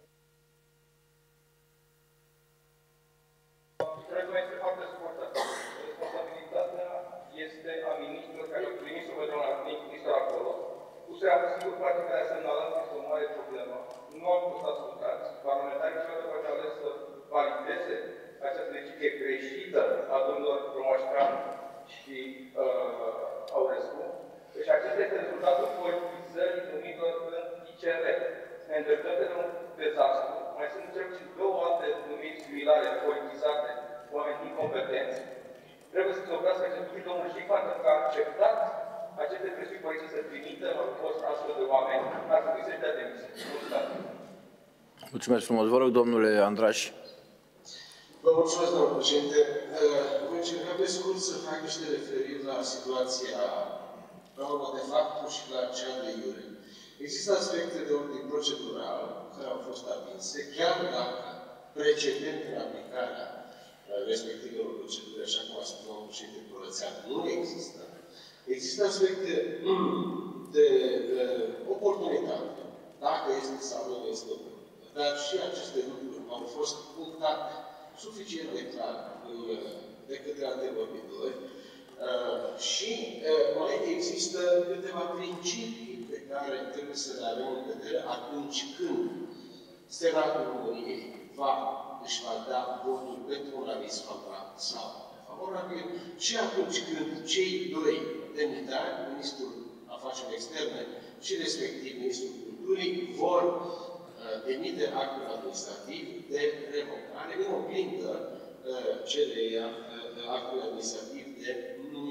Mulțumesc frumos. Vă rog, domnule Andraș. Vă mulțumesc, domnule președinte. Voi încerca pe scurt să fac niște referiri la situația normă de faptul și la cea de iure. Există aspecte de ordin procedural care au fost atinse, chiar dacă precedent în aplicarea respectivelor proceduri, așa cum a spus domnul președinte Curățean, nu există. Există aspecte de oportunitate, dacă este sau nu este oportunitate. Dar și aceste lucruri au fost punctate suficient de clar de către antevorbitori și mai există câteva principii pe care trebuie să le avem în vedere atunci când Senatul României își va da votul pentru un aviz favorabil sau favorabil și atunci când cei doi demnitari, Ministrul Afacerilor Externe și respectiv Ministrul Culturii, vor emite actul administrativ de revocare în oglindă cererea actului administrativ de nu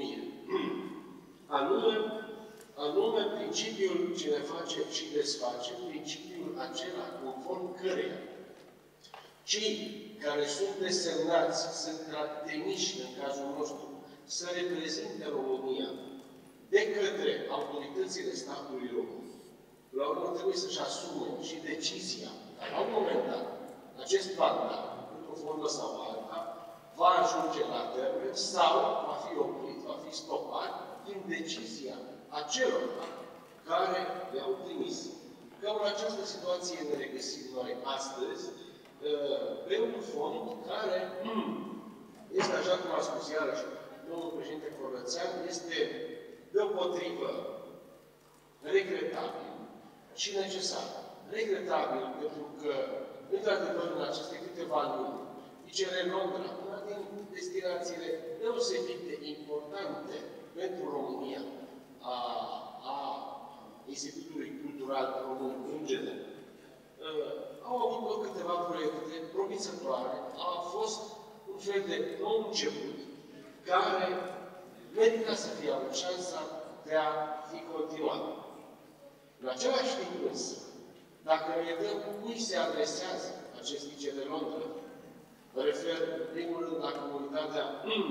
anume principiul cine face și desface, principiul acela conform căreia cei care sunt desemnați, sunt trimiși în cazul nostru, să reprezinte România de către autoritățile statului român. La urmă trebuie să-și asume și decizia, dar la un moment dat, acest mandat, într-o formă sau alta, va ajunge la termen sau va fi oprit, va fi stopat prin decizia acelor care le-au trimis. Că în această situație ne regăsim noi astăzi, pe un fond care este, așa cum a spus iarăși domnul președinte Corlățean, este deopotrivă regretabil și necesar. Regretabil pentru că, într-adevăr, în aceste câteva luni, ICR Londra, una din destinațiile deosebit de importante pentru România a Institutului Cultural Român în general, au avut loc câteva proiecte promițătoare, a fost un fel de nou început care merită să fie avut șansa de a fi continuat. În același timp însă, dacă ne vedem cui se adresează acest ICR Londra, mă refer în primul rând la comunitatea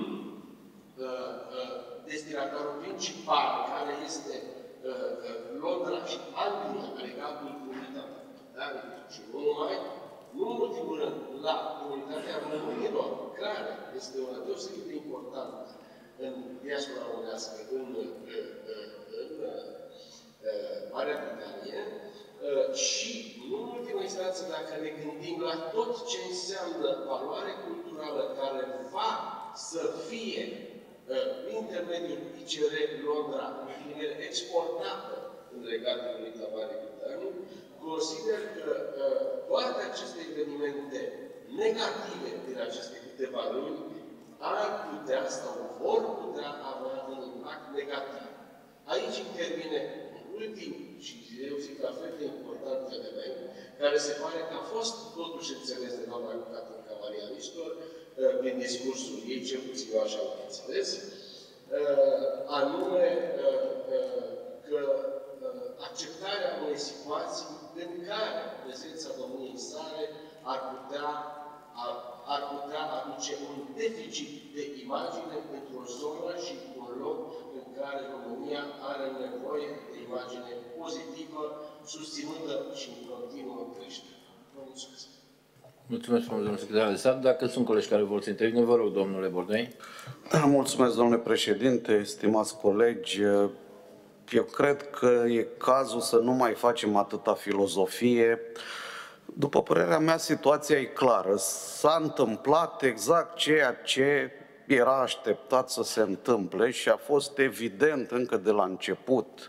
destinatarul principal, care este Londra și Anglia, Regatul Unită. Și nu numai, nu în ultimul rând, la comunitatea românilor, care este una deosebit de importantă în diaspora românească, în Marea Britanie, și, nu în ultima instanță, dacă ne gândim la tot ce înseamnă valoare culturală care va să fie prin intermediul ICR Londra exportată în Regatul Unit al Marii Britanii, consider că toate aceste evenimente negative din aceste câteva luni ar putea sau vor putea avea un impact negativ. Aici intervine un ultim și eu zic la fel de important element, care se pare că a fost totuși înțeles de doamna Catinca Maria Nistor prin discursul ei, cel puțin eu așa l-am înțeles, anume că acceptarea unei situații în care prezența domniei sale ar putea aduce un deficit de imagine pentru o zonă și un loc în care România are nevoie de imagine pozitivă, susținută și în continuă creștere. Vă mulțumesc. Mulțumesc, domnule secretar de stat. Dacă sunt colegi care vor să intervine, vă rog, domnule Bordei. Mulțumesc, domnule președinte, stimați colegi. Eu cred că e cazul să nu mai facem atâta filozofie. După părerea mea, situația e clară. S-a întâmplat exact ceea ce era așteptat să se întâmple și a fost evident încă de la început,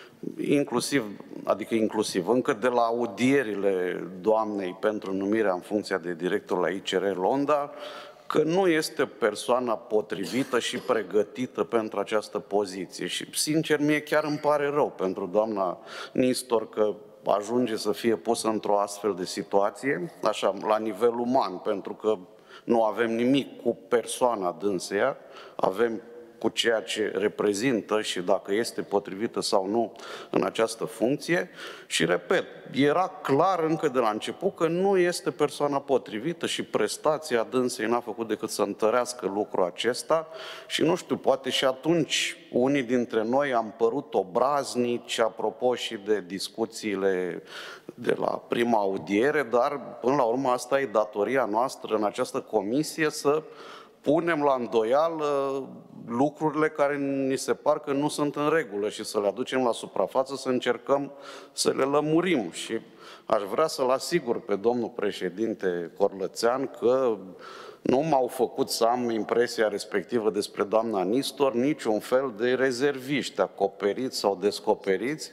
inclusiv încă de la audierile doamnei pentru numirea în funcția de director la ICR Londra, că nu este persoana potrivită și pregătită pentru această poziție. Și, sincer, mie chiar îmi pare rău pentru doamna Nistor că ajunge să fie pusă într-o astfel de situație, așa, la nivel uman, pentru că nu avem nimic cu persoana dânseia, avem cu ceea ce reprezintă și dacă este potrivită sau nu în această funcție. Și, repet, era clar încă de la început că nu este persoana potrivită și prestația dânsei n-a făcut decât să întărească lucrul acesta și, nu știu, poate și atunci unii dintre noi am părut obraznici, apropo și de discuțiile de la prima audiere, dar, până la urmă, asta e datoria noastră în această comisie, să punem la îndoială lucrurile care ni se par că nu sunt în regulă și să le aducem la suprafață, să încercăm să le lămurim. Și aș vrea să-l asigur pe domnul președinte Corlățean că nu m-au făcut să am impresia respectivă despre doamna Nistor niciun fel de rezerviști acoperiți sau descoperiți.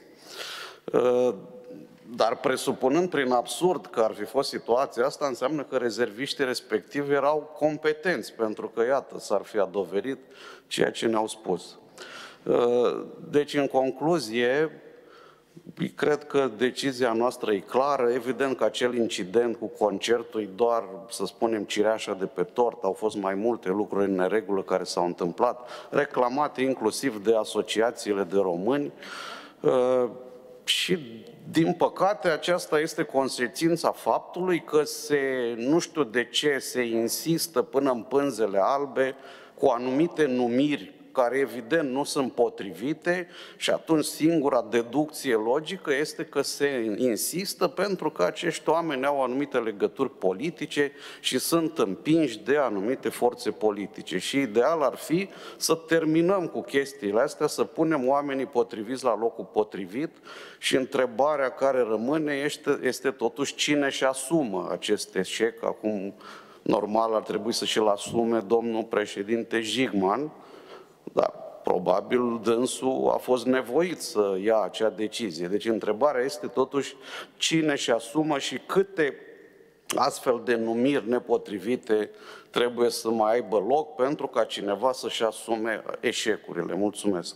Dar presupunând prin absurd că ar fi fost situația asta, înseamnă că rezerviștii respectivi erau competenți, pentru că, iată, s-ar fi adovedit ceea ce ne-au spus. Deci, în concluzie, Cred că decizia noastră e clară. Evident că acel incident cu concertul e doar, să spunem, cireașa de pe tort. Au fost mai multe lucruri în neregulă care s-au întâmplat, reclamate inclusiv de asociațiile de români. Și, din păcate, aceasta este consecința faptului că nu știu de ce, se insistă până în pânzele albe cu anumite numiri care evident nu sunt potrivite și atunci singura deducție logică este că se insistă pentru că acești oameni au anumite legături politice și sunt împinși de anumite forțe politice. Și ideal ar fi să terminăm cu chestiile astea, să punem oamenii potriviți la locul potrivit și întrebarea care rămâne este totuși cine își asumă acest eșec. Acum, normal, ar trebui să și-l asume domnul președinte Jigman, dar probabil dânsul a fost nevoit să ia acea decizie. Deci întrebarea este totuși cine își asumă și câte astfel de numiri nepotrivite trebuie să mai aibă loc pentru ca cineva să-și asume eșecurile. Mulțumesc!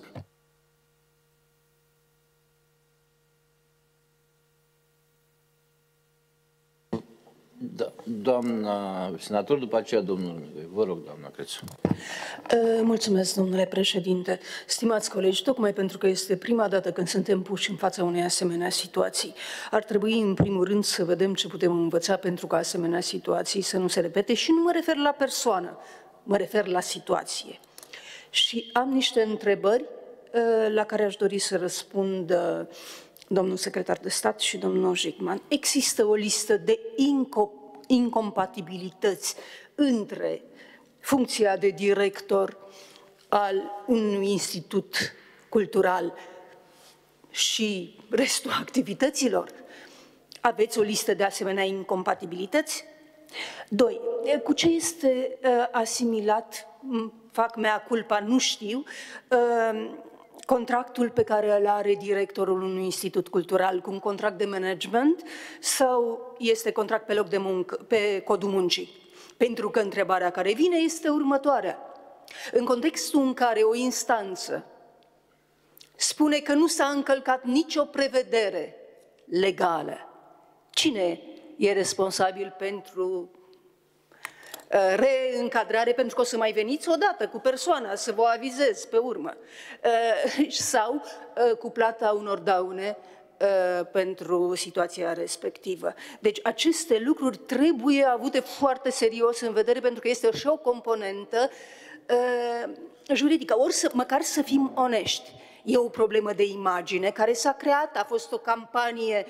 Da, doamna senator, după aceea domnul Mihai. Vă rog, doamna Crețu. Mulțumesc, domnule președinte. Stimați colegi, tocmai pentru că este prima dată când suntem puși în fața unei asemenea situații, ar trebui în primul rând să vedem ce putem învăța pentru ca asemenea situații să nu se repete și nu mă refer la persoană, mă refer la situație. Și am niște întrebări la care aș dori să răspund domnul secretar de stat și domnul Jigman. Există o listă de incompatibilități între funcția de director al unui institut cultural și restul activităților? Aveți o listă de asemenea incompatibilități? 2. Cu ce este asimilat, fac mea culpa, nu știu, contractul pe care îl are directorul unui institut cultural, cu un contract de management sau este contract pe loc de muncă, pe codul muncii? Pentru că întrebarea care vine este următoarea. În contextul în care o instanță spune că nu s-a încălcat nicio prevedere legală, cine e responsabil pentru reîncadrare, pentru că o să mai veniți odată cu persoana, să vă avizez pe urmă, sau cu plata unor daune pentru situația respectivă. Deci aceste lucruri trebuie avute foarte serios în vedere, pentru că este și o componentă juridică. Măcar să fim onești. E o problemă de imagine care s-a creat, a fost o campanie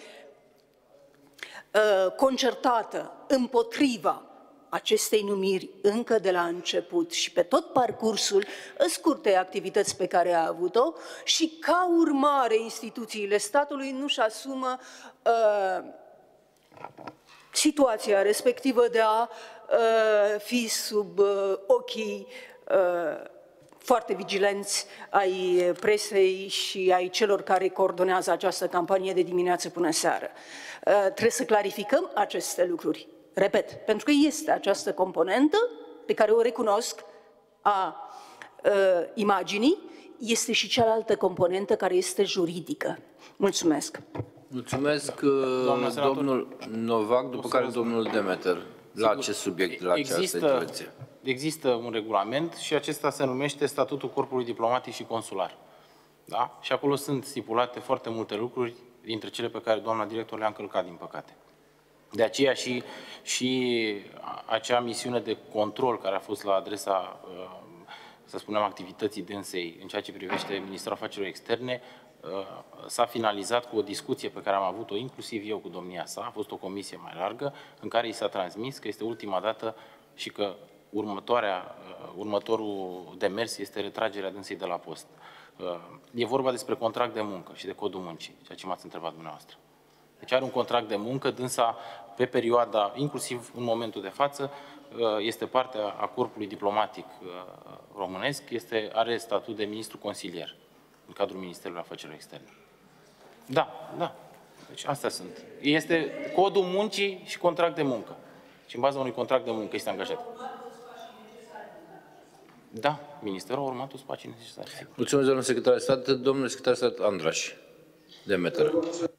concertată împotriva acestei numiri încă de la început și pe tot parcursul scurtei activități pe care a avut-o și ca urmare instituțiile statului nu-și asumă situația respectivă de a fi sub ochii foarte vigilenți ai presei și ai celor care coordonează această campanie de dimineață până seară. Trebuie să clarificăm aceste lucruri. Repet, pentru că este această componentă pe care o recunosc a imaginii, este și cealaltă componentă care este juridică. Mulțumesc. Mulțumesc, domnul Novac, după care domnul Demeter, la acest subiect, la această intervenție. Există un regulament și acesta se numește Statutul Corpului Diplomatic și Consular. Da? Și acolo sunt stipulate foarte multe lucruri, dintre cele pe care doamna director le-a încălcat, din păcate. De aceea și acea misiune de control care a fost la adresa, să spunem, activității dânsei în ceea ce privește Ministerul Afacerilor Externe, s-a finalizat cu o discuție pe care am avut-o inclusiv eu cu domnia sa, a fost o comisie mai largă, în care i s-a transmis că este ultima dată și că următorul demers este retragerea dânsei de la post. E vorba despre contract de muncă și de codul muncii, ceea ce m-ați întrebat dumneavoastră. Deci are un contract de muncă, dânsa pe perioada, inclusiv în momentul de față, este parte a corpului diplomatic românesc, are statut de ministru consilier în cadrul Ministerului Afacerilor Externe. Da, da. Deci astea sunt. Este codul muncii și contract de muncă. Și în baza unui contract de muncă este angajat. Da, Ministerul a urmat toți pașii necesari. Mulțumesc, domnul secretar de stat. Domnul secretar de stat Andraș. Demeter.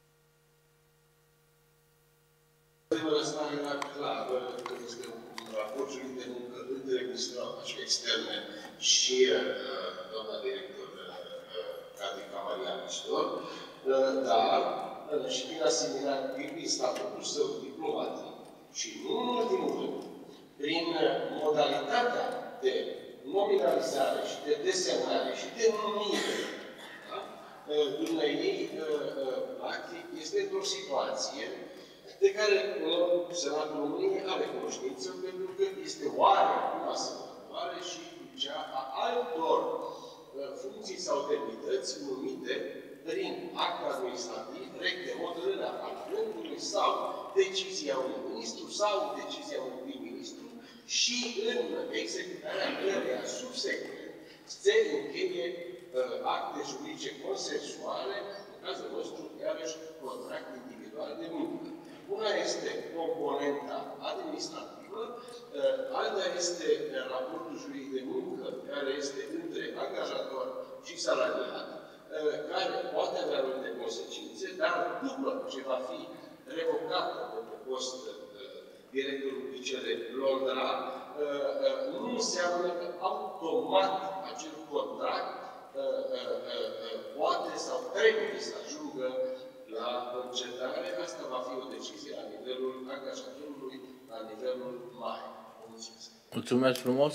Asta era clar, că este un raport juridic de muncă între Ministerul Afacerilor Externe și doamna director Catica Maria Nistor, dar și prin asemenea, prin statutul său diplomatic și nu în ultimul rând, prin modalitatea de nominalizare și de desemnare și de numire, dumneavoastră, practic, este într-o situație de care Senatul României are cunoștință, pentru că este oarecum asemănătoare și cea a altor funcții sau demnități numite prin act administrativ, direct de hotărârea Parlamentului sau decizia unui ministru sau decizia unui prim-ministru și în executarea căreia subsecvent se încheie acte juridice consensuale, în cazul nostru, iarăși, contract individual de muncă. Una este componenta administrativă, alta este raportul juridic de muncă, care este între angajator și salariat, care poate avea anumite consecințe, dar după ce va fi revocată de post directorul UICR Londra, nu înseamnă că automat acel contract poate sau trebuie să ajungă la concedare. Asta va fi o decizie la nivelul angajatorului, la nivelul mare. Mulțumesc. Mulțumesc frumos.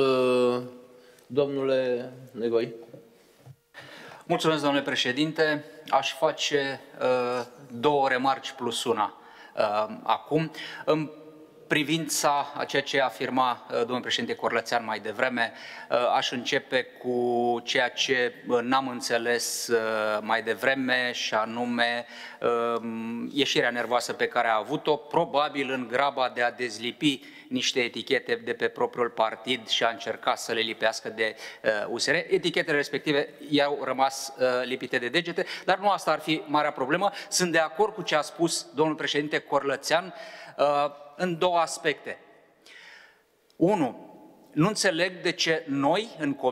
Domnule Negoi. Mulțumesc, domnule președinte. Aș face două remarci plus una acum. În privința a ceea ce afirma domnul președinte Corlățean mai devreme, aș începe cu ceea ce n-am înțeles mai devreme, și anume ieșirea nervoasă pe care a avut-o, probabil în graba de a dezlipi niște etichete de pe propriul partid și a încercat să le lipească de USR. Etichetele respective i-au rămas lipite de degete, dar nu asta ar fi marea problemă. Sunt de acord cu ce a spus domnul președinte Corlățean în două aspecte. Unu, nu înțeleg de ce noi,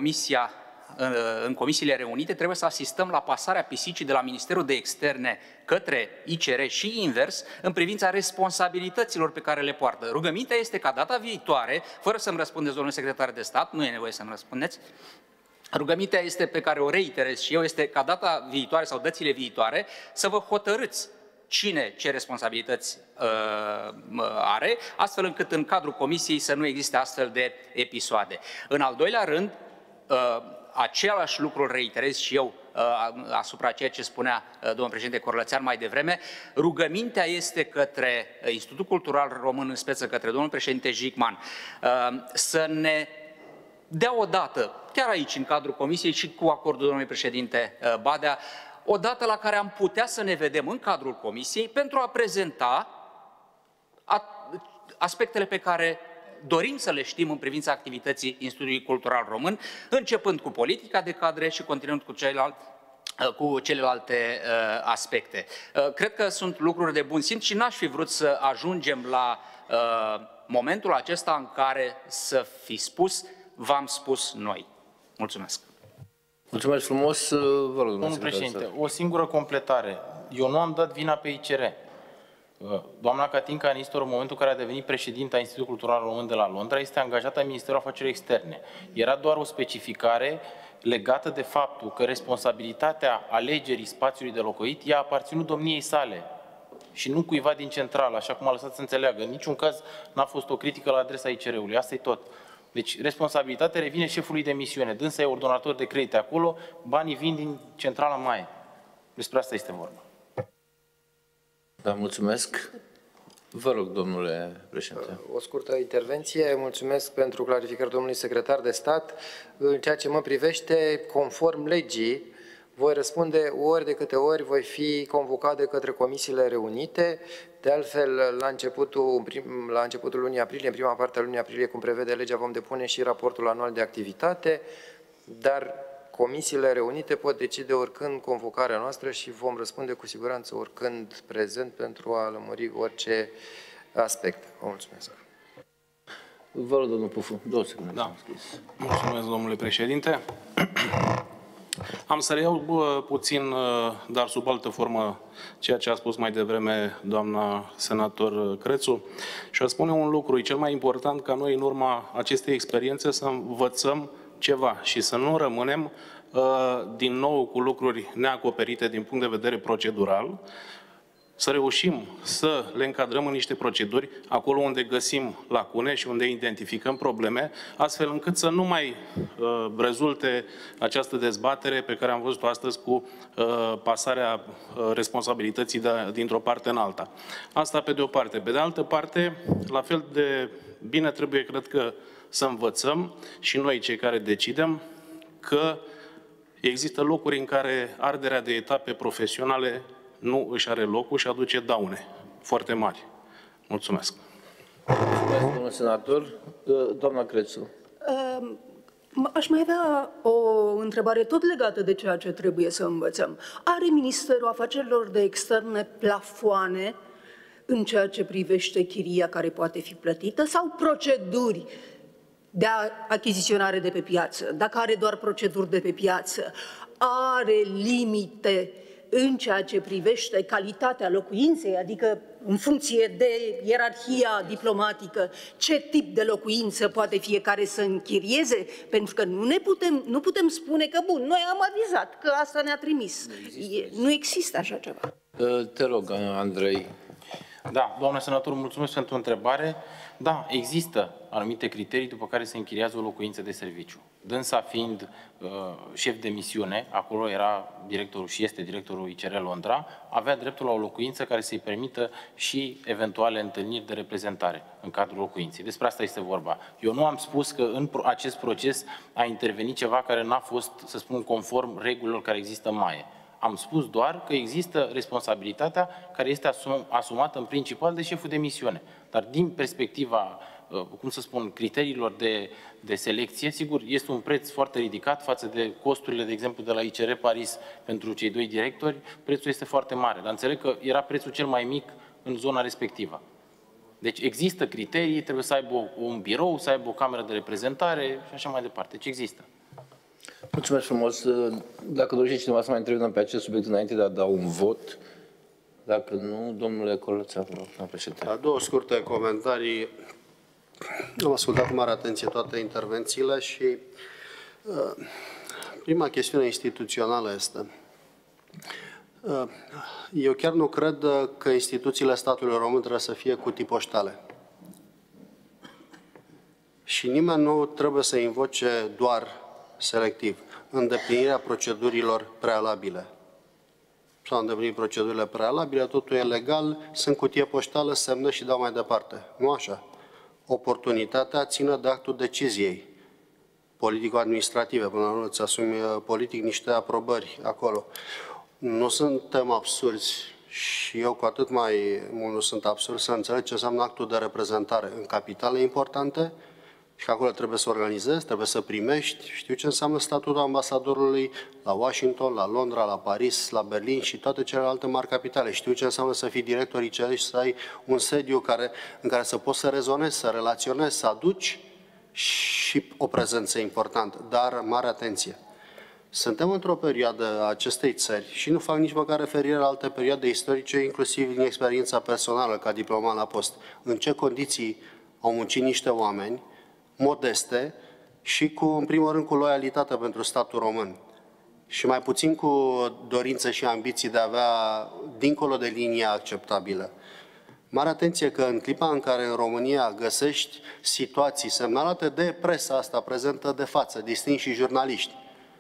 în comisiile reunite, trebuie să asistăm la pasarea pisicii de la Ministerul de Externe către ICR și invers, în privința responsabilităților pe care le poartă. Rugămintea este ca data viitoare, fără să-mi răspundeți, domnule secretar de stat, nu e nevoie să-mi răspundeți, rugămintea este pe care o reiterez și eu, este ca data viitoare sau dățile viitoare să vă hotărâți cine ce responsabilități are, astfel încât în cadrul comisiei să nu existe astfel de episoade. În al doilea rând, același lucru îl reiterez și eu asupra ceea ce spunea domnul președinte Corlățean mai devreme. Rugămintea este către Institutul Cultural Român, în speță către domnul președinte Jigman, să ne dea o dată, chiar aici în cadrul comisiei și cu acordul domnului președinte Badea, o dată la care am putea să ne vedem în cadrul comisiei pentru a prezenta aspectele pe care dorim să le știm în privința activității Institutului Cultural Român, începând cu politica de cadre și continuând cu celelalte aspecte. Cred că sunt lucruri de bun simț și n-aș fi vrut să ajungem la momentul acesta în care să fi spus, v-am spus noi. Mulțumesc. Mulțumesc frumos. Vă rog, domnul președinte, o singură completare. Eu nu am dat vina pe ICR. Doamna Catinca Nistor, în momentul în care a devenit președinta Institutului Cultural Român de la Londra, este angajată a Ministerului Afacerilor Externe. Era doar o specificare legată de faptul că responsabilitatea alegerii spațiului de locuit i-a aparținut domniei sale și nu cuiva din centrală, așa cum a lăsat să înțeleagă. În niciun caz n-a fost o critică la adresa ICR-ului. Asta e tot. Deci responsabilitatea revine șefului de misiune. Dânsa e ordonator de credite acolo, banii vin din centrala Maie. Despre asta este vorba. Da, mulțumesc. Vă rog, domnule președinte. O scurtă intervenție. Mulțumesc pentru clarificări domnului secretar de stat. În ceea ce mă privește, conform legii, voi răspunde ori de câte ori voi fi convocat de către comisiile reunite. De altfel, la începutul lunii aprilie, în prima parte a lunii aprilie, cum prevede legea, vom depune și raportul anual de activitate, dar comisiile reunite pot decide oricând convocarea noastră și vom răspunde cu siguranță oricând prezent pentru a lămuri orice aspect. Vă mulțumesc. Vă rog, domnul Pufu, 2 secunde. Da. Mulțumesc, domnule președinte. Am să reiau puțin, dar sub altă formă, ceea ce a spus mai devreme doamna senator Crețu. Și a spune un lucru, e cel mai important ca noi în urma acestei experiențe să învățăm ceva și să nu rămânem din nou cu lucruri neacoperite din punct de vedere procedural, să reușim să le încadrăm în niște proceduri acolo unde găsim lacune și unde identificăm probleme, astfel încât să nu mai rezulte această dezbatere pe care am văzut-o astăzi cu pasarea responsabilității dintr-o parte în alta. Asta pe de o parte. Pe de altă parte, la fel de bine trebuie, cred că, să învățăm și noi, cei care decidem, că există locuri în care arderea de etape profesionale nu își are locul și aduce daune foarte mari. Mulțumesc. Mulțumesc, domnul senator. Doamna Crețu. Aș mai avea o întrebare tot legată de ceea ce trebuie să învățăm. Are Ministerul Afacerilor de Externe plafoane în ceea ce privește chiria care poate fi plătită sau proceduri de achiziționare de pe piață? Dacă are doar proceduri de pe piață, are limite în ceea ce privește calitatea locuinței, adică în funcție de ierarhia diplomatică, ce tip de locuință poate fiecare să închirieze? Pentru că nu putem spune că, bun, noi am avizat că asta ne-a trimis. Nu există așa ceva. Te rog, Andrei. Da, doamna senator, mulțumesc pentru întrebare. Da, există anumite criterii după care se închiriază o locuință de serviciu. Dânsa fiind șef de misiune, acolo era directorul și este directorul ICR Londra, avea dreptul la o locuință care să-i permită și eventuale întâlniri de reprezentare în cadrul locuinței. Despre asta este vorba. Eu nu am spus că în acest proces a intervenit ceva care n-a fost, să spun, conform regulilor care există în MAE. Am spus doar că există responsabilitatea care este asumată în principal de șeful de misiune. Dar din perspectiva, cum să spun, criteriilor de selecție, sigur, este un preț foarte ridicat față de costurile, de exemplu, de la ICR Paris pentru cei doi directori, prețul este foarte mare. Dar înțeleg că era prețul cel mai mic în zona respectivă. Deci există criterii, trebuie să aibă un birou, să aibă o cameră de reprezentare și așa mai departe. Deci există. Mulțumesc frumos. Dacă dorește cineva să mai întrebăm pe acest subiect înainte de a da un vot, dacă nu, domnule Coloța, vă rog, doamna președinte. Două scurte comentarii. Am ascultat cu mare atenție toate intervențiile și prima chestiune instituțională este eu chiar nu cred că instituțiile statului român trebuie să fie cutii poștale. Și nimeni nu trebuie să invoce doar selectiv îndeplinirea procedurilor prealabile. S-au îndeplinit procedurile prealabile, totul e legal, sunt cutie poștală, semnă și dau mai departe. Nu așa. Oportunitatea ține de actul deciziei politico-administrative, până la urmă îți asumi politic niște aprobări acolo. Nu suntem absurzi și eu cu atât mai mult nu sunt absurd să înțeleg ce înseamnă actul de reprezentare în capitale importante și că acolo trebuie să organizezi, trebuie să primești. Știu ce înseamnă statutul ambasadorului la Washington, la Londra, la Paris, la Berlin și toate celelalte mari capitale. Știu ce înseamnă să fii director ICR și să ai un sediu în care să poți să rezonezi, să relaționezi, să aduci și o prezență importantă. Dar mare atenție! Suntem într-o perioadă a acestei țări și nu fac nici măcar referire la alte perioade istorice, inclusiv din experiența personală ca diplomat la post. În ce condiții au muncit niște oameni modeste și cu, în primul rând, cu loialitate pentru statul român și mai puțin cu dorință și ambiții de a avea dincolo de linia acceptabilă. Mare atenție că în clipa în care în România găsești situații semnalate de presa asta prezentă de față, distinși și jurnaliști,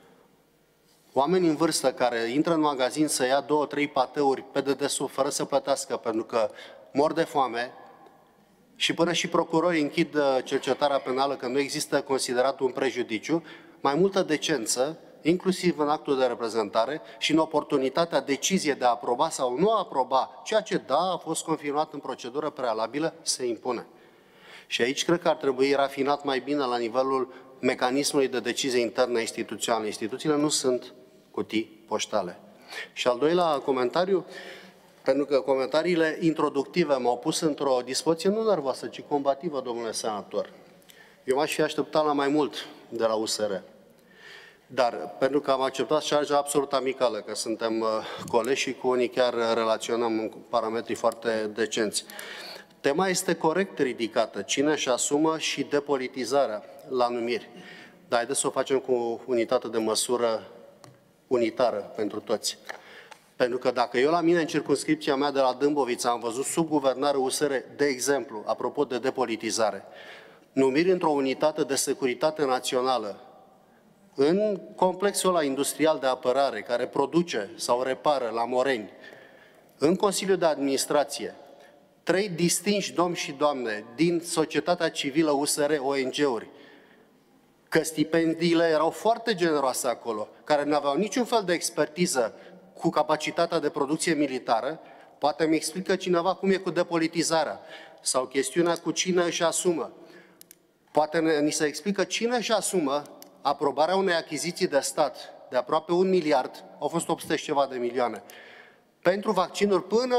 oameni în vârstă care intră în magazin să ia 2-3 pateuri pe dedesubt fără să plătească pentru că mor de foame, și până și procurorii închid cercetarea penală că nu există considerat un prejudiciu, mai multă decență, inclusiv în actul de reprezentare și în oportunitatea decizie de a aproba sau nu a aproba, ceea ce da, a fost confirmat în procedură prealabilă, se impune. Și aici cred că ar trebui rafinat mai bine la nivelul mecanismului de decizie internă instituțională. Instituțiile nu sunt cutii poștale. Și al doilea comentariu, pentru că comentariile introductive m-au pus într-o dispoziție nu nervoasă, ci combativă, domnule senator. Eu m-aș fi așteptat la mai mult de la USR. Dar pentru că am acceptat șarja absolut amicală, că suntem colegi și cu unii chiar relaționăm în parametri foarte decenți. Tema este corect ridicată, cine își asumă și depolitizarea la numiri. Dar haideți să o facem cu unitate de măsură unitară pentru toți. Pentru că dacă eu la mine în circumscripția mea de la Dâmbovița am văzut sub guvernare USR, de exemplu, apropo de depolitizare, numiri într-o unitate de securitate națională, în complexul ăla industrial de apărare, care produce sau repară la Moreni, în Consiliul de Administrație, 3 distinși domni și doamne din societatea civilă USR, ONG-uri, că stipendiile erau foarte generoase acolo, care nu aveau niciun fel de expertiză cu capacitatea de producție militară, poate mi explică cineva cum e cu depolitizarea sau chestiunea cu cine își asumă. Poate ni se explică cine își asumă aprobarea unei achiziții de stat de aproape 1 miliard, au fost 800 și ceva de milioane, pentru vaccinuri până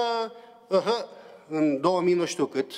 în 2000 nu știu cât,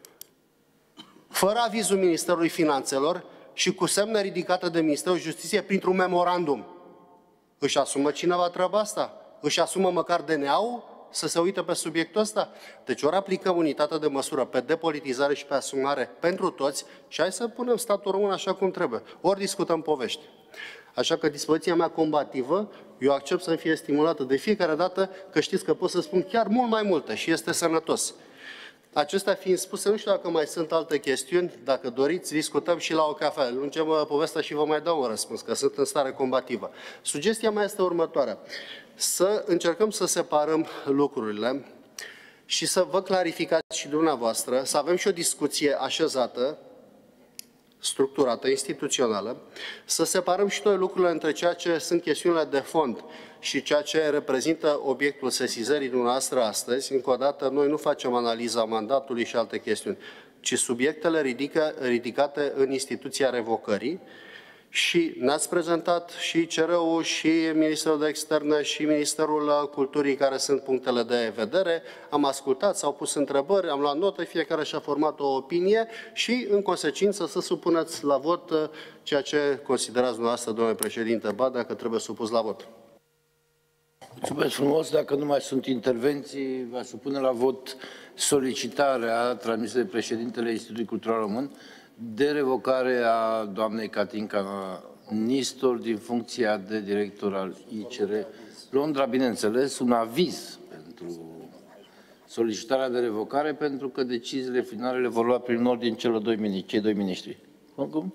fără avizul Ministerului Finanțelor și cu semne ridicate de Ministerul Justiției printr-un memorandum. Își asumă cineva treaba asta? Își asumă măcar DNA-ul să se uite pe subiectul ăsta? Deci ori aplicăm unitatea de măsură pe depolitizare și pe asumare pentru toți și hai să punem statul român așa cum trebuie. Ori discutăm povești. Așa că dispoziția mea combativă, eu accept să fie stimulată de fiecare dată, că știți că pot să spun chiar mult mai multe și este sănătos. Acestea fiind spuse, nu știu dacă mai sunt alte chestiuni, dacă doriți, discutăm și la o cafea. Lungem povestea și vă mai dau un răspuns, că sunt în stare combativă. Sugestia mea este următoarea. Să încercăm să separăm lucrurile și să vă clarificați și dumneavoastră, să avem și o discuție așezată, structurată, instituțională, să separăm și noi lucrurile între ceea ce sunt chestiunile de fond și ceea ce reprezintă obiectul sesizării dumneavoastră astăzi. Încă o dată, noi nu facem analiza mandatului și alte chestiuni, ci subiectele ridicate în instituția revocării și ne-ați prezentat și CR-ul, și Ministerul de Externe, și Ministerul Culturii, care sunt punctele de vedere. Am ascultat, s-au pus întrebări, am luat notă, fiecare și-a format o opinie și, în consecință, să supuneți la vot ceea ce considerați dumneavoastră, domnule președinte Badea, că trebuie supus la vot. Mulțumesc frumos. Dacă nu mai sunt intervenții, va supune la vot solicitarea transmisă de președintele Institutului Cultural Român de revocare a doamnei Catinca Nistor din funcția de director al ICR Londra, bineînțeles, un aviz pentru solicitarea de revocare, pentru că deciziile finale le vor lua prin ordine cei doi miniștri. Cum?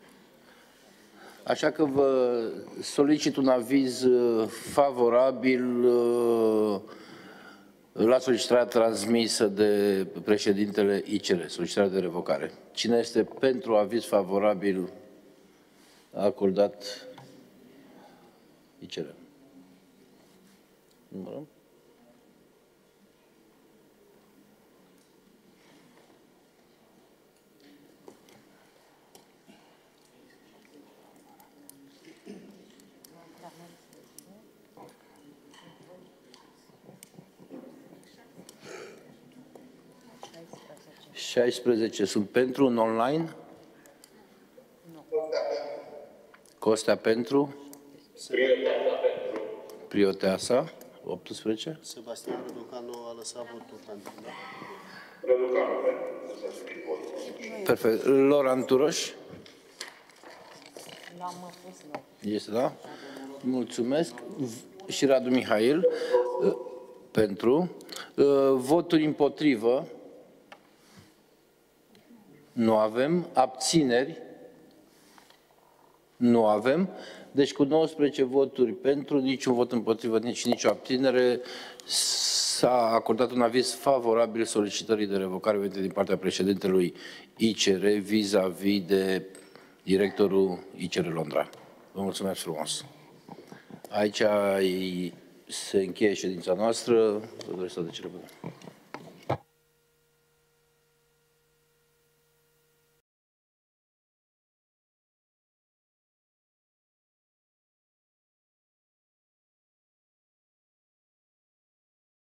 Așa că vă solicit un aviz favorabil la solicitarea transmisă de președintele ICR, solicitarea de revocare. Cine este pentru aviz favorabil acordat ICR? Numărăm? (16) sunt pentru, în online? Costea pentru? Prioteasa. 18? Sebastian Răducanu a lăsat votul pentru. Perfect. Loran Turoș? Este, da? Mulțumesc. Și Radu Mihail pentru. Voturi împotrivă? Nu avem. Abțineri? Nu avem. Deci cu 19 voturi pentru, niciun vot împotrivă, nicio abținere, s-a acordat un aviz favorabil solicitării de revocare venite din partea președintelui ICR vis-a-vis de directorul ICR Londra. Vă mulțumesc frumos. Aici se încheie ședința noastră. Vă doresc toate cele bune.